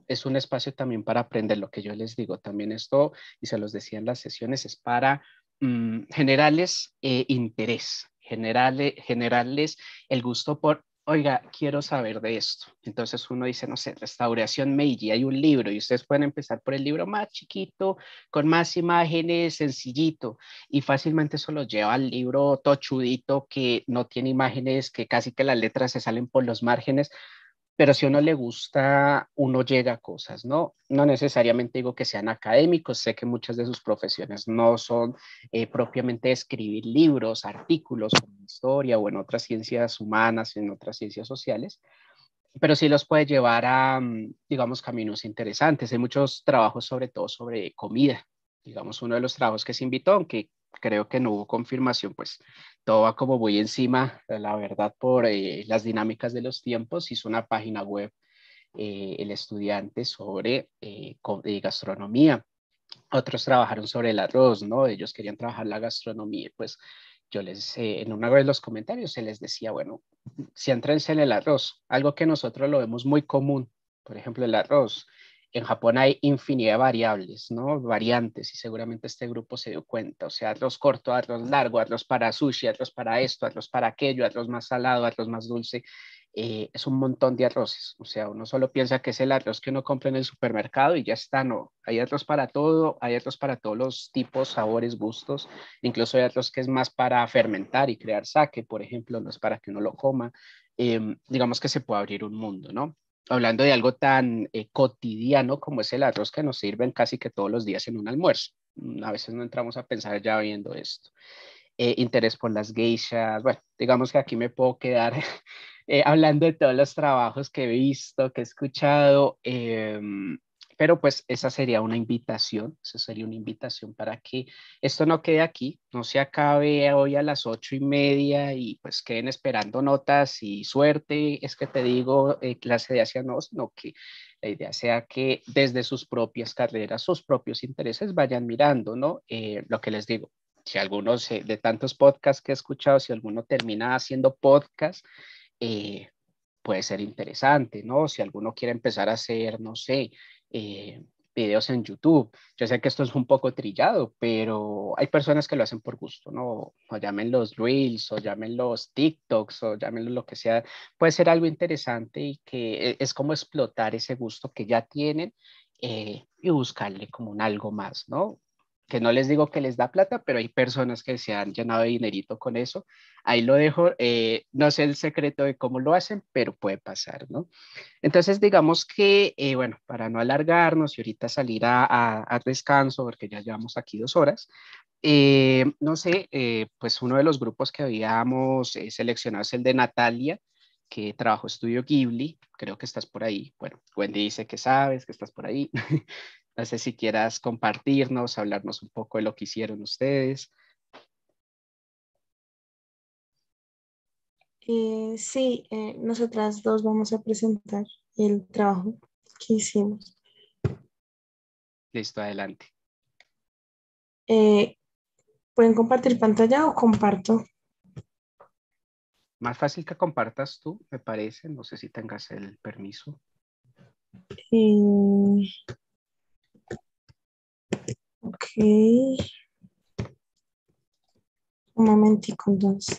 es un espacio también para aprender. Lo que yo les digo también esto, y se los decía en las sesiones, es para mmm, generarles eh, interés, generarle, generarles el gusto por, oiga, quiero saber de esto. Entonces uno dice, no sé, Restauración Meiji, hay un libro y ustedes pueden empezar por el libro más chiquito, con más imágenes, sencillito, y fácilmente eso los lleva al libro tochudito que no tiene imágenes, que casi que las letras se salen por los márgenes, pero si a uno le gusta, uno llega a cosas, ¿no? No necesariamente digo que sean académicos, sé que muchas de sus profesiones no son eh, propiamente escribir libros, artículos como historia o en otras ciencias humanas, en otras ciencias sociales, pero sí los puede llevar a, mm, digamos, caminos interesantes. Hay muchos trabajos, sobre todo sobre comida. Digamos, uno de los trabajos que se invitó, aunque creo que no hubo confirmación, pues todo va como muy encima, la verdad, por eh, las dinámicas de los tiempos. Hizo una página web eh, el estudiante sobre eh, eh, gastronomía. Otros trabajaron sobre el arroz, ¿no? Ellos querían trabajar la gastronomía, pues yo les, eh, en una vez los comentarios se les decía, bueno, céntrense en el arroz, algo que nosotros lo vemos muy común, por ejemplo, el arroz. En Japón hay infinidad de variables, ¿no? Variantes, y seguramente este grupo se dio cuenta, o sea, arroz corto, arroz largo, arroz para sushi, arroz para esto, arroz para aquello, arroz más salado, arroz más dulce. Eh, es un montón de arroces, o sea, uno solo piensa que es el arroz que uno compra en el supermercado y ya está, no, hay arroz para todo, hay arroz para todos los tipos, sabores, gustos, incluso hay arroz que es más para fermentar y crear sake, por ejemplo, no es para que uno lo coma. Eh, digamos que se puede abrir un mundo, ¿no? Hablando de algo tan eh, cotidiano como es el arroz que nos sirven casi que todos los días en un almuerzo. A veces no entramos a pensar ya viendo esto. Eh, interés por las geishas, bueno, digamos que aquí me puedo quedar eh, hablando de todos los trabajos que he visto, que he escuchado, eh, pero pues esa sería una invitación, esa sería una invitación para que esto no quede aquí, no se acabe hoy a las ocho y media y pues queden esperando notas y suerte, es que te digo, eh, clase de Asia no, sino que la idea sea que desde sus propias carreras, sus propios intereses vayan mirando, ¿no? Eh, lo que les digo, si algunos eh, de tantos podcasts que he escuchado, si alguno termina haciendo podcast, eh, puede ser interesante, ¿no? Si alguno quiere empezar a hacer, no sé, eh, videos en YouTube. Yo sé que esto es un poco trillado, pero hay personas que lo hacen por gusto, ¿no? O llamen los Reels, o llamen los TikToks, o llamen lo que sea. Puede ser algo interesante y que e, es como explotar ese gusto que ya tienen eh, y buscarle como un algo más, ¿no? Que no les digo que les da plata, pero hay personas que se han llenado de dinerito con eso. Ahí lo dejo, eh, no sé el secreto de cómo lo hacen, pero puede pasar, ¿no? Entonces, digamos que, eh, bueno, para no alargarnos y ahorita salir a, a, a descanso, porque ya llevamos aquí dos horas, eh, no sé, eh, pues uno de los grupos que habíamos eh, seleccionado es el de Natalia, que trabajó Estudio Ghibli, creo que estás por ahí. Bueno, Wendy dice que sabes, que estás por ahí. No sé si quieras compartirnos, hablarnos un poco de lo que hicieron ustedes. Eh, sí, eh, nosotras dos vamos a presentar el trabajo que hicimos. Listo, adelante. Eh, ¿Pueden compartir pantalla o comparto? Más fácil que compartas tú, me parece. No sé si tengas el permiso. Eh, ok. Un momentico, entonces.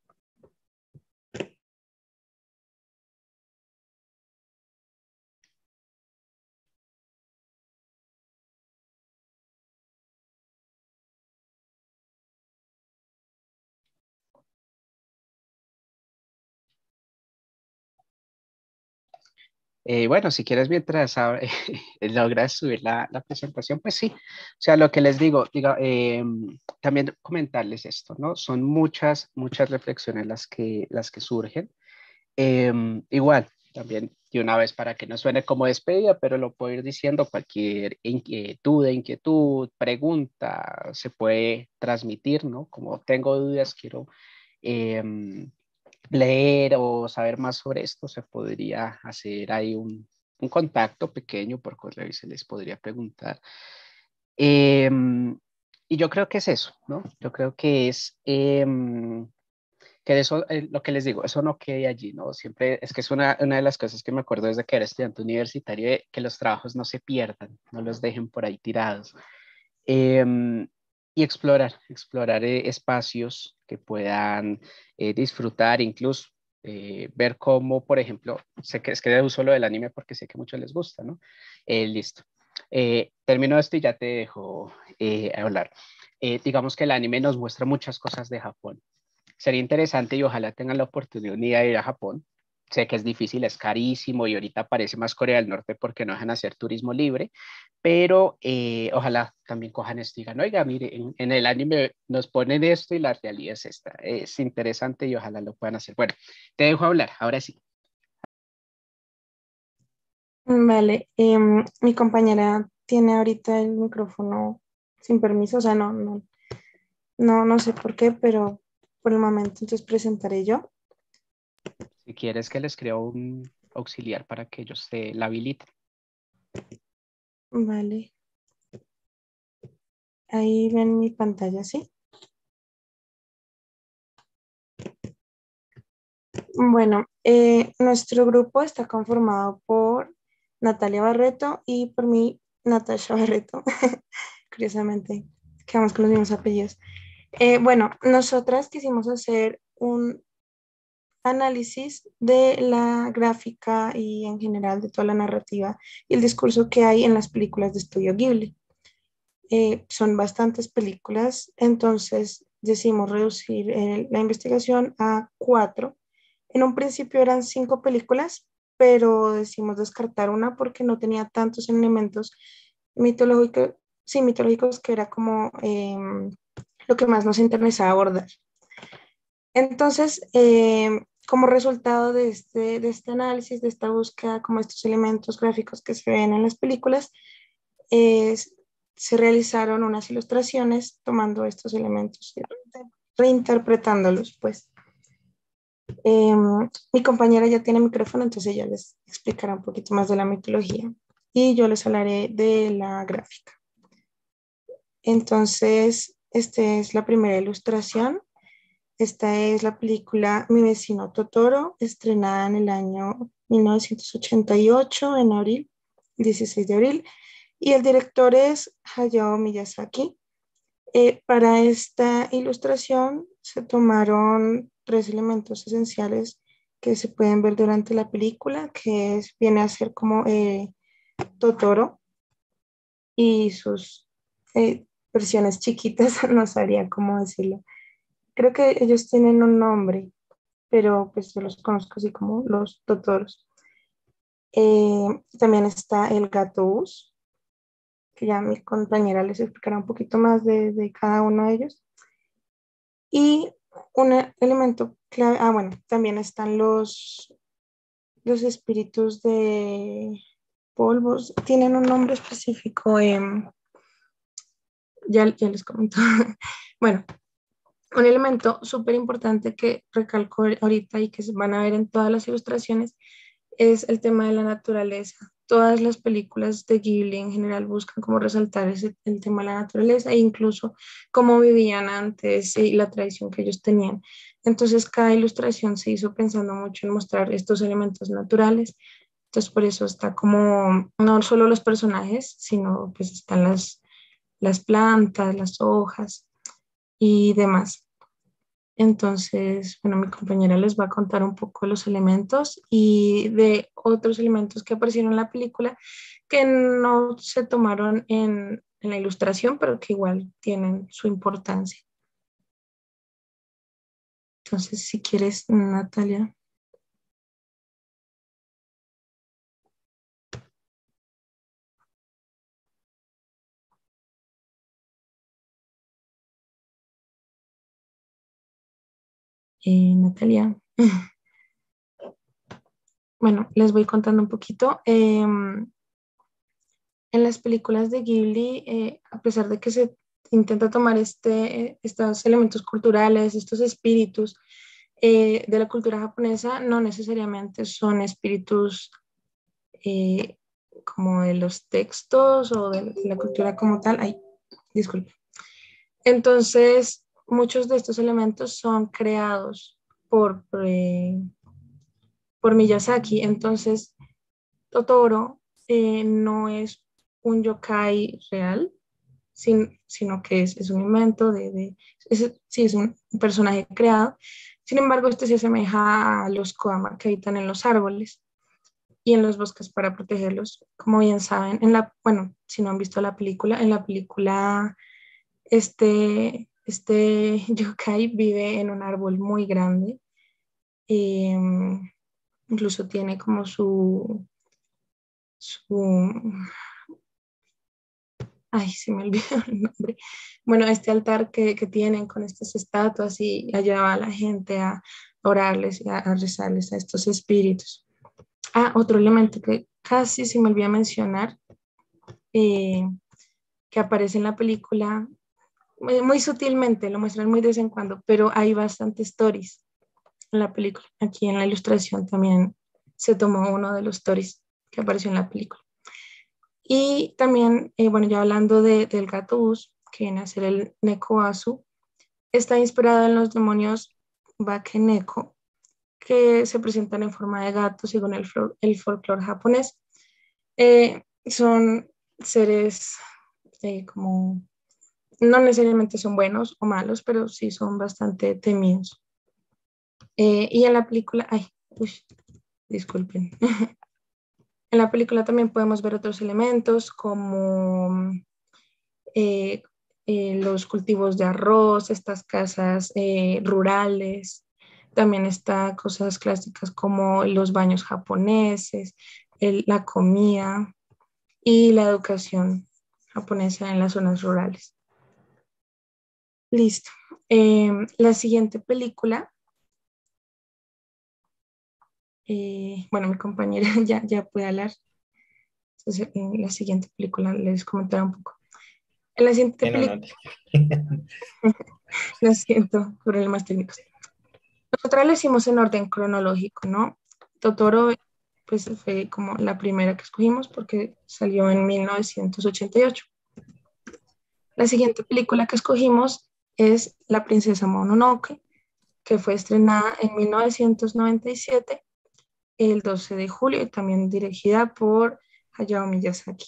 Eh, bueno, si quieres, mientras ah, logras subir la, la presentación, pues sí. O sea, lo que les digo, diga, eh, también comentarles esto, ¿no? Son muchas, muchas reflexiones las que, las que surgen. Eh, igual, también de una vez para que no suene como despedida, pero lo puedo ir diciendo, cualquier inquietud, inquietud, pregunta, se puede transmitir, ¿no? Como tengo dudas, quiero... Eh, leer o saber más sobre esto, se podría hacer ahí un, un contacto pequeño por correo y se les podría preguntar. Eh, y yo creo que es eso, ¿no? Yo creo que es eh, que eso, eh, lo que les digo, eso no quede allí, ¿no? Siempre, es que es una, una de las cosas que me acuerdo desde que era estudiante universitario, de que los trabajos no se pierdan, no los dejen por ahí tirados. Eh, y explorar, explorar eh, espacios que puedan eh, disfrutar, incluso eh, ver cómo, por ejemplo, sé que es que uso lo del anime porque sé que a muchos les gusta, ¿no? Eh, listo. Eh, termino esto y ya te dejo eh, hablar. Eh, digamos que el anime nos muestra muchas cosas de Japón. Sería interesante y ojalá tengan la oportunidad de ir a Japón. Sé que es difícil, es carísimo y ahorita parece más Corea del Norte porque no dejan hacer turismo libre, pero eh, ojalá también cojan esto y digan, oiga, mire, en, en el anime nos ponen esto y la realidad es esta. Es interesante y ojalá lo puedan hacer. Bueno, te dejo hablar, ahora sí. Vale, em, mi compañera tiene ahorita el micrófono sin permiso, o sea, no, no, no, no sé por qué, pero por el momento entonces presentaré yo. Si quieres que les creo un auxiliar para que ellos se la habiliten. Vale. Ahí ven mi pantalla, ¿sí? Bueno, eh, nuestro grupo está conformado por Natalia Barreto y por mí, Natasha Barreto. Curiosamente, quedamos con los mismos apellidos. Eh, bueno, nosotras quisimos hacer un análisis de la gráfica y en general de toda la narrativa y el discurso que hay en las películas de Estudio Ghibli. Eh, son bastantes películas, entonces decidimos reducir eh, la investigación a cuatro. En un principio eran cinco películas, pero decidimos descartar una porque no tenía tantos elementos mitológicos, sí, mitológicos, que era como eh, lo que más nos interesaba abordar. Entonces, eh, como resultado de este, de este análisis, de esta búsqueda, como estos elementos gráficos que se ven en las películas, eh, se realizaron unas ilustraciones tomando estos elementos y reinterpretándolos, pues. Eh, mi compañera ya tiene micrófono, entonces ella les explicará un poquito más de la mitología y yo les hablaré de la gráfica. Entonces, esta es la primera ilustración. Esta es la película Mi vecino Totoro, estrenada en el año mil novecientos ochenta y ocho, en abril, dieciséis de abril, y el director es Hayao Miyazaki. Eh, para esta ilustración se tomaron tres elementos esenciales que se pueden ver durante la película, que es, viene a ser como eh, Totoro y sus eh, versiones chiquitas, no sabría cómo decirlo. Creo que ellos tienen un nombre, pero pues yo los conozco así como los Totoros. Eh, también está el gato Bus, que ya mi compañera les explicará un poquito más de, de cada uno de ellos. Y un elemento clave, ah, bueno, también están los, los espíritus de polvos, tienen un nombre específico, eh, ya, ya les comento. Bueno, un elemento súper importante que recalco ahorita y que se van a ver en todas las ilustraciones es el tema de la naturaleza. Todas las películas de Ghibli en general buscan como resaltar ese, el tema de la naturaleza e incluso cómo vivían antes y la tradición que ellos tenían. Entonces cada ilustración se hizo pensando mucho en mostrar estos elementos naturales. Entonces por eso está como no solo los personajes, sino pues están las, las plantas, las hojas y demás. Entonces, bueno, mi compañera les va a contar un poco de los elementos y de otros elementos que aparecieron en la película que no se tomaron en, en la ilustración, pero que igual tienen su importancia. Entonces, si quieres, Natalia. Eh, Natalia. Bueno, les voy contando un poquito. Eh, en las películas de Ghibli, eh, a pesar de que se intenta tomar este, estos elementos culturales, estos espíritus eh, de la cultura japonesa, no necesariamente son espíritus eh, como de los textos o de, de la cultura como tal. Ay, disculpe. Entonces, muchos de estos elementos son creados por, por, eh, por Miyazaki. Entonces, Totoro eh, no es un yokai real, sin, sino que es, es un invento de, de es, sí, es un personaje creado. Sin embargo, este se asemeja a los Koama que habitan en los árboles y en los bosques para protegerlos. Como bien saben, en la, bueno, si no han visto la película, en la película este, este yokai vive en un árbol muy grande. Eh, incluso tiene como su, su, ay, se me olvidó el nombre. Bueno, este altar que, que tienen con estas estatuas y allá va la gente a orarles y a, a rezarles a estos espíritus. Ah, otro elemento que casi se me olvidó mencionar, eh, que aparece en la película, muy, muy sutilmente, lo muestran muy de vez en cuando, pero hay bastantes stories en la película. Aquí en la ilustración también se tomó uno de los stories que apareció en la película. Y también, eh, bueno, ya hablando de, del gato bus, que viene a ser el Nekoazu, está inspirado en los demonios Bakeneko, que se presentan en forma de gato según el, el folclore japonés. Eh, son seres eh, como, no necesariamente son buenos o malos, pero sí son bastante temidos. Eh, y en la película, ay, uy, disculpen. En la película también podemos ver otros elementos como eh, eh, los cultivos de arroz, estas casas eh, rurales. También está cosas clásicas como los baños japoneses, el, la comida y la educación japonesa en las zonas rurales. Listo. Eh, la siguiente película. Eh, bueno, mi compañera ya, ya puede hablar. Entonces, en la siguiente película les comentaré un poco. En la siguiente película. Lo siento, problemas técnicos. Nosotros lo hicimos en orden cronológico, ¿no? Totoro, pues fue como la primera que escogimos porque salió en mil novecientos ochenta y ocho. La siguiente película que escogimos es La princesa Mononoke, que fue estrenada en mil novecientos noventa y siete, el doce de julio, y también dirigida por Hayao Miyazaki.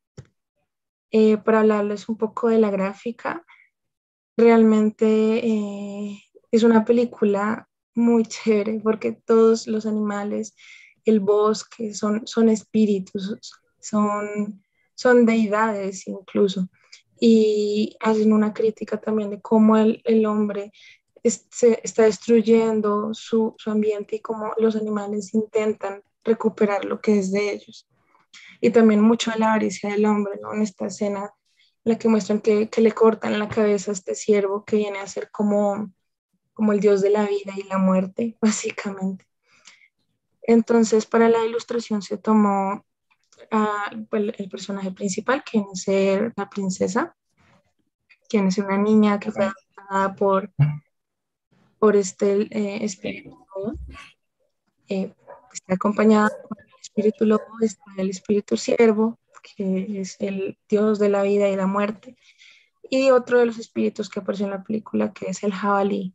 Eh, para hablarles un poco de la gráfica, realmente eh, es una película muy chévere porque todos los animales, el bosque, son, son espíritus, son, son deidades incluso. Y hacen una crítica también de cómo el, el hombre es, se está destruyendo su, su ambiente y cómo los animales intentan recuperar lo que es de ellos. Y también mucho de la avaricia del hombre, ¿no? En esta escena en la que muestran que, que le cortan la cabeza a este ciervo que viene a ser como, como el dios de la vida y la muerte, básicamente. Entonces, para la ilustración se tomó uh, el, el personaje principal, quien es ser la princesa, quien es una niña que fue adoptada por, por este eh, espíritu lobo. Eh, está acompañada por el espíritu lobo, está el espíritu ciervo, que es el dios de la vida y la muerte, y otro de los espíritus que apareció en la película, que es el jabalí.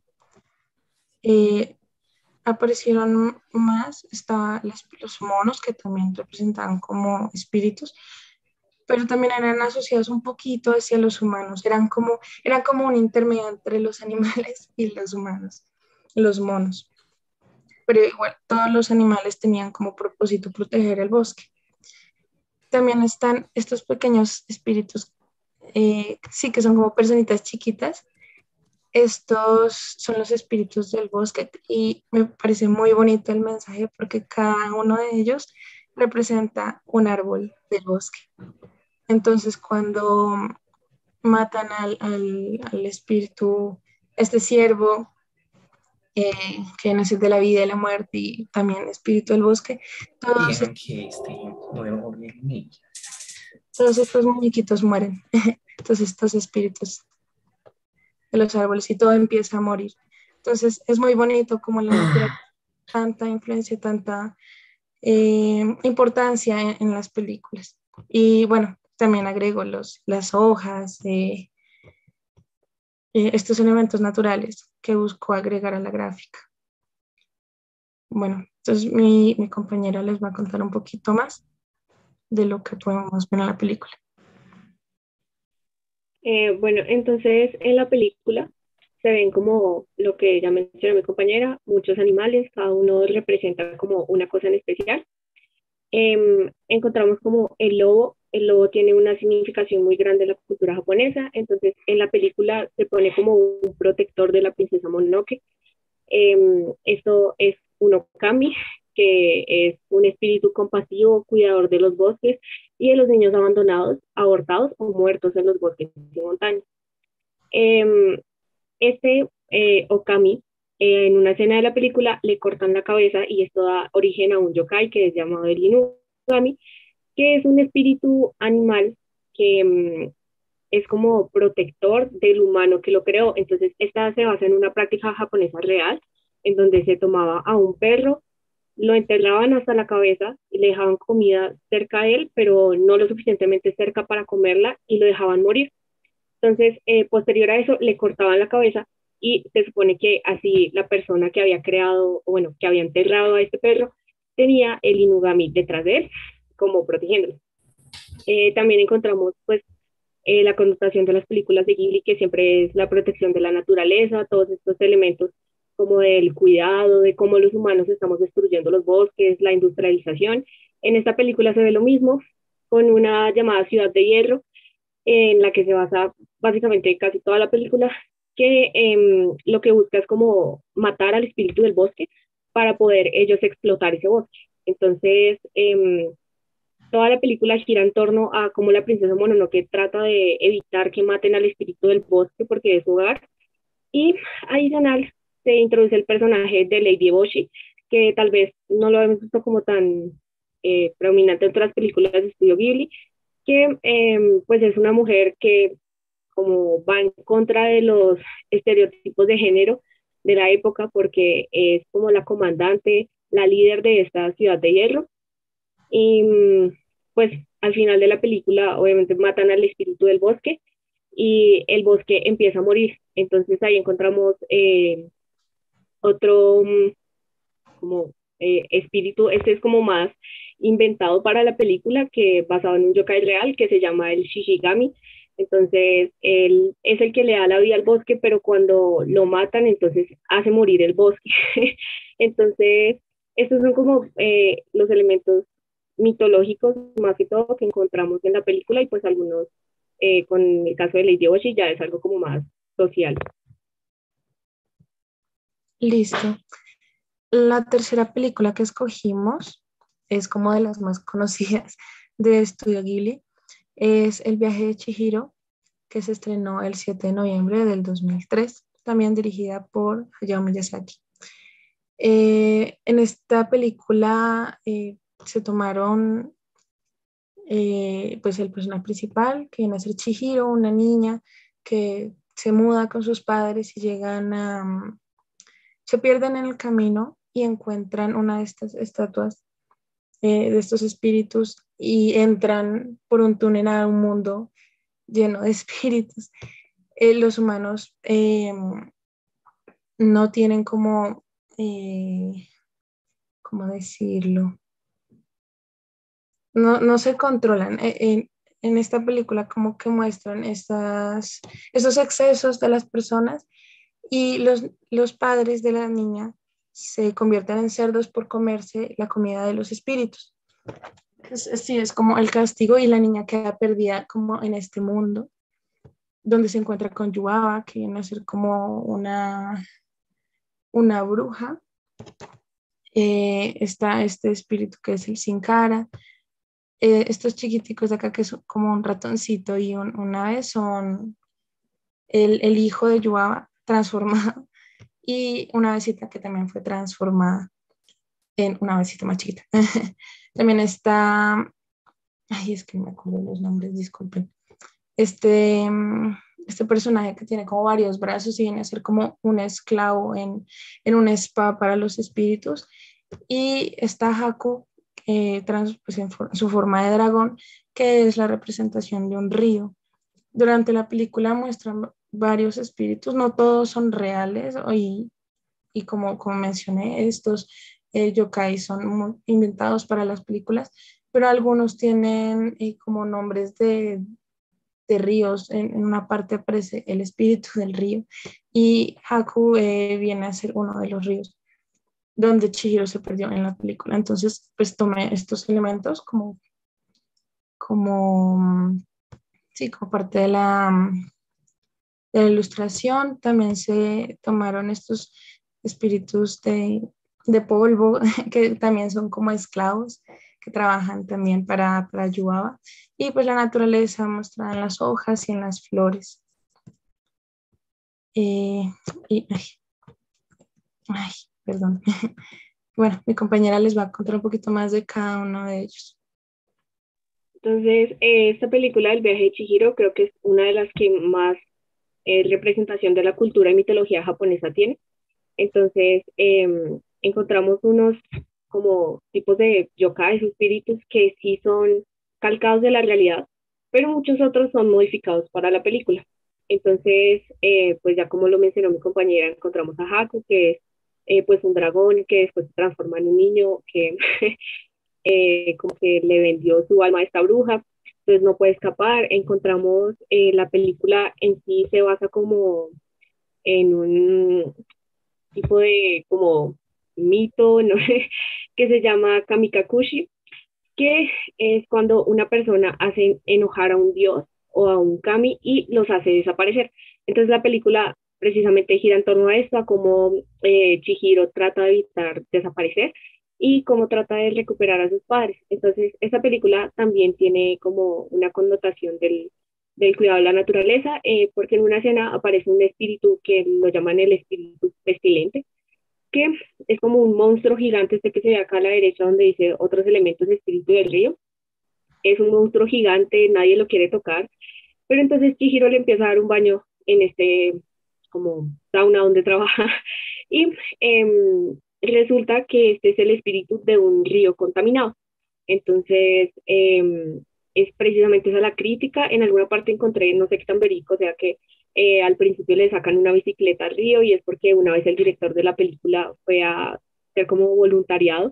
Eh, aparecieron más, estaban los monos, que también representaban como espíritus, pero también eran asociados un poquito hacia los humanos, eran como, eran como un intermedio entre los animales y los humanos, los monos. Pero igual, todos los animales tenían como propósito proteger el bosque. También están estos pequeños espíritus, eh, sí que son como personitas chiquitas. Estos son los espíritus del bosque y me parece muy bonito el mensaje porque cada uno de ellos representa un árbol del bosque. Entonces, cuando matan al, al, al espíritu, este ciervo, eh, que nace de la vida y la muerte y también espíritu del bosque, todos, que este nuevo todos estos muñequitos mueren. Entonces, estos espíritus de los árboles y todo empieza a morir. Entonces, es muy bonito como la naturaleza, tanta influencia, tanta eh, importancia en, en las películas. Y bueno, también agrego los, las hojas, eh, eh, estos elementos naturales que busco agregar a la gráfica. bueno, entonces mi, mi compañera les va a contar un poquito más de lo que podemos ver en la película. Eh, bueno, entonces en la película se ven como lo que ya mencionó mi compañera, muchos animales, cada uno representa como una cosa en especial. Eh, encontramos como el lobo, el lobo tiene una significación muy grande en la cultura japonesa, entonces en la película se pone como un protector de la princesa Mononoke. Eh, esto es un okami, que es un espíritu compasivo, cuidador de los bosques y de los niños abandonados, abortados o muertos en los bosques y montañas. Eh, este eh, okami, eh, en una escena de la película, le cortan la cabeza y esto da origen a un yokai que es llamado el Inugami, que es un espíritu animal que um, es como protector del humano que lo creó. Entonces, esta se basa en una práctica japonesa real, en donde se tomaba a un perro, lo enterraban hasta la cabeza y le dejaban comida cerca de él, pero no lo suficientemente cerca para comerla y lo dejaban morir. Entonces, eh, posterior a eso, le cortaban la cabeza y se supone que así la persona que había creado, o bueno, que había enterrado a este perro, tenía el Inugami detrás de él, como protegiéndolo. Eh, también encontramos, pues, eh, la connotación de las películas de Ghibli, que siempre es la protección de la naturaleza, todos estos elementos como del cuidado, de cómo los humanos estamos destruyendo los bosques, la industrialización. En esta película se ve lo mismo, con una llamada Ciudad de Hierro, en la que se basa básicamente casi toda la película, que eh, lo que busca es como matar al espíritu del bosque para poder ellos explotar ese bosque. Entonces, eh, toda la película gira en torno a cómo la princesa Mononoke trata de evitar que maten al espíritu del bosque porque es su hogar. Y adicional, se introduce el personaje de Lady Eboshi, que tal vez no lo hemos visto como tan eh, predominante en otras películas de estudio Ghibli, que eh, pues es una mujer que como va en contra de los estereotipos de género de la época, porque es como la comandante, la líder de esta ciudad de hierro. Y pues al final de la película obviamente matan al espíritu del bosque y el bosque empieza a morir. Entonces ahí encontramos eh, otro como eh, espíritu, este es como más inventado para la película, que basado en un yokai real que se llama el Shishigami. Entonces él es el que le da la vida al bosque, pero cuando lo matan entonces hace morir el bosque. Entonces estos son como eh, los elementos mitológicos más que todo que encontramos en la película, y pues algunos eh, con el caso de Lady Eboshi ya es algo como más social. Listo. La tercera película que escogimos es como de las más conocidas de Estudio Ghibli. Es El viaje de Chihiro, que se estrenó el siete de noviembre del dos mil tres, también dirigida por Hayao Miyazaki. Eh, en esta película eh, se tomaron eh, pues el personaje principal, que viene a ser Chihiro, una niña que se muda con sus padres y llegan a... se pierden en el camino y encuentran una de estas estatuas eh, de estos espíritus y entran por un túnel a un mundo lleno de espíritus. Eh, los humanos eh, no tienen como, eh, ¿cómo decirlo? No, no se controlan. Eh, en, en esta película como que muestran estas, estos excesos de las personas, y los, los padres de la niña se convierten en cerdos por comerse la comida de los espíritus. Es, sí, es como el castigo, y la niña queda perdida como en este mundo, donde se encuentra con Yubaba, que viene a ser como una, una bruja. Eh, está este espíritu que es el sin cara. Eh, estos chiquiticos de acá que son como un ratoncito y un, una vez son el, el hijo de Yubaba transformado, y una avecita que también fue transformada en una avecita más chiquita. También está, ay, es que no me acuerdo los nombres, disculpen. Este, este personaje que tiene como varios brazos y viene a ser como un esclavo en, en un spa para los espíritus. Y está Haku, eh, trans, pues en for, su forma de dragón, que es la representación de un río. Durante la película muestran varios espíritus, no todos son reales, y, y como, como mencioné, estos eh, yokai son muy inventados para las películas, pero algunos tienen eh, como nombres de, de ríos. En, en una parte aparece el espíritu del río y Haku eh, viene a ser uno de los ríos donde Chihiro se perdió en la película. Entonces, pues tomé estos elementos como, como, mm, sí, como parte de la, mm, de la ilustración. También se tomaron estos espíritus de, de polvo, que también son como esclavos, que trabajan también para, para Yubaba. Y pues la naturaleza mostrada en las hojas y en las flores. Eh, y, ay, ay, perdón. Bueno, mi compañera les va a contar un poquito más de cada uno de ellos. Entonces, eh, esta película del viaje de Chihiro creo que es una de las que más eh, representación de la cultura y mitología japonesa tiene. Entonces, eh, encontramos unos como tipos de yokais, espíritus que sí son calcados de la realidad, pero muchos otros son modificados para la película. Entonces, eh, pues ya como lo mencionó mi compañera, encontramos a Haku, que es eh, pues un dragón que después se transforma en un niño que eh, como que le vendió su alma a esta bruja, entonces no puede escapar. Encontramos eh, la película en sí se basa como en un tipo de como mito, ¿no? que se llama Kamikakushi, que es cuando una persona hace enojar a un dios o a un kami y los hace desaparecer. Entonces la película precisamente gira en torno a esto, a cómo eh, Chihiro trata de evitar desaparecer y cómo trata de recuperar a sus padres. Entonces esta película también tiene como una connotación del, del cuidado de la naturaleza, eh, porque en una escena aparece un espíritu que lo llaman el espíritu pestilente, que es como un monstruo gigante, este que se ve acá a la derecha donde dice otros elementos de espíritu del río. Es un monstruo gigante, nadie lo quiere tocar, pero entonces Chihiro le empieza a dar un baño en este como sauna donde trabaja y eh, resulta que este es el espíritu de un río contaminado. Entonces, eh, es precisamente esa la crítica. En alguna parte encontré, no sé qué tan verico, o sea que eh, al principio le sacan una bicicleta al río y es porque una vez el director de la película fue a ser como voluntariado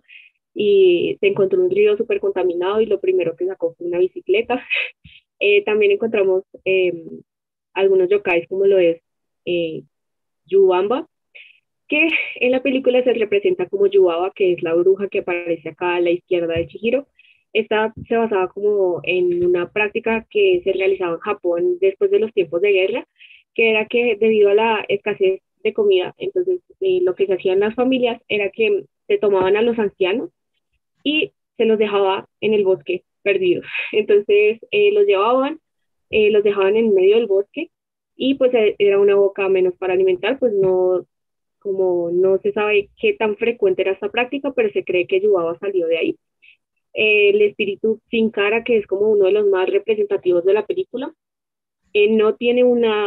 y se encontró un río súper contaminado y lo primero que sacó fue una bicicleta. Eh, también encontramos eh, algunos yokais como lo es eh, Yubamba, que en la película se representa como Yubaba, que es la bruja que aparece acá a la izquierda de Chihiro. Esta se basaba como en una práctica que se realizaba en Japón después de los tiempos de guerra, que era que debido a la escasez de comida, entonces eh, lo que se hacía en las familias era que se tomaban a los ancianos y se los dejaba en el bosque perdidos. Entonces eh, los llevaban, eh, los dejaban en medio del bosque y pues eh, era una boca menos para alimentar, pues no, como no se sabe qué tan frecuente era esta práctica, pero se cree que Yubaba salió de ahí. Eh, el espíritu sin cara, que es como uno de los más representativos de la película, eh, no tiene una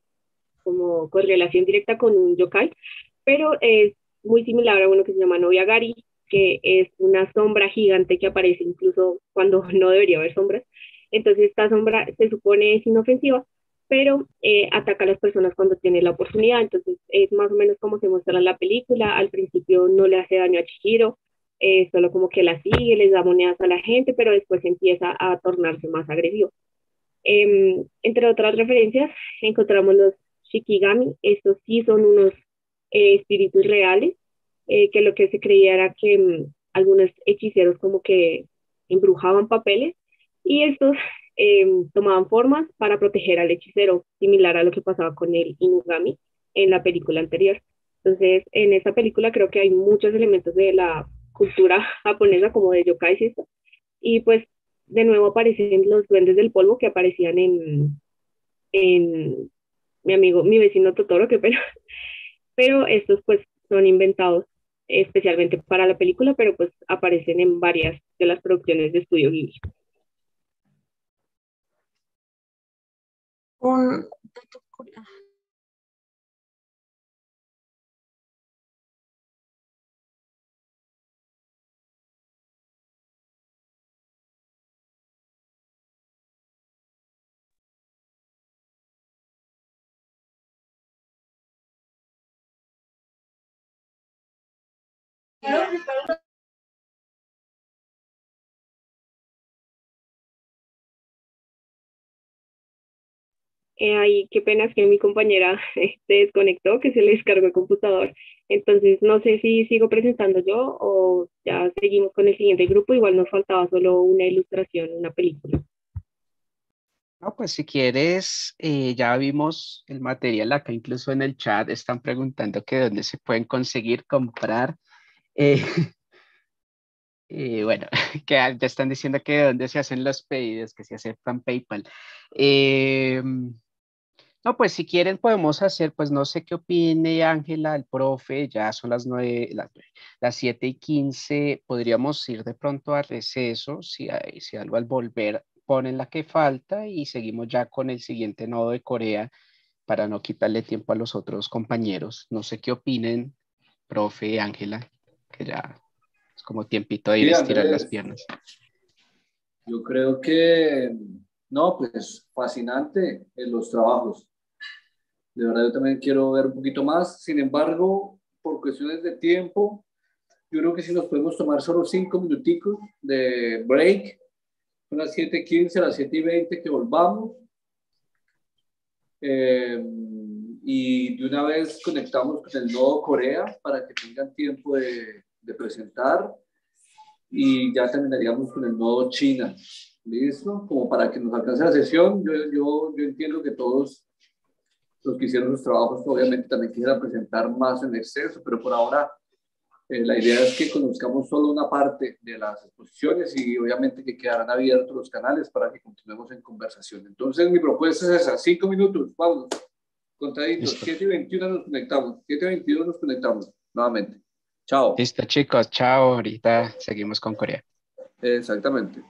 como correlación directa con un yokai, pero es muy similar a uno que se llama Nobiagari, que es una sombra gigante que aparece incluso cuando no debería haber sombras. Entonces esta sombra se supone es inofensiva, pero eh, ataca a las personas cuando tiene la oportunidad. Entonces es más o menos como se muestra en la película. Al principio no le hace daño a Chihiro, eh, solo como que la sigue, les da monedas a la gente, pero después empieza a tornarse más agresivo. Eh, entre otras referencias, encontramos los Shikigami. Estos sí son unos eh, espíritus reales, eh, que lo que se creía era que um, algunos hechiceros como que embrujaban papeles y estos eh, tomaban formas para proteger al hechicero, similar a lo que pasaba con el Inugami en la película anterior. Entonces, en esta película creo que hay muchos elementos de la cultura japonesa, como de yokai y esto, y pues de nuevo aparecen los duendes del polvo que aparecían en, en mi amigo, mi vecino Totoro, que pena, pero estos pues son inventados especialmente para la película, pero pues aparecen en varias de las producciones de Estudio Ghibli. Un Eh, ahí, qué pena es que mi compañera se desconectó, que se le descargó el computador. Entonces, no sé si sigo presentando yo o ya seguimos con el siguiente grupo. Igual nos faltaba solo una ilustración, una película. No, pues si quieres, eh, ya vimos el material acá, incluso en el chat están preguntando que dónde se pueden conseguir, comprar. Eh, eh, bueno, que ya están diciendo que de dónde se hacen los pedidos, que se aceptan PayPal. Eh, no, pues si quieren podemos hacer, pues no sé qué opine Ángela, el profe, ya son las nueve, las, nueve, las siete y quince, podríamos ir de pronto a receso, si, hay- si algo al volver ponen la que falta y seguimos ya con el siguiente nodo de Corea para no quitarle tiempo a los otros compañeros. No sé qué opinen, profe, Ángela, que ya es como tiempito de ir a Sí, estirar las Andrés, piernas. yo creo que, no, pues fascinante en los trabajos. De verdad, yo también quiero ver un poquito más. Sin embargo, por cuestiones de tiempo, yo creo que si nos podemos tomar solo cinco minuticos de break, son las siete y quince, a las siete y veinte que volvamos. Eh, y de una vez conectamos con el nodo Corea para que tengan tiempo de, de presentar y ya terminaríamos con el nodo China. ¿Listo? Como para que nos alcance la sesión. Yo, yo, yo entiendo que todos los que hicieron sus trabajos obviamente también quisieran presentar más en exceso, pero por ahora eh, la idea es que conozcamos solo una parte de las exposiciones y obviamente que quedarán abiertos los canales para que continuemos en conversación. Entonces mi propuesta es esa, cinco minutos, vamos, contaditos, siete y veintiuno nos conectamos, siete y veintidós nos conectamos nuevamente. Chao. Listo, chicos, chao, ahorita seguimos con Corea. Exactamente.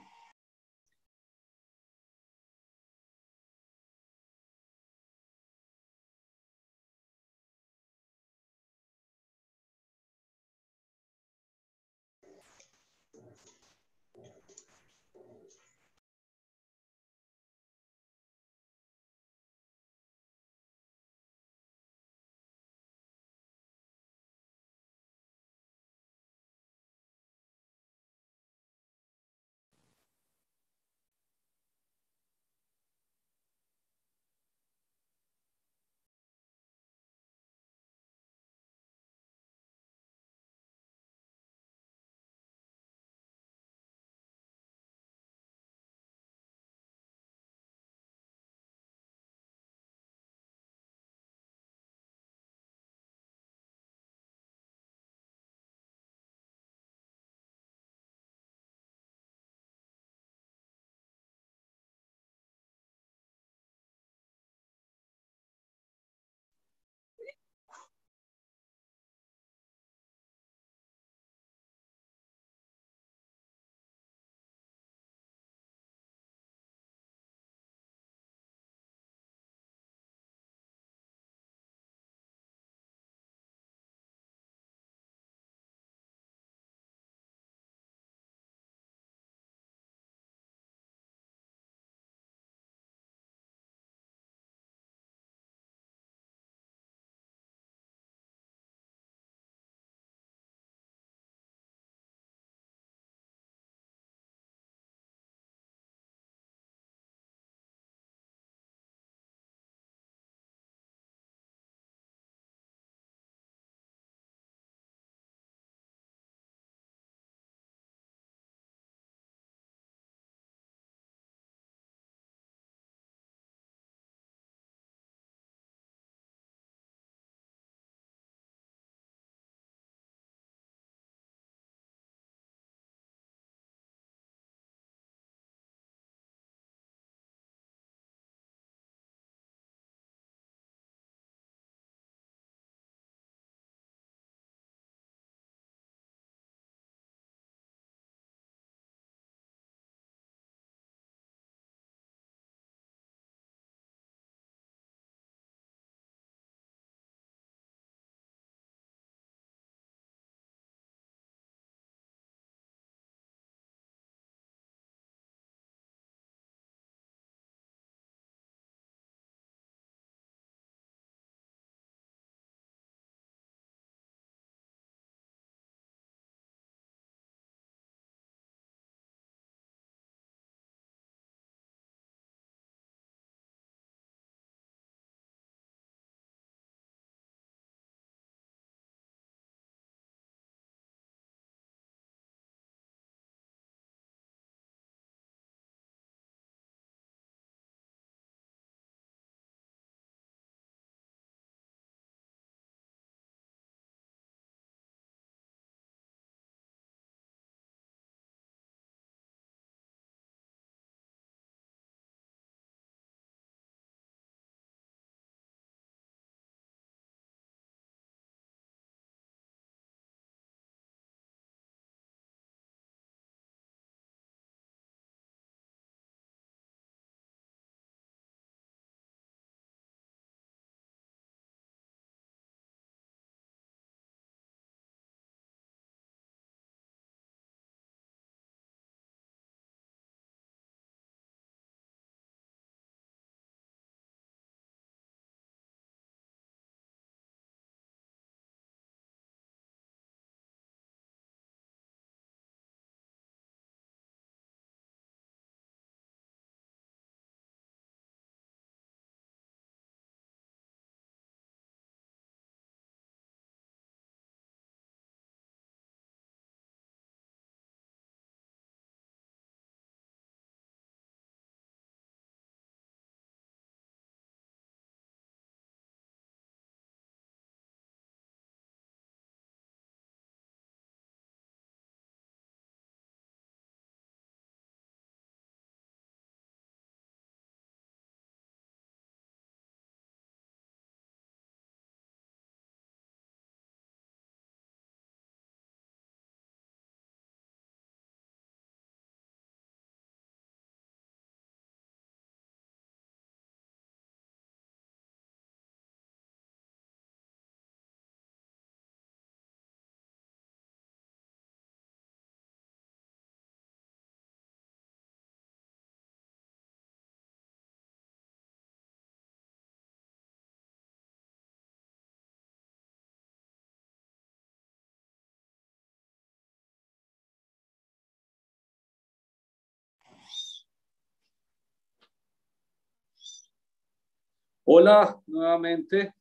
Hola, nuevamente.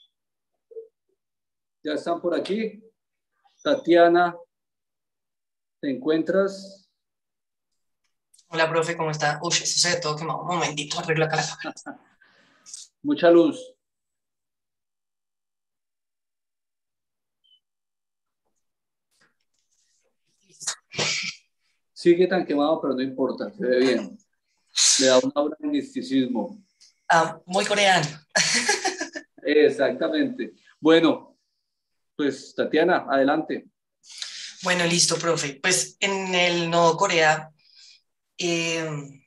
Ya están por aquí. Tatiana, ¿te encuentras? Hola, profe, ¿cómo está? Uf, eso se ve todo quemado. Un momentito, arreglo acá la cámara. Mucha luz. Sigue tan quemado, pero no importa, se ve bien. Le da un aura de misticismo. Ah, muy coreano. Exactamente. Bueno, pues Tatiana, adelante. Bueno, listo, profe. Pues en el Nodo Corea eh,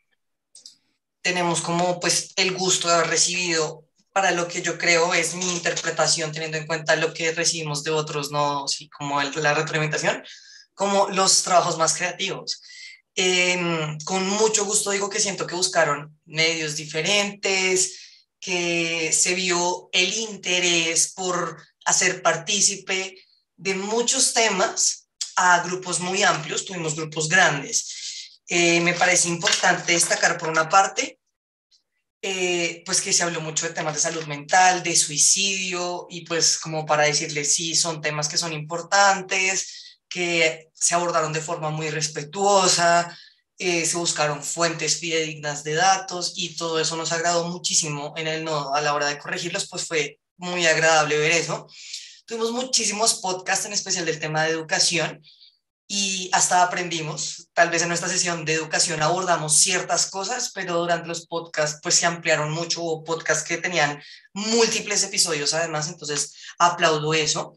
tenemos como pues el gusto de haber recibido para lo que yo creo es mi interpretación, teniendo en cuenta lo que recibimos de otros nodos y como el, la retroalimentación, como los trabajos más creativos. Eh, con mucho gusto digo que siento que buscaron medios diferentes, que se vio el interés por hacer partícipe de muchos temas a grupos muy amplios, tuvimos grupos grandes. Eh, me parece importante destacar por una parte, eh, pues que se habló mucho de temas de salud mental, de suicidio, y pues como para decirles, sí, son temas que son importantes, que se abordaron de forma muy respetuosa, eh, se buscaron fuentes fidedignas de datos y todo eso nos agradó muchísimo en el nodo. A la hora de corregirlos, pues fue muy agradable ver eso. Tuvimos muchísimos podcasts, en especial del tema de educación, y hasta aprendimos. Tal vez en nuestra sesión de educación abordamos ciertas cosas, pero durante los podcasts pues se ampliaron mucho. Hubo podcasts que tenían múltiples episodios además, entonces aplaudo eso.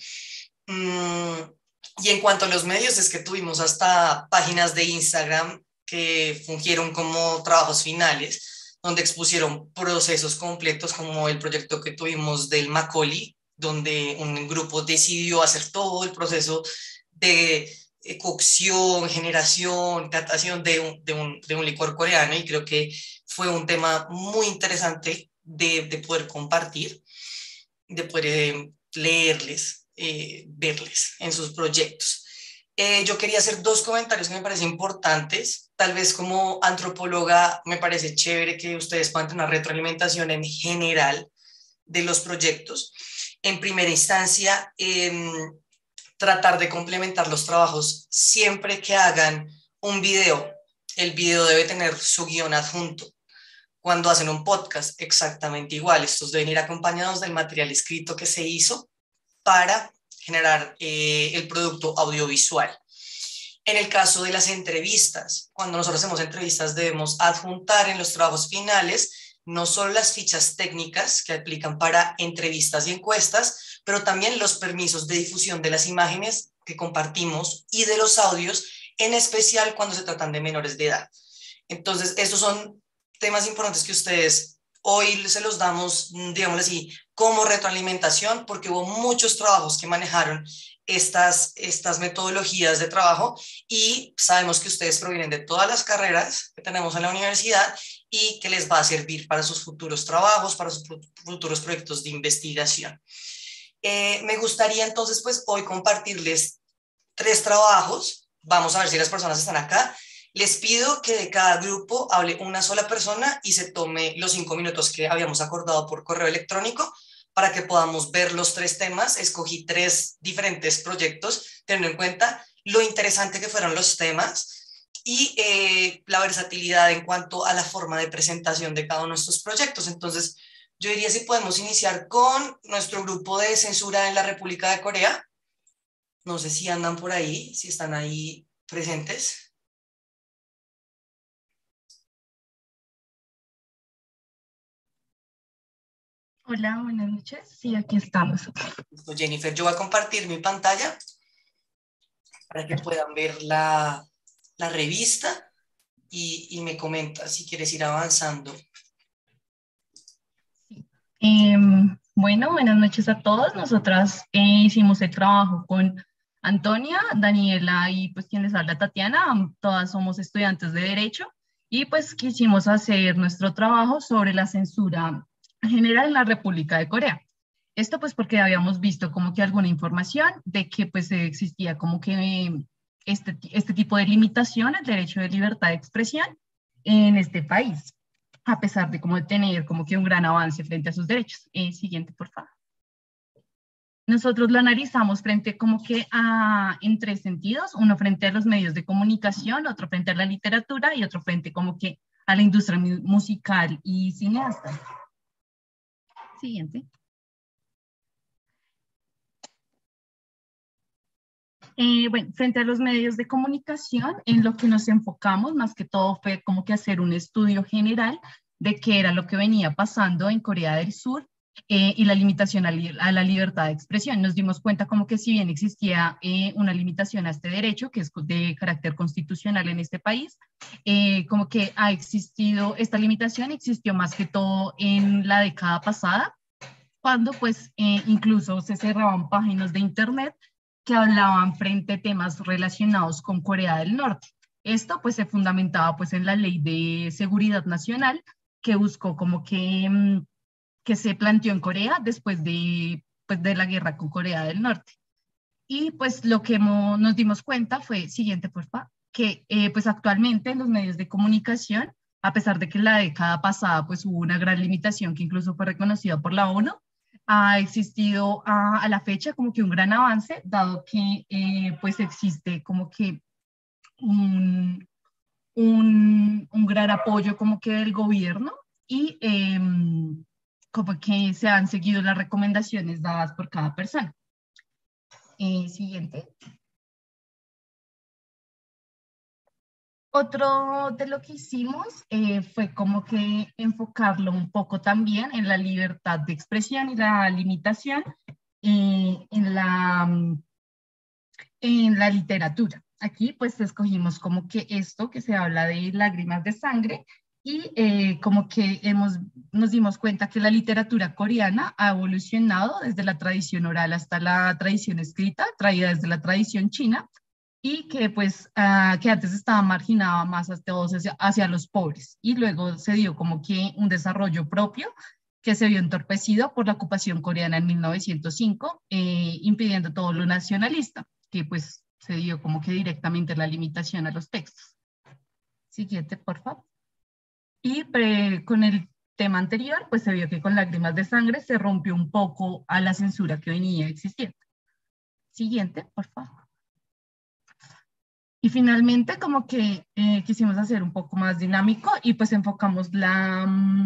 Mm, y en cuanto a los medios, es que tuvimos hasta páginas de Instagram que fungieron como trabajos finales, donde expusieron procesos completos, como el proyecto que tuvimos del Macaulay, donde un grupo decidió hacer todo el proceso de cocción, generación, catación de un, de, un, de un licor coreano, y creo que fue un tema muy interesante de, de poder compartir, de poder eh, leerles, eh, verles en sus proyectos. Eh, yo quería hacer dos comentarios que me parecen importantes. Tal vez como antropóloga me parece chévere que ustedes puedan tener retroalimentación en general de los proyectos. En primera instancia, eh, tratar de complementar los trabajos siempre que hagan un video. El video debe tener su guión adjunto. Cuando hacen un podcast, exactamente igual. Estos deben ir acompañados del material escrito que se hizo para generar eh, el producto audiovisual. En el caso de las entrevistas, cuando nosotros hacemos entrevistas debemos adjuntar en los trabajos finales no solo las fichas técnicas que aplican para entrevistas y encuestas, pero también los permisos de difusión de las imágenes que compartimos y de los audios, en especial cuando se tratan de menores de edad. Entonces, estos son temas importantes que ustedes hoy se los damos, digámoslo así, como retroalimentación, porque hubo muchos trabajos que manejaron estas, estas metodologías de trabajo, y sabemos que ustedes provienen de todas las carreras que tenemos en la universidad y que les va a servir para sus futuros trabajos, para sus futuros proyectos de investigación. Eh, me gustaría entonces pues hoy compartirles tres trabajos. Vamos a ver si las personas están acá. Les pido que de cada grupo hable una sola persona y se tome los cinco minutos que habíamos acordado por correo electrónico para que podamos ver los tres temas. Escogí tres diferentes proyectos, teniendo en cuenta lo interesante que fueron los temas y eh, la versatilidad en cuanto a la forma de presentación de cada uno de estos proyectos. Entonces, yo diría si podemos iniciar con nuestro grupo de censura en la República de Corea. No sé si andan por ahí, si están ahí presentes. Hola, buenas noches. Sí, aquí estamos. Jennifer, yo voy a compartir mi pantalla para que puedan ver la, la revista y, y me comenta si quieres ir avanzando. Eh, bueno, buenas noches a todos. Nosotras eh, hicimos el trabajo con Antonia, Daniela y pues quien les habla, Tatiana. Todas somos estudiantes de Derecho y pues quisimos hacer nuestro trabajo sobre la censura general en la República de Corea. Esto pues porque habíamos visto como que alguna información de que pues existía como que este, este tipo de limitación al derecho de libertad de expresión en este país. a pesar de como tener como que un gran avance frente a sus derechos. Eh, siguiente, por favor. Nosotros lo analizamos frente como que a, en tres sentidos, uno frente a los medios de comunicación, otro frente a la literatura y otro frente como que a la industria musical y cineasta. Siguiente. Eh, bueno, frente a los medios de comunicación, en lo que nos enfocamos más que todo fue como que hacer un estudio general de qué era lo que venía pasando en Corea del Sur eh, y la limitación a, li a la libertad de expresión. Nos dimos cuenta como que si bien existía eh, una limitación a este derecho, que es de carácter constitucional en este país, eh, como que ha existido, esta limitación existió más que todo en la década pasada, cuando pues eh, incluso se cerraban páginas de internet que hablaban frente a temas relacionados con Corea del Norte. Esto pues se fundamentaba pues en la Ley de Seguridad Nacional que buscó como que, que se planteó en Corea después de, pues, de la guerra con Corea del Norte. Y pues lo que hemos, nos dimos cuenta fue, siguiente por favor, que eh, pues actualmente en los medios de comunicación, a pesar de que en la década pasada pues hubo una gran limitación que incluso fue reconocida por la ONU, ha existido a, a la fecha como que un gran avance, dado que eh, pues existe como que un, un, un gran apoyo como que del gobierno y eh, como que se han seguido las recomendaciones dadas por cada persona. Eh, siguiente. Otro de lo que hicimos eh, fue como que enfocarlo un poco también en la libertad de expresión y la limitación eh, en, la, en la literatura. Aquí pues escogimos como que esto que se habla de lágrimas de sangre y eh, como que hemos, nos dimos cuenta que la literatura coreana ha evolucionado desde la tradición oral hasta la tradición escrita, traída desde la tradición china, y que pues uh, que antes estaba marginada más hacia, hacia los pobres y luego se dio como que un desarrollo propio que se vio entorpecido por la ocupación coreana en mil novecientos cinco, eh, impidiendo todo lo nacionalista, que pues se dio como que directamente la limitación a los textos. Siguiente, por favor. Y pre, con el tema anterior, pues se vio que con Lágrimas de Sangre se rompió un poco a la censura que venía existiendo. Siguiente, por favor. Y finalmente como que eh, quisimos hacer un poco más dinámico y pues enfocamos la,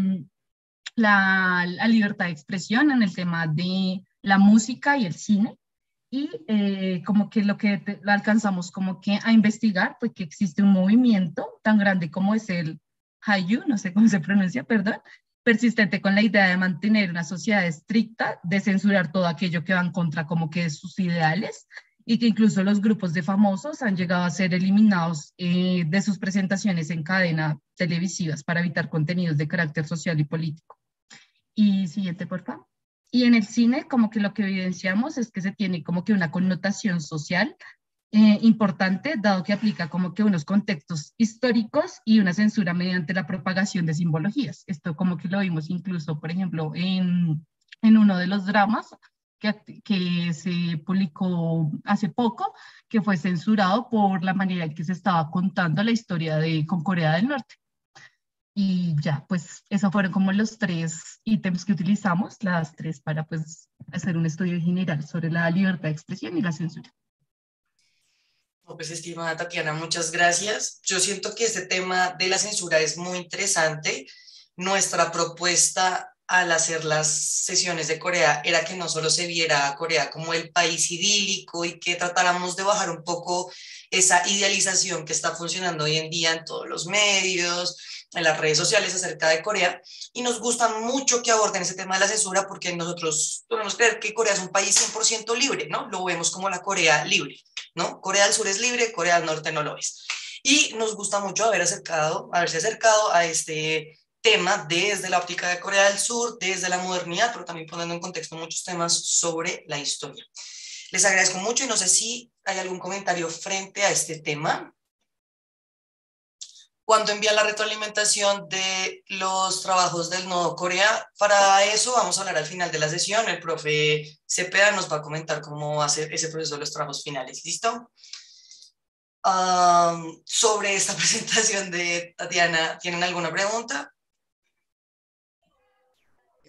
la, la libertad de expresión en el tema de la música y el cine. Y eh, como que lo que te, lo alcanzamos como que a investigar fue que existe un movimiento tan grande como es el Hallyu, no sé cómo se pronuncia, perdón, persistente con la idea de mantener una sociedad estricta, de censurar todo aquello que va en contra como que de sus ideales, y que incluso los grupos de famosos han llegado a ser eliminados eh, de sus presentaciones en cadena televisivas para evitar contenidos de carácter social y político. Y siguiente, por favor. Y en el cine, como que lo que evidenciamos es que se tiene como que una connotación social eh, importante, dado que aplica como que unos contextos históricos y una censura mediante la propagación de simbologías. Esto como que lo vimos incluso, por ejemplo, en, en uno de los dramas, Que, que se publicó hace poco, que fue censurado por la manera en que se estaba contando la historia de, con Corea del Norte. Y ya, pues esos fueron como los tres ítems que utilizamos, las tres para pues hacer un estudio general sobre la libertad de expresión y la censura. Pues estimada Tatiana, muchas gracias. Yo siento que este tema de la censura es muy interesante. Nuestra propuesta al hacer las sesiones de Corea era que no solo se viera a Corea como el país idílico y que tratáramos de bajar un poco esa idealización que está funcionando hoy en día en todos los medios, en las redes sociales acerca de Corea, y nos gusta mucho que aborden ese tema de la censura porque nosotros podemos creer que Corea es un país cien por ciento libre, ¿no? Lo vemos como la Corea libre, ¿no? Corea del Sur es libre, Corea del Norte no lo es. Y nos gusta mucho haber acercado, haberse acercado a este tema desde la óptica de Corea del Sur, desde la modernidad, pero también poniendo en contexto muchos temas sobre la historia. Les agradezco mucho y no sé si hay algún comentario frente a este tema. Cuando envían la retroalimentación de los trabajos del Nodo Corea, para eso vamos a hablar al final de la sesión. El profe Cepeda nos va a comentar cómo va a ser ese proceso de los trabajos finales. ¿Listo? Um, sobre esta presentación de Tatiana, ¿tienen alguna pregunta?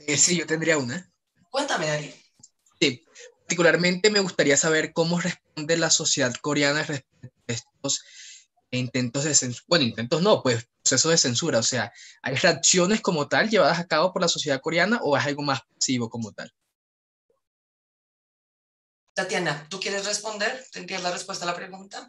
Eh, sí, yo tendría una. Cuéntame, Dani. Sí, particularmente me gustaría saber cómo responde la sociedad coreana respecto a estos intentos de censura. Bueno, intentos no, pues procesos de censura. O sea, ¿hay reacciones como tal llevadas a cabo por la sociedad coreana o es algo más pasivo como tal? Tatiana, ¿tú quieres responder? ¿Tendrías la respuesta a la pregunta?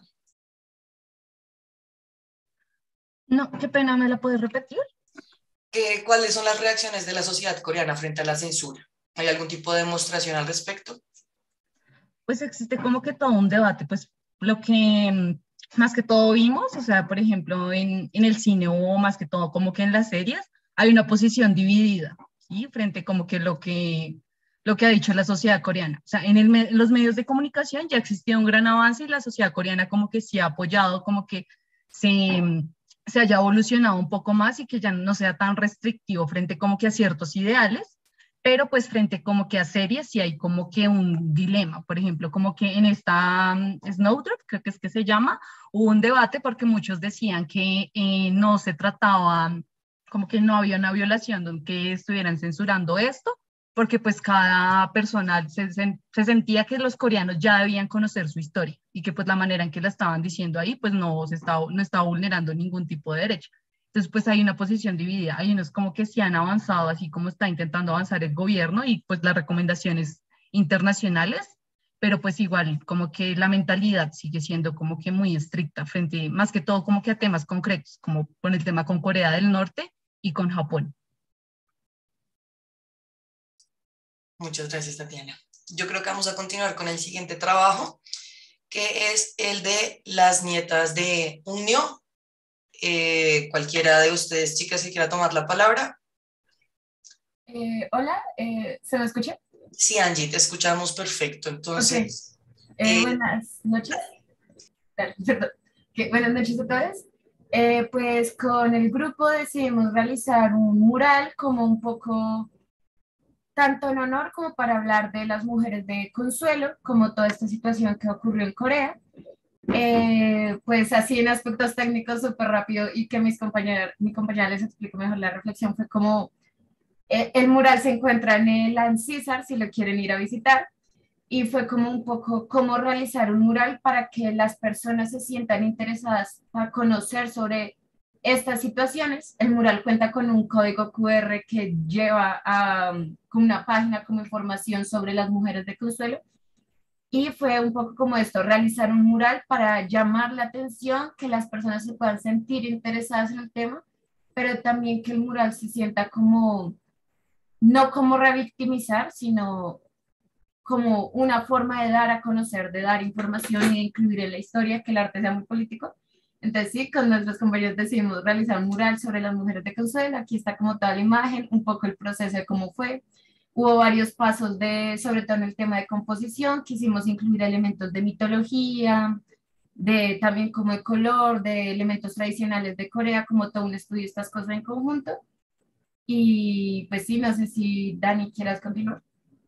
No, qué pena, ¿me la puedes repetir? ¿Qué, ¿Cuáles son las reacciones de la sociedad coreana frente a la censura? ¿Hay algún tipo de demostración al respecto? Pues existe como que todo un debate, pues lo que mm, más que todo vimos, o sea, por ejemplo, en, en el cine o más que todo como que en las series, hay una posición dividida, ¿sí? Frente como que lo que, lo que ha dicho la sociedad coreana. O sea, en, el, en los medios de comunicación ya existía un gran avance y la sociedad coreana como que sí ha apoyado, como que se, se haya evolucionado un poco más y que ya no sea tan restrictivo frente como que a ciertos ideales, pero pues frente como que a series sí hay como que un dilema. Por ejemplo, como que en esta um, Snowdrop, creo que es que se llama, hubo un debate porque muchos decían que eh, no se trataba, como que no había una violación donde estuvieran censurando esto, porque pues cada persona se, se, se sentía que los coreanos ya debían conocer su historia y que pues la manera en que la estaban diciendo ahí pues no se estaba, no estaba vulnerando ningún tipo de derecho. Entonces, pues hay una posición dividida. Hay unos como que sí han avanzado, así como está intentando avanzar el gobierno y pues las recomendaciones internacionales, pero pues igual como que la mentalidad sigue siendo como que muy estricta frente, más que todo como que a temas concretos, como con el tema con Corea del Norte y con Japón. Muchas gracias, Tatiana. Yo creo que vamos a continuar con el siguiente trabajo, que es el de las nietas de Unio. Eh, cualquiera de ustedes, chicas, que quiera tomar la palabra. Eh, hola, eh, ¿se me escucha? Sí, Angie, te escuchamos perfecto. Entonces, okay. eh, eh, buenas noches. Perdón. Okay, buenas noches a todos. Eh, pues con el grupo decidimos realizar un mural como un poco, tanto en honor como para hablar de las mujeres de Consuelo, como toda esta situación que ocurrió en Corea. Eh, pues así en aspectos técnicos súper rápido y que mis compañeros, mi compañera les explico mejor la reflexión, fue como eh, el mural se encuentra en el Ancísar si lo quieren ir a visitar, y fue como un poco cómo realizar un mural para que las personas se sientan interesadas a conocer sobre estas situaciones. El mural cuenta con un código cu erre que lleva a con una página como información sobre las mujeres de Consuelo. Y fue un poco como esto, realizar un mural para llamar la atención, que las personas se puedan sentir interesadas en el tema, pero también que el mural se sienta como, no como revictimizar, sino como una forma de dar a conocer, de dar información y de incluir en la historia, que el arte sea muy político. Entonces sí, con nuestros compañeros decidimos realizar un mural sobre las mujeres de Consuelo. Aquí está como toda la imagen, un poco el proceso de cómo fue. Hubo varios pasos, de, sobre todo en el tema de composición, quisimos incluir elementos de mitología, de también como de color, de elementos tradicionales de Corea, como todo un estudio de estas cosas en conjunto. Y pues sí, no sé si Dani quieras continuar.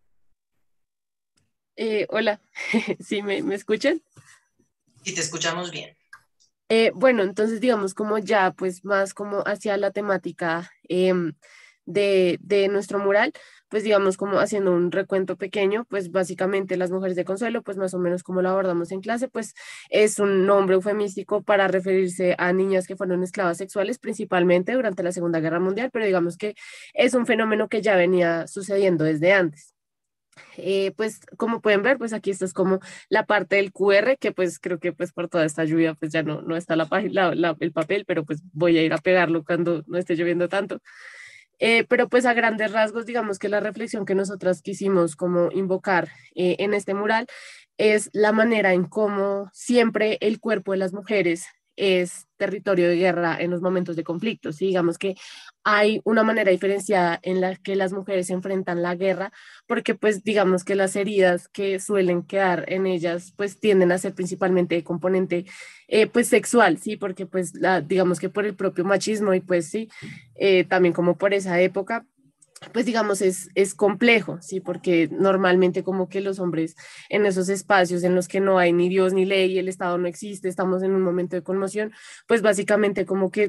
Eh, hola, ¿sí me, me escuchan? Sí, te escuchamos bien. Eh, bueno, entonces digamos como ya pues más como hacia la temática eh, de, de nuestro mural, pues digamos como haciendo un recuento pequeño, pues básicamente las mujeres de Consuelo, pues más o menos como lo abordamos en clase, pues es un nombre eufemístico para referirse a niñas que fueron esclavas sexuales principalmente durante la Segunda Guerra Mundial, pero digamos que es un fenómeno que ya venía sucediendo desde antes. Eh, pues como pueden ver, pues aquí está es como la parte del cu erre, que pues creo que pues por toda esta lluvia pues ya no, no está la página, la, la, el papel, pero pues voy a ir a pegarlo cuando no esté lloviendo tanto. Eh, pero pues a grandes rasgos, digamos que la reflexión que nosotras quisimos como invocar eh, en este mural es la manera en cómo siempre el cuerpo de las mujeres es territorio de guerra en los momentos de conflicto. ¿Sí? Digamos que hay una manera diferenciada en la que las mujeres enfrentan la guerra, porque pues digamos que las heridas que suelen quedar en ellas pues tienden a ser principalmente de componente eh, pues sexual, ¿sí? Porque pues la, digamos que por el propio machismo y pues sí, eh, también como por esa época, pues digamos es, es complejo, ¿sí? Porque normalmente como que los hombres en esos espacios en los que no hay ni Dios ni ley, el Estado no existe, estamos en un momento de conmoción, pues básicamente como que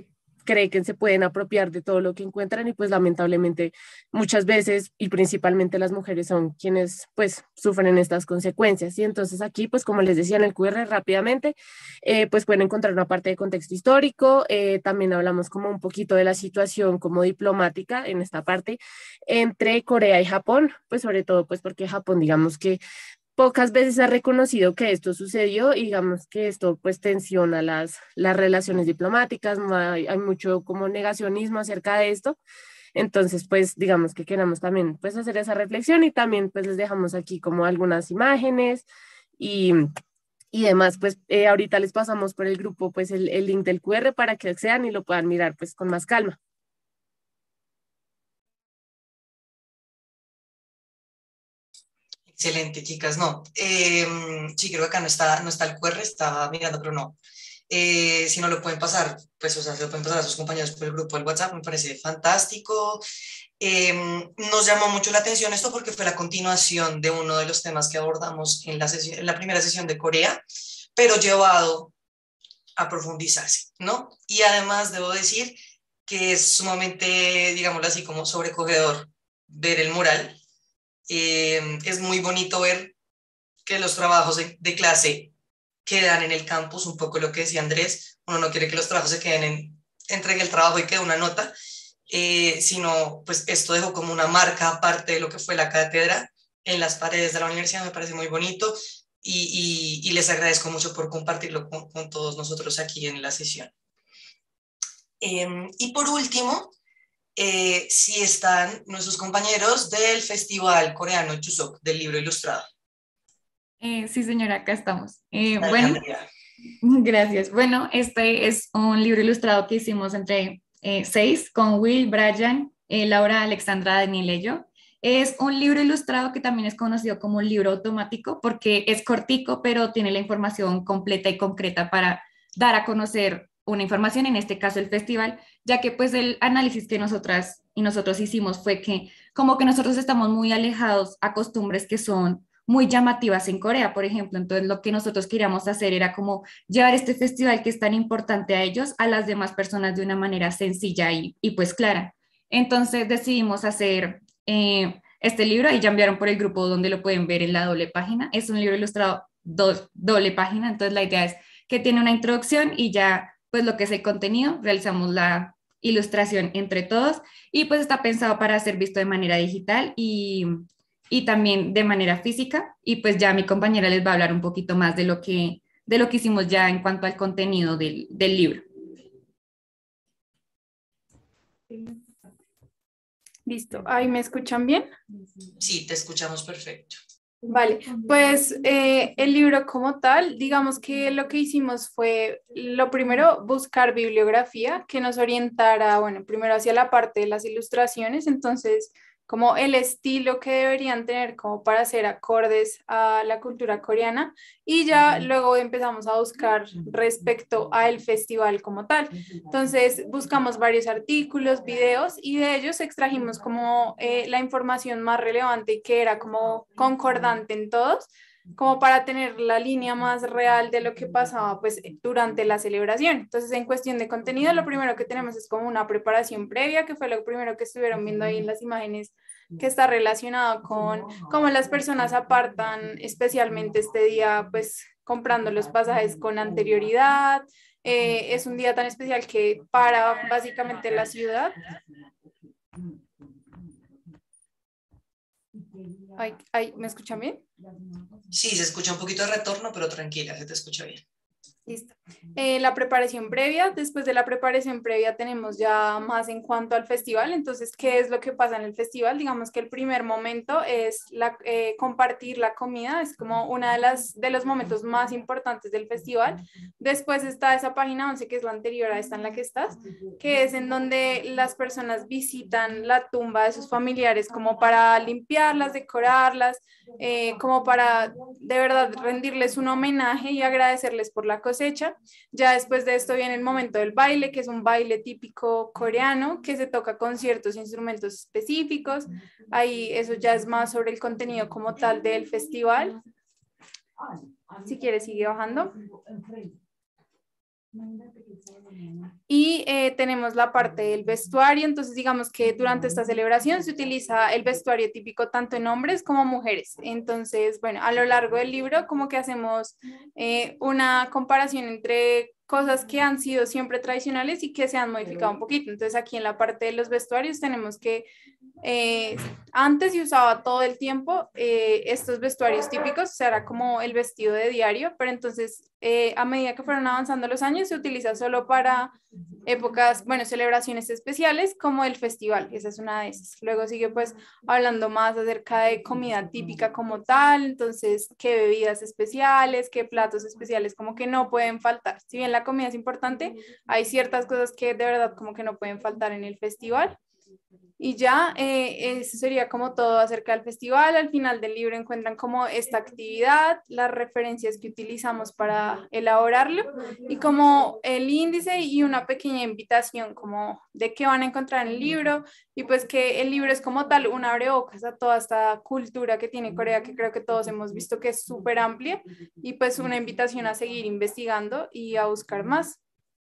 cree que se pueden apropiar de todo lo que encuentran y pues lamentablemente muchas veces y principalmente las mujeres son quienes pues sufren estas consecuencias. Y entonces aquí pues como les decía en el Q R rápidamente, eh, pues pueden encontrar una parte de contexto histórico, eh, también hablamos como un poquito de la situación como diplomática en esta parte entre Corea y Japón, pues sobre todo pues porque Japón digamos que pocas veces ha reconocido que esto sucedió y digamos que esto pues tensiona las, las relaciones diplomáticas, no hay, hay mucho como negacionismo acerca de esto. Entonces pues digamos que queremos también pues hacer esa reflexión y también pues les dejamos aquí como algunas imágenes y, y demás. Pues eh, ahorita les pasamos por el grupo pues el, el link del Q R para que accedan y lo puedan mirar pues con más calma. Excelente, chicas. No, eh, sí, creo que acá no está, no está el Q R, estaba mirando, pero no. Eh, si no lo pueden pasar, pues, o sea, se lo pueden pasar a sus compañeros por el grupo del WhatsApp, me parece fantástico. Eh, nos llamó mucho la atención esto porque fue la continuación de uno de los temas que abordamos en la, sesión, en la primera sesión de Corea, pero llevado a profundizarse, ¿no? Y además debo decir que es sumamente, digámoslo así, como sobrecogedor ver el mural. Eh, es muy bonito ver que los trabajos de, de clase quedan en el campus, un poco lo que decía Andrés, uno no quiere que los trabajos se queden en, entregue el trabajo y quede una nota, eh, sino pues esto dejó como una marca aparte de lo que fue la cátedra en las paredes de la universidad, me parece muy bonito y, y, y les agradezco mucho por compartirlo con, con todos nosotros aquí en la sesión. Eh, y por último, Eh, si están nuestros compañeros del Festival Coreano Chuseok del libro ilustrado. Eh, sí, señora, acá estamos. Eh, Dale, bueno, Andrea. gracias. Bueno, este es un libro ilustrado que hicimos entre eh, seis con Will, Brian, eh, Laura, Alexandra, Daniel y yo. Es un libro ilustrado que también es conocido como libro automático porque es cortico, pero tiene la información completa y concreta para dar a conocer una información, en este caso el festival, ya que pues el análisis que nosotras y nosotros hicimos fue que como que nosotros estamos muy alejados a costumbres que son muy llamativas en Corea, por ejemplo. Entonces lo que nosotros queríamos hacer era como llevar este festival que es tan importante a ellos, a las demás personas de una manera sencilla y, y pues clara. Entonces decidimos hacer eh, este libro y ya enviaron por el grupo donde lo pueden ver en la doble página. Es un libro ilustrado dos, doble página, entonces la idea es que tiene una introducción y ya pues lo que es el contenido, realizamos la ilustración entre todos y pues está pensado para ser visto de manera digital y, y también de manera física y pues ya mi compañera les va a hablar un poquito más de lo que, de lo que hicimos ya en cuanto al contenido del, del libro. Listo, ¿ahí me escuchan bien? Sí, te escuchamos perfecto. Vale, pues eh, el libro como tal, digamos que lo que hicimos fue, lo primero, buscar bibliografía que nos orientara, bueno, primero hacia la parte de las ilustraciones, entonces como el estilo que deberían tener como para ser acordes a la cultura coreana y ya luego empezamos a buscar respecto al festival como tal. Entonces buscamos varios artículos, videos y de ellos extrajimos como eh, la información más relevante que era como concordante en todos, como para tener la línea más real de lo que pasaba pues durante la celebración. Entonces en cuestión de contenido lo primero que tenemos es como una preparación previa, que fue lo primero que estuvieron viendo ahí en las imágenes, que está relacionado con cómo las personas apartan especialmente este día pues comprando los pasajes con anterioridad. Eh, es un día tan especial que para básicamente la ciudad. Ay, ay, ¿me escuchan bien? Sí, se escucha un poquito de retorno, pero tranquila, se te escucha bien. Listo. Eh, la preparación previa, después de la preparación previa tenemos ya más en cuanto al festival. Entonces, ¿qué es lo que pasa en el festival? Digamos que el primer momento es la, eh, compartir la comida, es como uno de, las, de los momentos más importantes del festival. Después está esa página once, que es la anterior a esta en la que estás, que es en donde las personas visitan la tumba de sus familiares como para limpiarlas, decorarlas, eh, como para de verdad rendirles un homenaje y agradecerles por la cosecha. Ya después de esto viene el momento del baile, que es un baile típico coreano que se toca con ciertos instrumentos específicos. Ahí eso ya es más sobre el contenido como tal del festival. Si quieres sigue bajando. Y eh, tenemos la parte del vestuario, entonces digamos que durante esta celebración se utiliza el vestuario típico tanto en hombres como mujeres. Entonces, bueno, a lo largo del libro como que hacemos eh, una comparación entre cosas que han sido siempre tradicionales y que se han modificado un poquito. Entonces aquí en la parte de los vestuarios tenemos que eh, antes se usaba todo el tiempo eh, estos vestuarios típicos, o sea, era como el vestido de diario, pero entonces eh, a medida que fueron avanzando los años se utiliza solo para épocas, bueno, celebraciones especiales como el festival, esa es una de esas. Luego sigue pues hablando más acerca de comida típica como tal, entonces qué bebidas especiales, qué platos especiales como que no pueden faltar. Si bien la comida es importante, hay ciertas cosas que de verdad como que no pueden faltar en el festival. Y ya, eh, eso sería como todo acerca del festival. Al final del libro encuentran como esta actividad, las referencias que utilizamos para elaborarlo y como el índice y una pequeña invitación como de qué van a encontrar en el libro y pues que el libro es como tal un abrebocas a toda esta cultura que tiene Corea, que creo que todos hemos visto que es súper amplia y pues una invitación a seguir investigando y a buscar más.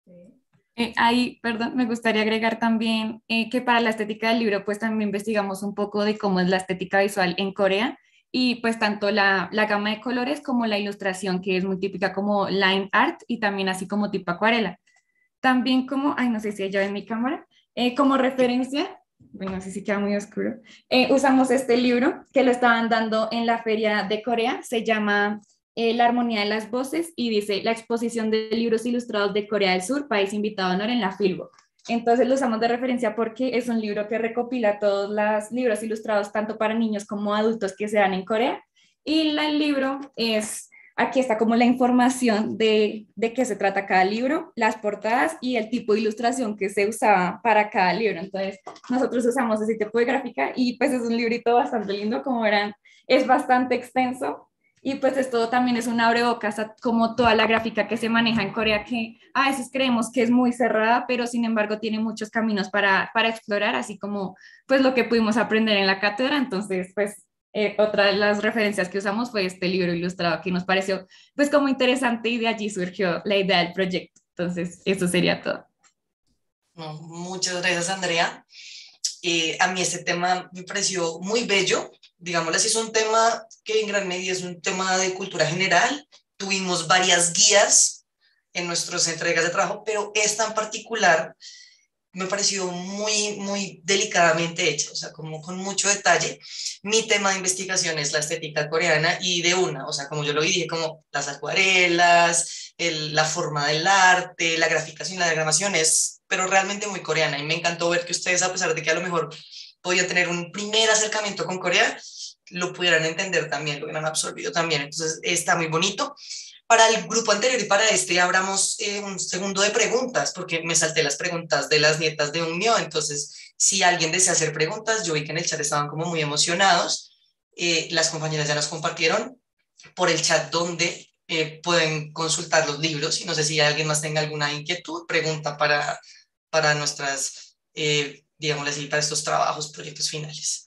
Eh, ahí, perdón, me gustaría agregar también eh, que para la estética del libro, pues también investigamos un poco de cómo es la estética visual en Corea y pues tanto la, la gama de colores como la ilustración, que es muy típica como line art y también así como tipo acuarela. También como, ay, no sé si ya ven mi cámara, eh, como referencia, bueno, así sí queda muy oscuro, eh, usamos este libro que lo estaban dando en la feria de Corea, se llama... Eh, La armonía de las voces y dice la exposición de libros ilustrados de Corea del Sur, país invitado a honor en la Filbo. Entonces lo usamos de referencia porque es un libro que recopila todos los libros ilustrados tanto para niños como adultos que se dan en Corea y la, el libro es, aquí está como la información de, de qué se trata cada libro, las portadas y el tipo de ilustración que se usaba para cada libro. Entonces nosotros usamos ese tipo de gráfica y pues es un librito bastante lindo, como verán, es bastante extenso. Y pues esto también es un abrebocas a como toda la gráfica que se maneja en Corea, que a veces creemos que es muy cerrada, pero sin embargo tiene muchos caminos para, para explorar, así como pues lo que pudimos aprender en la cátedra. Entonces, pues eh, otra de las referencias que usamos fue este libro ilustrado que nos pareció pues como interesante y de allí surgió la idea del proyecto. Entonces, eso sería todo. No, muchas gracias, Andrea. Eh, a mí este tema me pareció muy bello. Digámoslo así, es un tema que en gran medida es un tema de cultura general. Tuvimos varias guías en nuestras entregas de trabajo, pero esta en particular me pareció muy, muy delicadamente hecha, o sea, como con mucho detalle. Mi tema de investigación es la estética coreana y de una, o sea, como yo lo dije, como las acuarelas, el, la forma del arte, la graficación, la diagramación es, pero realmente muy coreana y me encantó ver que ustedes, a pesar de que a lo mejor podían tener un primer acercamiento con Corea, lo pudieran entender también, lo hubieran absorbido también, entonces está muy bonito. Para el grupo anterior y para este abramos eh, un segundo de preguntas, porque me salté las preguntas de las nietas de Unio, entonces si alguien desea hacer preguntas, yo vi que en el chat estaban como muy emocionados, eh, las compañeras ya nos compartieron por el chat donde eh, pueden consultar los libros y no sé si alguien más tenga alguna inquietud, pregunta para, para nuestras, eh, digámosle así, para estos trabajos, proyectos finales.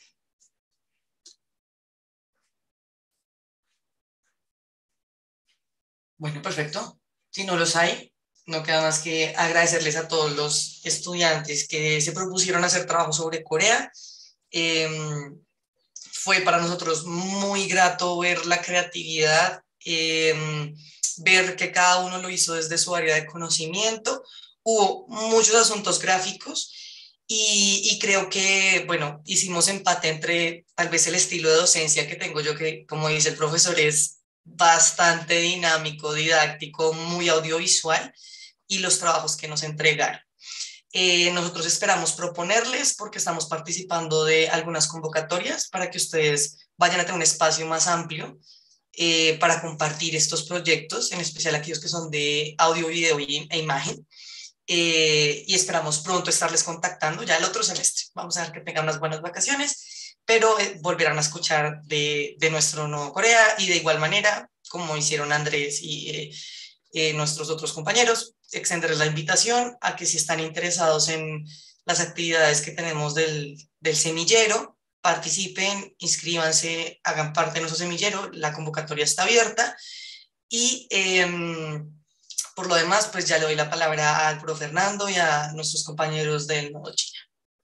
Bueno, perfecto. Si no los hay, no queda más que agradecerles a todos los estudiantes que se propusieron hacer trabajo sobre Corea. Eh, fue para nosotros muy grato ver la creatividad, eh, ver que cada uno lo hizo desde su área de conocimiento. Hubo muchos asuntos gráficos y, y creo que, bueno, hicimos empate entre tal vez el estilo de docencia que tengo yo, que como dice el profesor es bastante dinámico, didáctico, muy audiovisual, y los trabajos que nos entregaron. Eh, nosotros esperamos proponerles, porque estamos participando de algunas convocatorias, para que ustedes vayan a tener un espacio más amplio eh, para compartir estos proyectos, en especial aquellos que son de audio, video y, e imagen. Eh, y esperamos pronto estarles contactando ya el otro semestre. Vamos a ver que tengan unas buenas vacaciones, pero eh, volverán a escuchar de, de nuestro Nuevo Corea y de igual manera, como hicieron Andrés y eh, eh, nuestros otros compañeros, extenderles la invitación a que si están interesados en las actividades que tenemos del, del semillero, participen, inscríbanse, hagan parte de nuestro semillero, la convocatoria está abierta y eh, por lo demás, pues ya le doy la palabra al profe Fernando y a nuestros compañeros del Nodo China.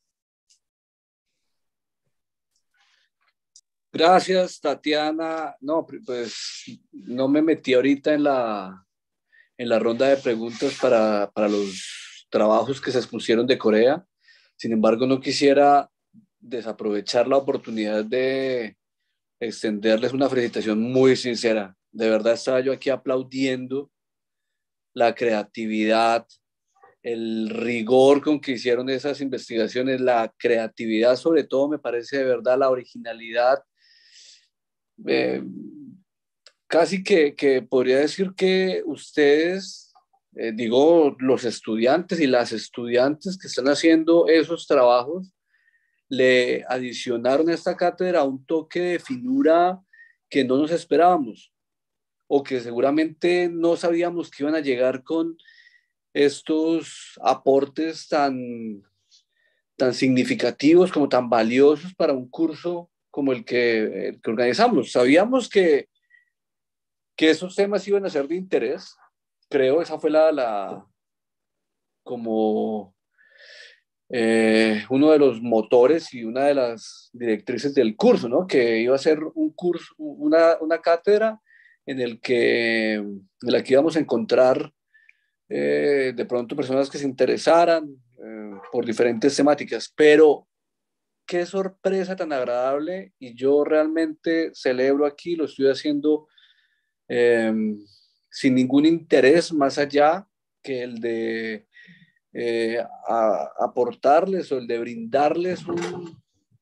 Gracias, Tatiana. No, pues no me metí ahorita en la, en la ronda de preguntas para, para los trabajos que se expusieron de Corea. Sin embargo, no quisiera desaprovechar la oportunidad de extenderles una felicitación muy sincera. De verdad estaba yo aquí aplaudiendo la creatividad, el rigor con que hicieron esas investigaciones, la creatividad, sobre todo me parece de verdad la originalidad. Eh, casi que, que podría decir que ustedes, eh, digo, los estudiantes y las estudiantes que están haciendo esos trabajos, le adicionaron a esta cátedra un toque de finura que no nos esperábamos o que seguramente no sabíamos que iban a llegar con estos aportes tan, tan significativos como tan valiosos para un curso como el que, el que organizamos. Sabíamos que, que esos temas iban a ser de interés, creo, esa fue la, la como eh, uno de los motores y una de las directrices del curso, ¿no? Que iba a ser un curso, una, una cátedra en, el que, en la que íbamos a encontrar eh, de pronto personas que se interesaran eh, por diferentes temáticas, pero qué sorpresa tan agradable y yo realmente celebro aquí, lo estoy haciendo eh, sin ningún interés más allá que el de eh, a, aportarles o el de brindarles un,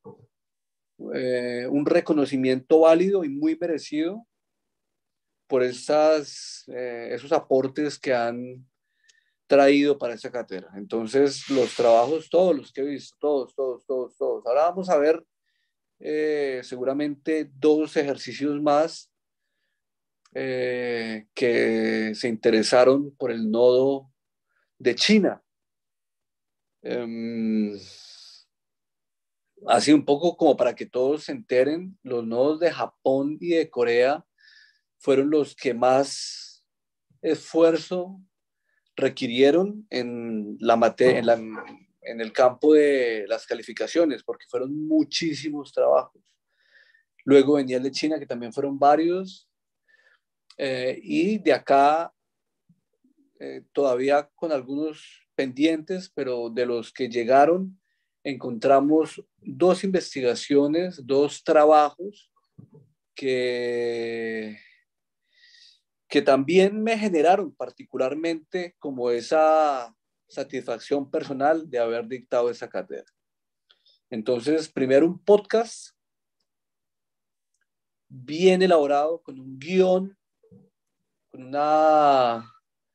eh, un reconocimiento válido y muy merecido por esas, eh, esos aportes que han traído para esta cátedra. Entonces, los trabajos, todos los que he visto, todos, todos, todos, todos. Ahora vamos a ver eh, seguramente dos ejercicios más eh, que se interesaron por el nodo de China. Um, así un poco como para que todos se enteren, los nodos de Japón y de Corea fueron los que más esfuerzo requirieron en, la mate- en, la, en el campo de las calificaciones, porque fueron muchísimos trabajos. Luego venía el de China, que también fueron varios, eh, y de acá eh, todavía con algunos pendientes, pero de los que llegaron encontramos dos investigaciones, dos trabajos que, que también me generaron particularmente como esa satisfacción personal de haber dictado esa cátedra. Entonces, primero un podcast bien elaborado, con un guión, con una...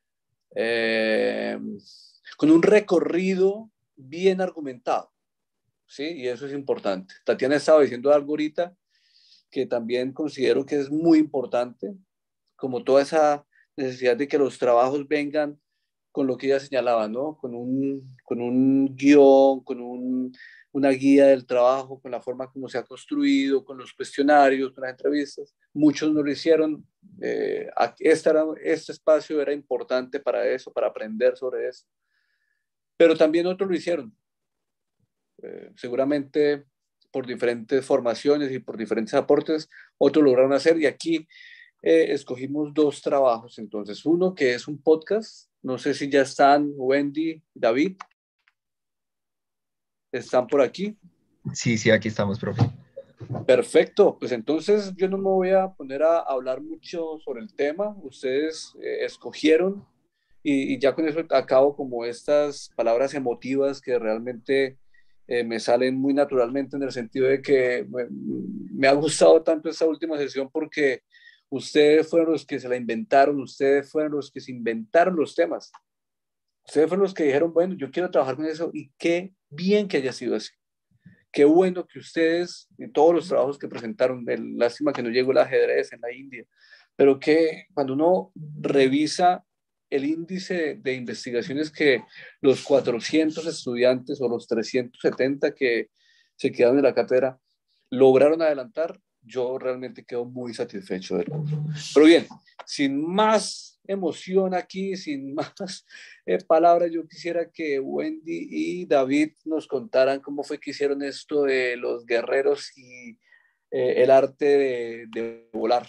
Eh, con un recorrido bien argumentado, ¿sí? Y eso es importante. Tatiana estaba diciendo algo ahorita que también considero que es muy importante, como toda esa necesidad de que los trabajos vengan con lo que ella señalaba, ¿no? Con un, con un guión, con un, una guía del trabajo, con la forma como se ha construido, con los cuestionarios, con las entrevistas. Muchos no lo hicieron. Eh, este, era, este espacio era importante para eso, para aprender sobre eso. Pero también otros lo hicieron. Eh, seguramente por diferentes formaciones y por diferentes aportes, otros lograron hacer. Y aquí eh, escogimos dos trabajos. Entonces, uno que es un podcast. No sé si ya están Wendy, David. ¿Están por aquí? Sí, sí, aquí estamos, profe. Perfecto, pues entonces yo no me voy a poner a hablar mucho sobre el tema. Ustedes eh, escogieron y, y ya con eso acabo como estas palabras emotivas que realmente eh, me salen muy naturalmente en el sentido de que me, me ha gustado tanto esta última sesión porque ustedes fueron los que se la inventaron, ustedes fueron los que se inventaron los temas. Ustedes fueron los que dijeron, bueno, yo quiero trabajar con eso y qué bien que haya sido así. Qué bueno que ustedes, y todos los trabajos que presentaron, lástima que no llegó el ajedrez en la India, pero que cuando uno revisa el índice de, de investigaciones que los cuatrocientos estudiantes o los trescientos setenta que se quedaron en la cátedra lograron adelantar, yo realmente quedo muy satisfecho del curso. Pero bien, sin más emoción aquí, sin más eh, palabras, yo quisiera que Wendy y David nos contaran cómo fue que hicieron esto de los guerreros y eh, el arte de, de volar.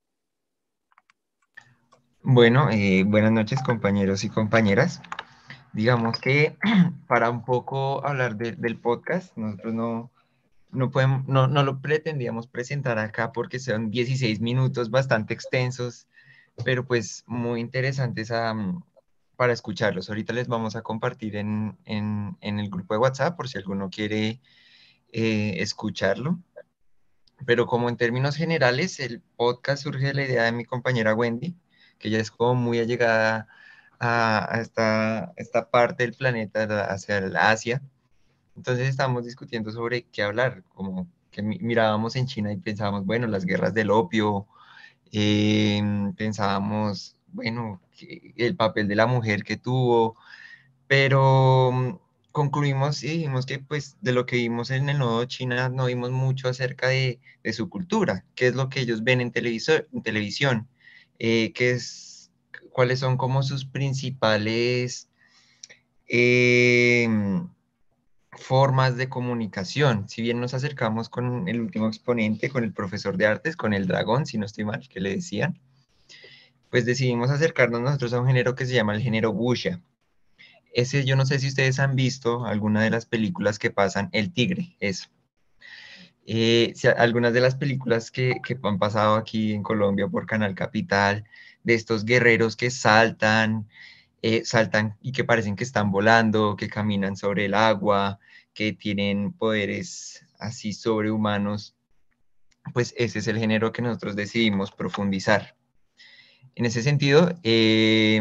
Bueno, eh, buenas noches compañeros y compañeras. Digamos que para un poco hablar de, del podcast, nosotros no, no, podemos, no, no lo pretendíamos presentar acá porque son dieciséis minutos bastante extensos, pero pues muy interesantes a, para escucharlos. Ahorita les vamos a compartir en, en, en el grupo de WhatsApp por si alguno quiere eh, escucharlo. Pero como en términos generales, el podcast surge de la idea de mi compañera Wendy, que ella es como muy allegada a, a esta, esta parte del planeta, hacia el Asia. Entonces estamos discutiendo sobre qué hablar, como que mirábamos en China y pensábamos, bueno, las guerras del opio, eh, pensábamos, bueno, el papel de la mujer que tuvo, pero concluimos y dijimos que pues de lo que vimos en el Nodo China no vimos mucho acerca de, de su cultura, qué es lo que ellos ven en, televisor, en televisión, eh, qué es, cuáles son como sus principales eh, formas de comunicación. Si bien nos acercamos con el último exponente, con el profesor de artes, con el dragón, si no estoy mal, que le decían, pues decidimos acercarnos nosotros a un género que se llama el género wuxia. Ese, yo no sé si ustedes han visto alguna de las películas que pasan, El Tigre, eso. Eh, si, algunas de las películas que, que han pasado aquí en Colombia por Canal Capital, de estos guerreros que saltan, eh, saltan y que parecen que están volando, que caminan sobre el agua, que tienen poderes así sobrehumanos, pues ese es el género que nosotros decidimos profundizar. En ese sentido, eh,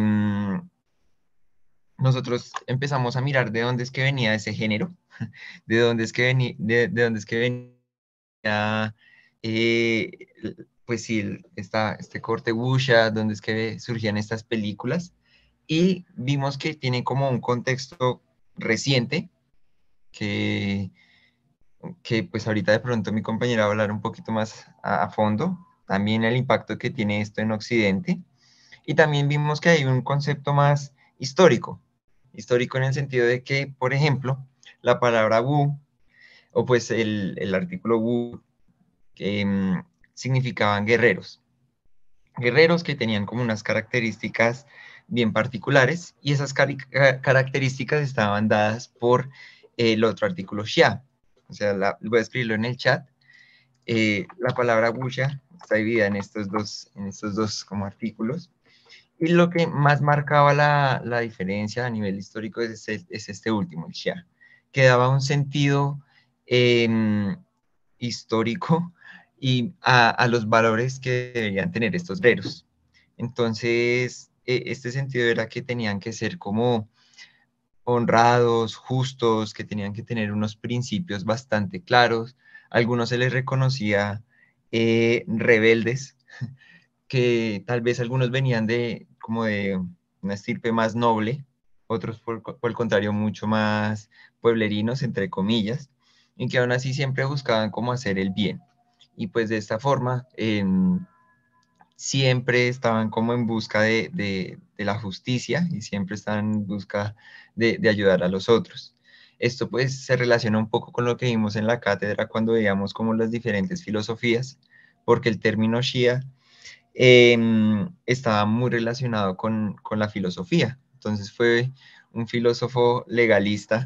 nosotros empezamos a mirar de dónde es que venía ese género, de dónde es que venía, de, de dónde es que venía, eh, pues sí, esta, este corte wuxia, dónde es que surgían estas películas, y vimos que tiene como un contexto reciente, que, que pues ahorita de pronto mi compañera va a hablar un poquito más a, a fondo, también el impacto que tiene esto en Occidente, y también vimos que hay un concepto más histórico, histórico en el sentido de que, por ejemplo, la palabra wu, o pues el, el artículo wu, que um, significaban guerreros. Guerreros que tenían como unas características bien particulares, y esas car características estaban dadas por el otro artículo xia. O sea, la, voy a escribirlo en el chat. Eh, la palabra wuxia está dividida en estos dos, en estos dos como artículos. Y lo que más marcaba la, la diferencia a nivel histórico es este, es este último, el xia, que daba un sentido eh, histórico y a, a, los valores que deberían tener estos guerreros. Entonces, eh, este sentido era que tenían que ser como honrados, justos, que tenían que tener unos principios bastante claros. A algunos se les reconocía eh, rebeldes, que tal vez algunos venían de como de una estirpe más noble, otros por, por el contrario mucho más pueblerinos, entre comillas, y que aún así siempre buscaban cómo hacer el bien. Y pues de esta forma eh, siempre estaban como en busca de, de, de, la justicia y siempre estaban en busca de, de ayudar a los otros. Esto pues se relaciona un poco con lo que vimos en la cátedra cuando veíamos como las diferentes filosofías, porque el término Shia Eh, estaba muy relacionado con, con la filosofía. Entonces fue un filósofo legalista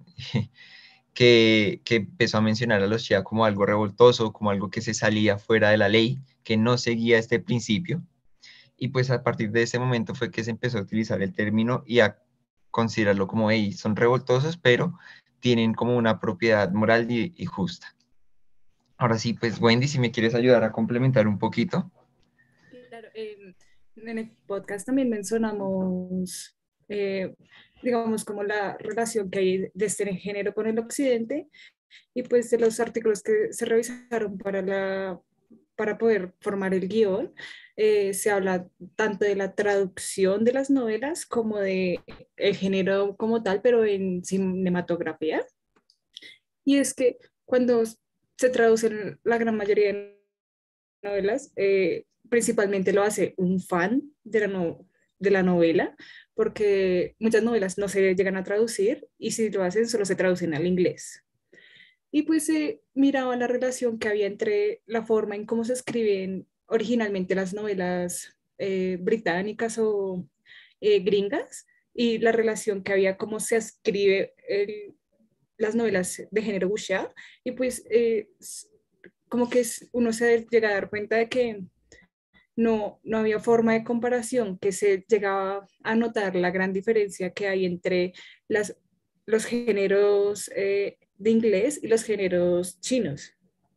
que, que empezó a mencionar a los Shia como algo revoltoso, como algo que se salía fuera de la ley, que no seguía este principio. Y pues a partir de ese momento fue que se empezó a utilizar el término y a considerarlo como, hey, son revoltosos, pero tienen como una propiedad moral y, y justa. Ahora sí, pues Wendy, si me quieres ayudar a complementar un poquito. Claro, eh, en el podcast también mencionamos, eh, digamos, como la relación que hay de este género con el occidente, y pues de los artículos que se revisaron para, la, para poder formar el guión, eh, se habla tanto de la traducción de las novelas como de el género como tal, pero en cinematografía. Y es que cuando se traducen la gran mayoría de novelas, eh, principalmente lo hace un fan de la, no, de la novela, porque muchas novelas no se llegan a traducir y si lo hacen solo se traducen al inglés. Y pues se eh, miraba la relación que había entre la forma en cómo se escriben originalmente las novelas eh, británicas o eh, gringas y la relación que había cómo se escribe el, las novelas de género wuxia, y pues eh, como que uno se llega a dar cuenta de que no, no había forma de comparación, que se llegaba a notar la gran diferencia que hay entre las, los géneros eh, de inglés y los géneros chinos.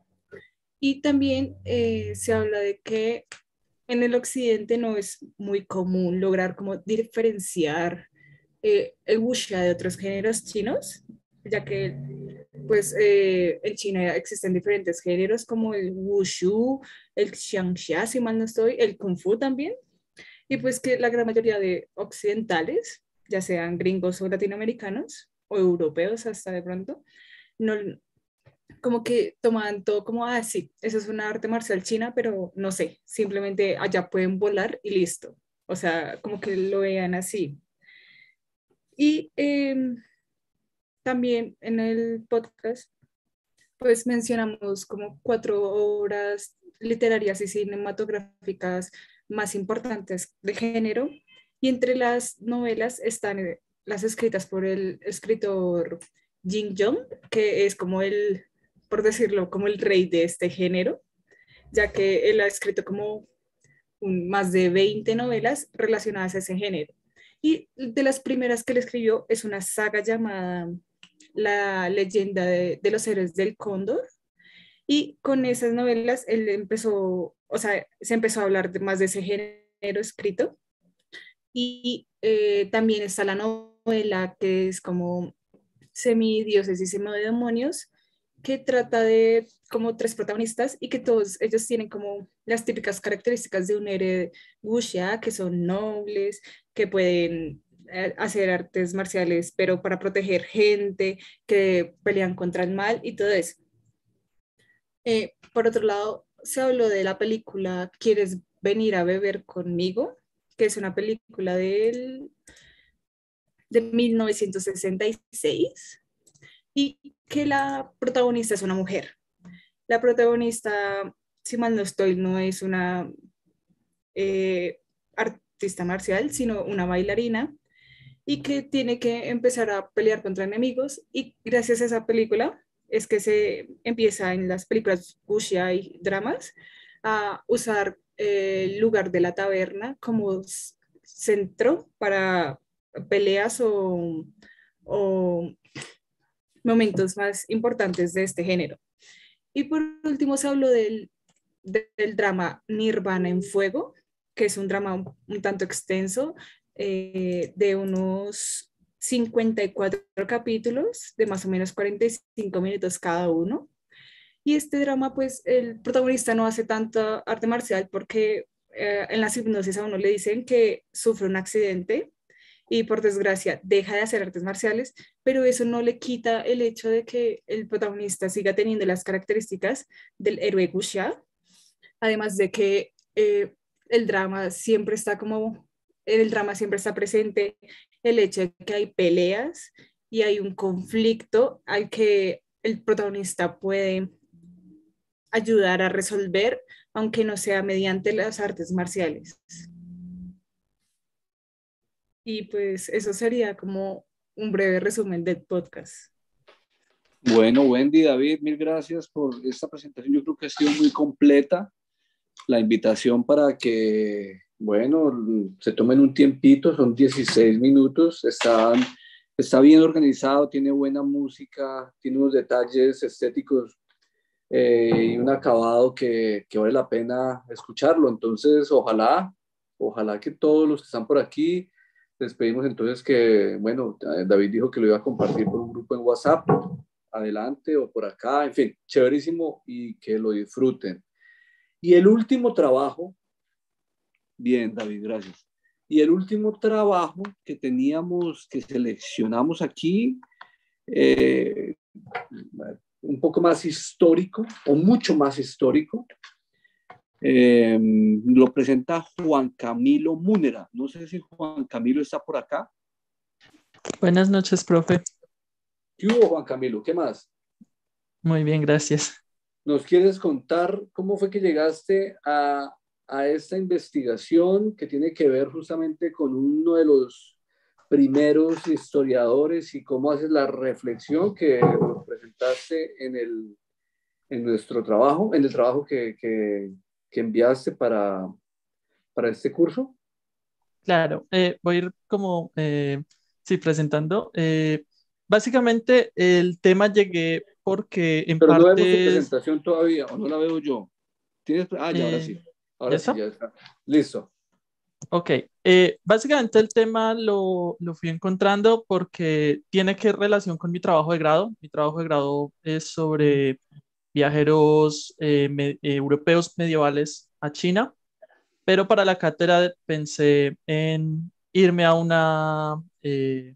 Y también eh, se habla de que en el occidente no es muy común lograr como diferenciar eh, el wuxia de otros géneros chinos, ya que pues eh, en China existen diferentes géneros como el wushu, el xiangxia, si mal no estoy, el kung fu también, y pues que la gran mayoría de occidentales, ya sean gringos o latinoamericanos o europeos hasta de pronto, no, como que toman todo como, ah, sí, eso es una arte marcial china, pero no sé, simplemente allá pueden volar y listo, o sea, como que lo vean así. Y eh, también en el podcast, pues mencionamos como cuatro obras literarias y cinematográficas más importantes de género, y entre las novelas están las escritas por el escritor Jin Yong, que es como el, por decirlo, como el rey de este género, ya que él ha escrito como un, más de veinte novelas relacionadas a ese género. Y de las primeras que él escribió es una saga llamada La leyenda de, de los héroes del cóndor, y con esas novelas él empezó, o sea, se empezó a hablar de, más de ese género escrito. Y eh, también está la novela que es como Semidioses y Semidemonios, que trata de como tres protagonistas y que todos ellos tienen como las típicas características de un héroe wuxia, que son nobles, que pueden eh, hacer artes marciales, pero para proteger gente, que pelean contra el mal y todo eso. Eh, por otro lado, se habló de la película ¿Quieres venir a beber conmigo?, que es una película del, de mil novecientos sesenta y seis, y que la protagonista es una mujer. La protagonista, si mal no estoy, no es una eh, artista marcial, sino una bailarina, y que tiene que empezar a pelear contra enemigos, y gracias a esa película es que se empieza en las películas wuxia y dramas a usar el lugar de la taberna como centro para peleas o, o momentos más importantes de este género. Y por último se habló del, del drama Nirvana en Fuego, que es un drama un, un tanto extenso, eh, de unos cincuenta y cuatro capítulos, de más o menos cuarenta y cinco minutos cada uno. Y este drama, pues el protagonista no hace tanta arte marcial porque eh, en las hipnosis a uno le dicen que sufre un accidente y por desgracia deja de hacer artes marciales, pero eso no le quita el hecho de que el protagonista siga teniendo las características del héroe wuxia, además de que eh, el drama siempre está como, el drama siempre está presente el hecho de que hay peleas y hay un conflicto al que el protagonista puede ayudar a resolver, aunque no sea mediante las artes marciales. Y pues eso sería como un breve resumen del podcast. Bueno, Wendy, David, mil gracias por esta presentación. Yo creo que ha sido muy completa. La invitación para que, bueno, se tomen un tiempito, son dieciséis minutos, está, está bien organizado, tiene buena música, tiene unos detalles estéticos eh, y un acabado que, que vale la pena escucharlo. Entonces, ojalá, ojalá que todos los que están por aquí, les pedimos entonces que, bueno, David dijo que lo iba a compartir por un grupo en WhatsApp, adelante o por acá, en fin, chéverísimo y que lo disfruten. Y el último trabajo, bien, David, gracias. Y el último trabajo que teníamos, que seleccionamos aquí, eh, un poco más histórico, o mucho más histórico, Eh, lo presenta Juan Camilo Múnera. No sé si Juan Camilo está por acá. Buenas noches, profe. ¿Qué hubo, Juan Camilo? ¿Qué más? Muy bien, gracias. ¿Nos quieres contar cómo fue que llegaste a, a esta investigación que tiene que ver justamente con uno de los primeros historiadores y cómo haces la reflexión que nos presentaste en, el, en nuestro trabajo, en el trabajo que, que, que enviaste para, para este curso? Claro, eh, voy a ir como, eh, sí, presentando. Eh, básicamente el tema llegué porque en Pero no vemos tu parte es, presentación todavía, o no la veo yo. ¿Tienes? Ah, ya, ahora eh, sí. ¿ya Ahora sí, está? ya está. Listo. Ok, eh, básicamente el tema lo, lo fui encontrando porque tiene que relación con mi trabajo de grado. Mi trabajo de grado es sobre viajeros eh, me- eh, europeos medievales a China, pero para la cátedra pensé en irme a una eh,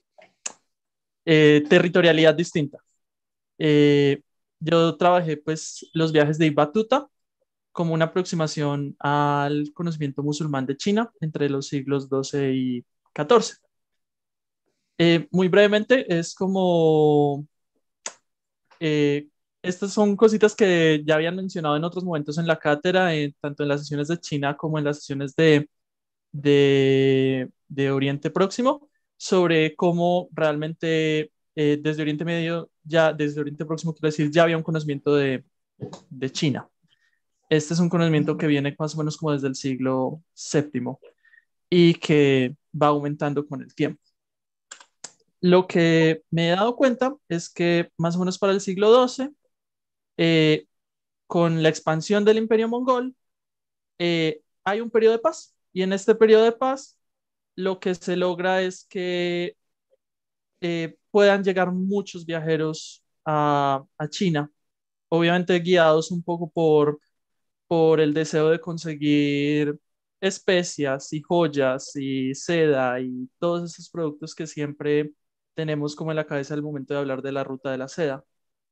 eh, territorialidad distinta. Eh, yo trabajé pues los viajes de Ibn Battuta como una aproximación al conocimiento musulmán de China entre los siglos doce y catorce. Eh, muy brevemente, es como, eh, estas son cositas que ya habían mencionado en otros momentos en la cátedra, eh, tanto en las sesiones de China como en las sesiones de, de, de Oriente Próximo, sobre cómo realmente eh, desde Oriente Medio, ya desde Oriente Próximo, quiero decir, ya había un conocimiento de, de China. Este es un conocimiento que viene más o menos como desde el siglo séptimo y que va aumentando con el tiempo. Lo que me he dado cuenta es que más o menos para el siglo doce, eh, con la expansión del Imperio Mongol, eh, hay un periodo de paz. Y en este periodo de paz, lo que se logra es que eh, puedan llegar muchos viajeros a, a China, obviamente guiados un poco por, por el deseo de conseguir especias y joyas y seda y todos esos productos que siempre tenemos como en la cabeza al momento de hablar de la ruta de la seda.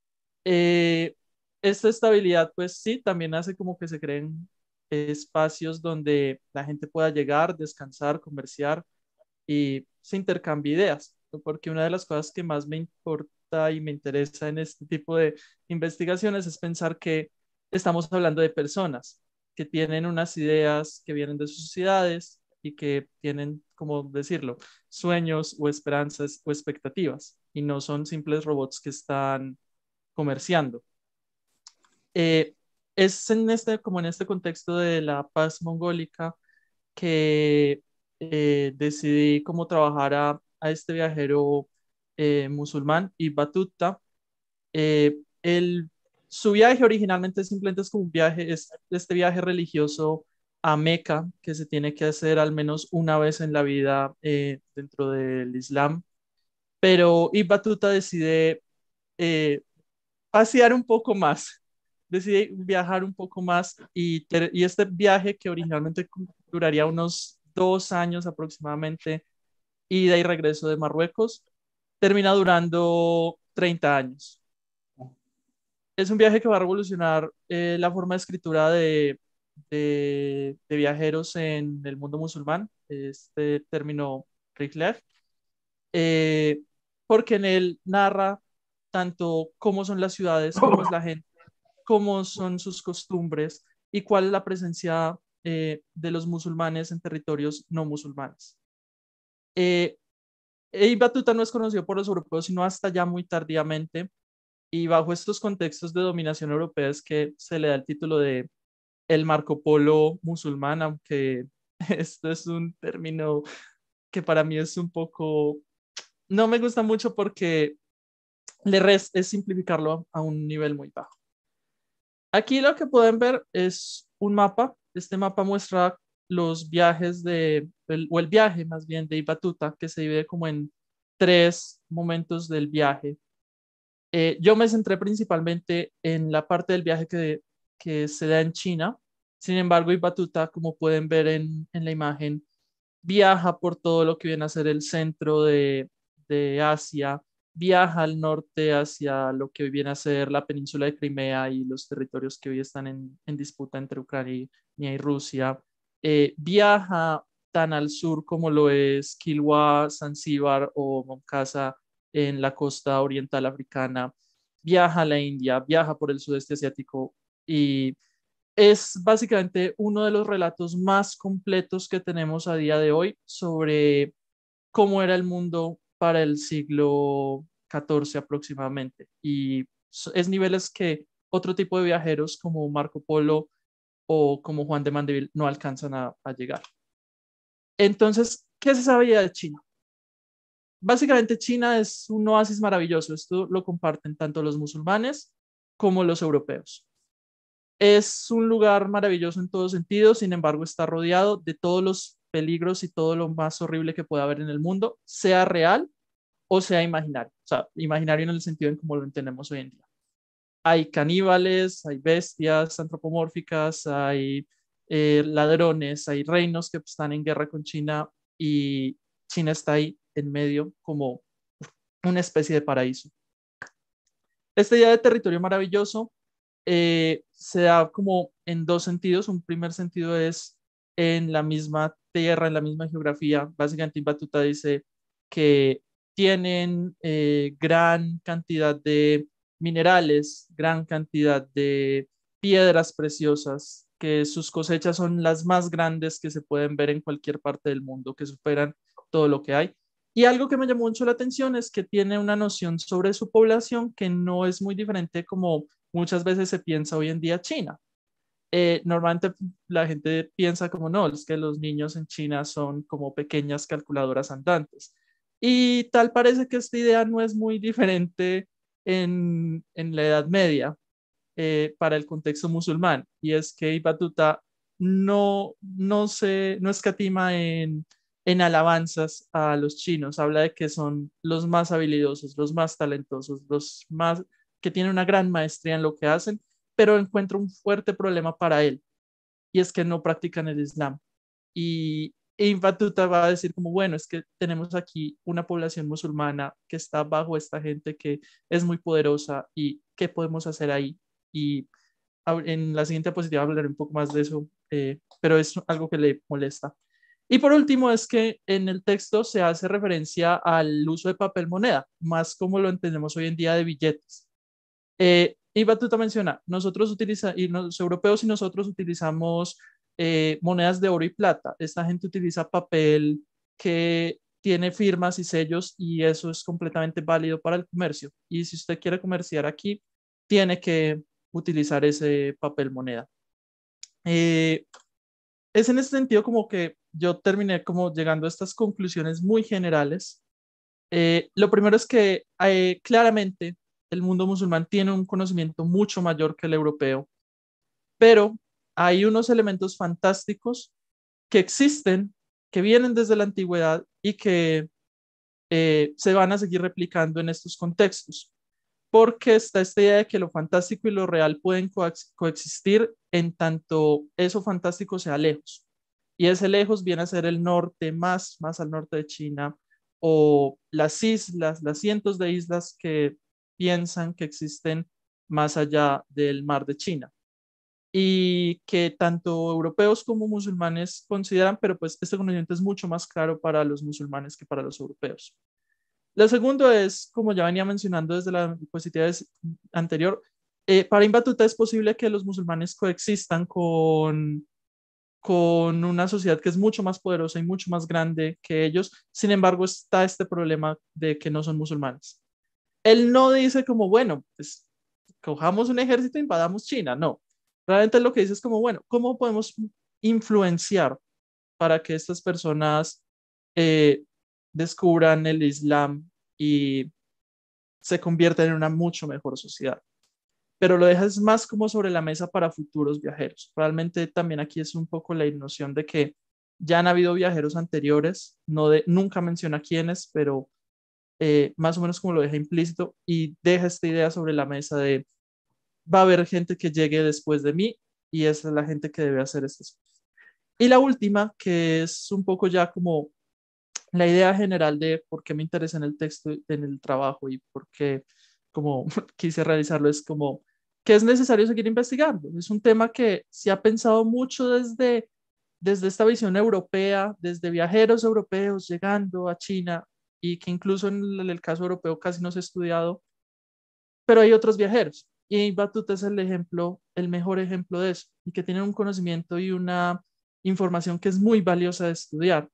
Eh, esta estabilidad, pues sí, también hace como que se creen espacios donde la gente pueda llegar, descansar, comerciar y se intercambie ideas, ¿no? Porque una de las cosas que más me importa y me interesa en este tipo de investigaciones es pensar que estamos hablando de personas que tienen unas ideas que vienen de sus sociedades y que tienen, como decirlo, sueños o esperanzas o expectativas y no son simples robots que están comerciando. Eh, es en este, como en este contexto de la paz mongólica que eh, decidí cómo trabajar a, a este viajero eh, musulmán, Ibn Battuta. Eh, el, su viaje originalmente simplemente es como un viaje, es este viaje religioso a Meca, que se tiene que hacer al menos una vez en la vida eh, dentro del Islam. Pero Ibn Battuta decide eh, pasear un poco más, decide viajar un poco más y, ter- y este viaje que originalmente duraría unos dos años aproximadamente, ida y regreso de Marruecos, termina durando treinta años. Es un viaje que va a revolucionar eh, la forma de escritura de, de, de viajeros en el mundo musulmán, este término Rihlah, eh, porque en él narra tanto cómo son las ciudades, cómo es la gente, cómo son sus costumbres y cuál es la presencia eh, de los musulmanes en territorios no musulmanes. Eh, Ibn Battuta no es conocido por los europeos sino hasta ya muy tardíamente, y bajo estos contextos de dominación europea es que se le da el título de el Marco Polo musulmán, aunque esto es un término que para mí es un poco, no me gusta mucho porque le res es simplificarlo a un nivel muy bajo. Aquí lo que pueden ver es un mapa. Este mapa muestra los viajes de, el, o el viaje más bien de Ibn Battuta, que se divide como en tres momentos del viaje. Eh, yo me centré principalmente en la parte del viaje que, que se da en China. Sin embargo, Ibn Battuta, como pueden ver en, en la imagen, viaja por todo lo que viene a ser el centro de, de Asia, viaja al norte hacia lo que hoy viene a ser la península de Crimea y los territorios que hoy están en, en disputa entre Ucrania y Rusia. Eh, viaja tan al sur como lo es Kilwa, Zanzíbar o Moncasa en la costa oriental africana. Viaja a la India, viaja por el sudeste asiático y es básicamente uno de los relatos más completos que tenemos a día de hoy sobre cómo era el mundo para el siglo catorce aproximadamente. Y es niveles que otro tipo de viajeros como Marco Polo o como Juan de Mandeville no alcanzan a, a llegar. Entonces, ¿qué se sabía de China? Básicamente China es un oasis maravilloso. Esto lo comparten tanto los musulmanes como los europeos. Es un lugar maravilloso en todos sentidos, sin embargo está rodeado de todos los peligros y todo lo más horrible que pueda haber en el mundo, sea real o sea imaginario. O sea, imaginario en el sentido en como lo entendemos hoy en día. Hay caníbales, hay bestias antropomórficas, hay eh, ladrones, hay reinos que están en guerra con China y China está ahí en medio como una especie de paraíso. Esta idea de territorio maravilloso eh, se da como en dos sentidos. Un primer sentido es en la misma tierra, en la misma geografía. Básicamente Ibn Battuta dice que tienen eh, gran cantidad de minerales, gran cantidad de piedras preciosas, que sus cosechas son las más grandes que se pueden ver en cualquier parte del mundo, que superan todo lo que hay. Y algo que me llamó mucho la atención es que tiene una noción sobre su población que no es muy diferente como muchas veces se piensa hoy en día China. Eh, normalmente la gente piensa como no, es que los niños en China son como pequeñas calculadoras andantes. Y tal parece que esta idea no es muy diferente en, en la Edad Media eh, para el contexto musulmán. Y es que Ibn Battuta no, no, se, no escatima en, en alabanzas a los chinos. Habla de que son los más habilidosos, los más talentosos, los más que tienen una gran maestría en lo que hacen, pero encuentra un fuerte problema para él, y es que no practican el Islam. Y Ibn Battuta va a decir como, bueno, es que tenemos aquí una población musulmana que está bajo esta gente que es muy poderosa, y ¿qué podemos hacer ahí? Y en la siguiente diapositiva hablaré un poco más de eso, eh, pero es algo que le molesta. Y por último es que en el texto se hace referencia al uso de papel moneda, más como lo entendemos hoy en día de billetes. Eh, y Batuta menciona, nosotros utilizamos, y los europeos y nosotros utilizamos eh, monedas de oro y plata. Esta gente utiliza papel que tiene firmas y sellos y eso es completamente válido para el comercio. Y si usted quiere comerciar aquí, tiene que utilizar ese papel moneda. Eh, es en ese sentido como que yo terminé como llegando a estas conclusiones muy generales. Eh, lo primero es que eh, claramente el mundo musulmán tiene un conocimiento mucho mayor que el europeo, pero hay unos elementos fantásticos que existen, que vienen desde la antigüedad y que eh, se van a seguir replicando en estos contextos, porque está esta idea de que lo fantástico y lo real pueden co coexistir en tanto eso fantástico sea lejos. Y ese lejos viene a ser el norte, más, más al norte de China, o las islas, las cientos de islas que piensan que existen más allá del mar de China. Y que tanto europeos como musulmanes consideran, pero pues este conocimiento es mucho más claro para los musulmanes que para los europeos. Lo segundo es, como ya venía mencionando desde la diapositiva anterior, eh, para Ibn Battuta es posible que los musulmanes coexistan con, con una sociedad que es mucho más poderosa y mucho más grande que ellos. Sin embargo, está este problema de que no son musulmanes. Él no dice como, bueno, pues cojamos un ejército e invadamos China. No, realmente lo que dice es como, bueno, ¿cómo podemos influenciar para que estas personas eh, descubran el Islam y se conviertan en una mucho mejor sociedad? Pero lo dejas más como sobre la mesa para futuros viajeros. Realmente también aquí es un poco la noción de que ya han habido viajeros anteriores, no de, nunca menciona quiénes, pero eh, más o menos como lo deja implícito y deja esta idea sobre la mesa de va a haber gente que llegue después de mí y esa es la gente que debe hacer estas cosas. Y la última, que es un poco ya como la idea general de por qué me interesa en el texto, en el trabajo y por qué como quise realizarlo es como que es necesario seguir investigando. Es un tema que se ha pensado mucho desde, desde esta visión europea, desde viajeros europeos llegando a China y que incluso en el, el caso europeo casi no se ha estudiado, pero hay otros viajeros y Batuta es el ejemplo, el mejor ejemplo de eso y que tienen un conocimiento y una información que es muy valiosa de estudiar.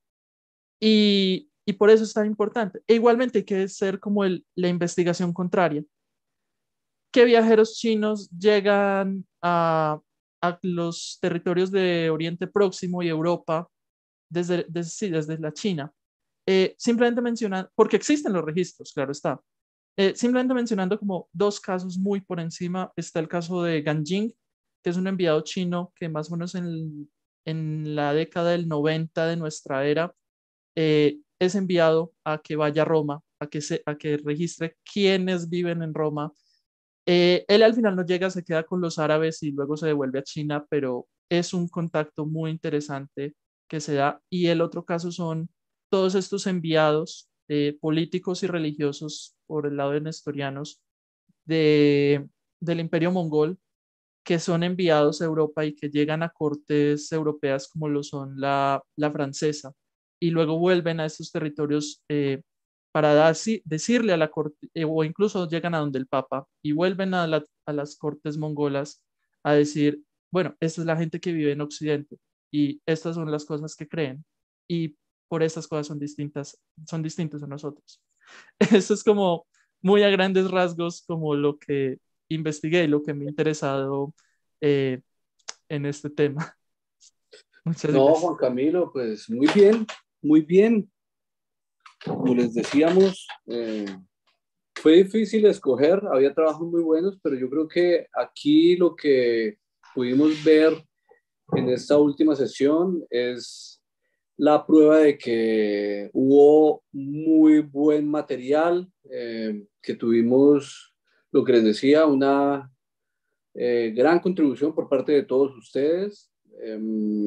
Y, y por eso es tan importante. E igualmente hay que ser como el, la investigación contraria. ¿Qué viajeros chinos llegan a, a los territorios de Oriente Próximo y Europa desde, desde, sí, desde la China? Eh, simplemente mencionan, porque existen los registros, claro está. Eh, simplemente mencionando como dos casos muy por encima, está el caso de Gan Jing, que es un enviado chino que más o menos en, en la década del noventa de nuestra era, eh, es enviado a que vaya a Roma, a que, se, a que registre quiénes viven en Roma. Eh, él al final no llega, se queda con los árabes y luego se devuelve a China, pero es un contacto muy interesante que se da. Y el otro caso son todos estos enviados eh, políticos y religiosos por el lado de nestorianos de, del Imperio Mongol, que son enviados a Europa y que llegan a cortes europeas como lo son la, la francesa y luego vuelven a estos territorios eh, para dar, sí, decirle a la corte, eh, o incluso llegan a donde el Papa y vuelven a, la, a las cortes mongolas a decir, bueno, esta es la gente que vive en Occidente y estas son las cosas que creen y por estas cosas son distintas, son distintos a nosotros. Eso es como muy a grandes rasgos como lo que investigué y lo que me ha interesado eh, en este tema. Muchas No, gracias. Juan Camilo, pues muy bien, muy bien. Como les decíamos, eh, fue difícil escoger, había trabajos muy buenos, pero yo creo que aquí lo que pudimos ver en esta última sesión es la prueba de que hubo muy buen material, eh, que tuvimos, lo que les decía, una eh, gran contribución por parte de todos ustedes, eh,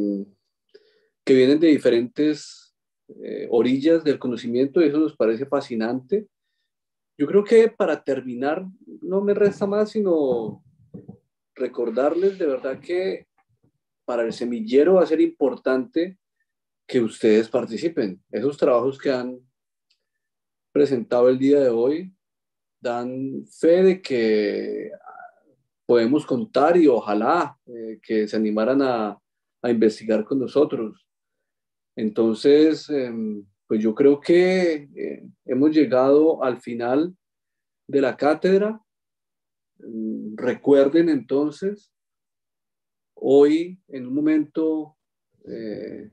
que vienen de diferentes eh, orillas del conocimiento y eso nos parece fascinante. Yo creo que para terminar, no me resta más sino recordarles de verdad que para el semillero va a ser importante que ustedes participen. Esos trabajos que han presentado el día de hoy dan fe de que podemos contar y ojalá eh, que se animaran a, a investigar con nosotros. Entonces, eh, pues yo creo que eh, hemos llegado al final de la cátedra. Recuerden entonces, hoy en un momento eh,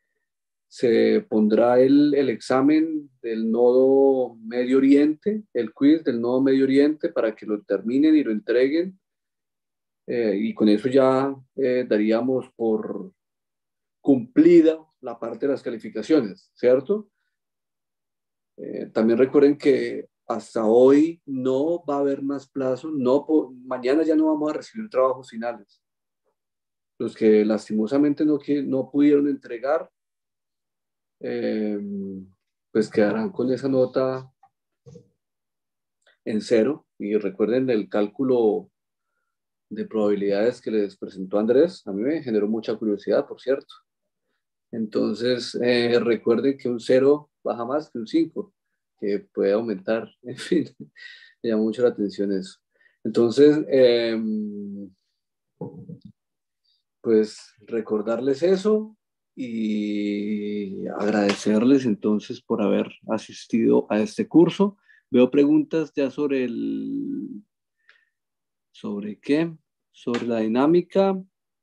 se pondrá el, el examen del nodo Medio Oriente, el quiz del nodo Medio Oriente para que lo terminen y lo entreguen. Eh, y con eso ya eh, daríamos por cumplida la parte de las calificaciones, ¿cierto? Eh, también recuerden que hasta hoy no va a haber más plazo, no, mañana ya no vamos a recibir trabajos finales. Los que lastimosamente no, no pudieron entregar, eh, pues quedarán con esa nota en cero. Y recuerden el cálculo de probabilidades que les presentó Andrés, a mí me generó mucha curiosidad, por cierto. Entonces, eh, recuerden que un cero baja más que un cinco, que puede aumentar. En fin, me llama mucho la atención eso. Entonces, eh, pues recordarles eso y agradecerles entonces por haber asistido a este curso. Veo preguntas ya sobre el... ¿Sobre qué? Sobre la dinámica.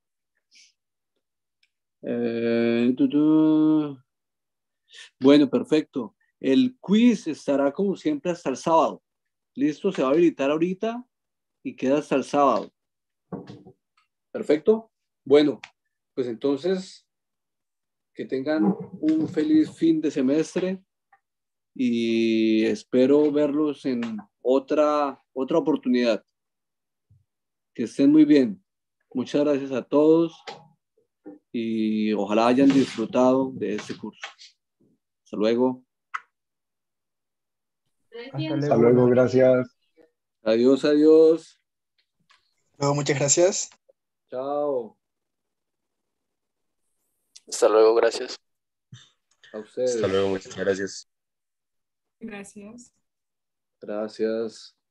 Eh, tu, tu. Bueno, perfecto. El quiz estará como siempre hasta el sábado. ¿Listo? Se va a habilitar ahorita y queda hasta el sábado. Perfecto. Bueno, pues entonces que tengan un feliz fin de semestre y espero verlos en otra, otra oportunidad. Que estén muy bien. Muchas gracias a todos y ojalá hayan disfrutado de este curso. Hasta luego. Hasta luego, gracias. Adiós, adiós. Luego, muchas gracias. Chao. Hasta luego, gracias. A ustedes. Hasta luego, muchas gracias. Gracias. Gracias.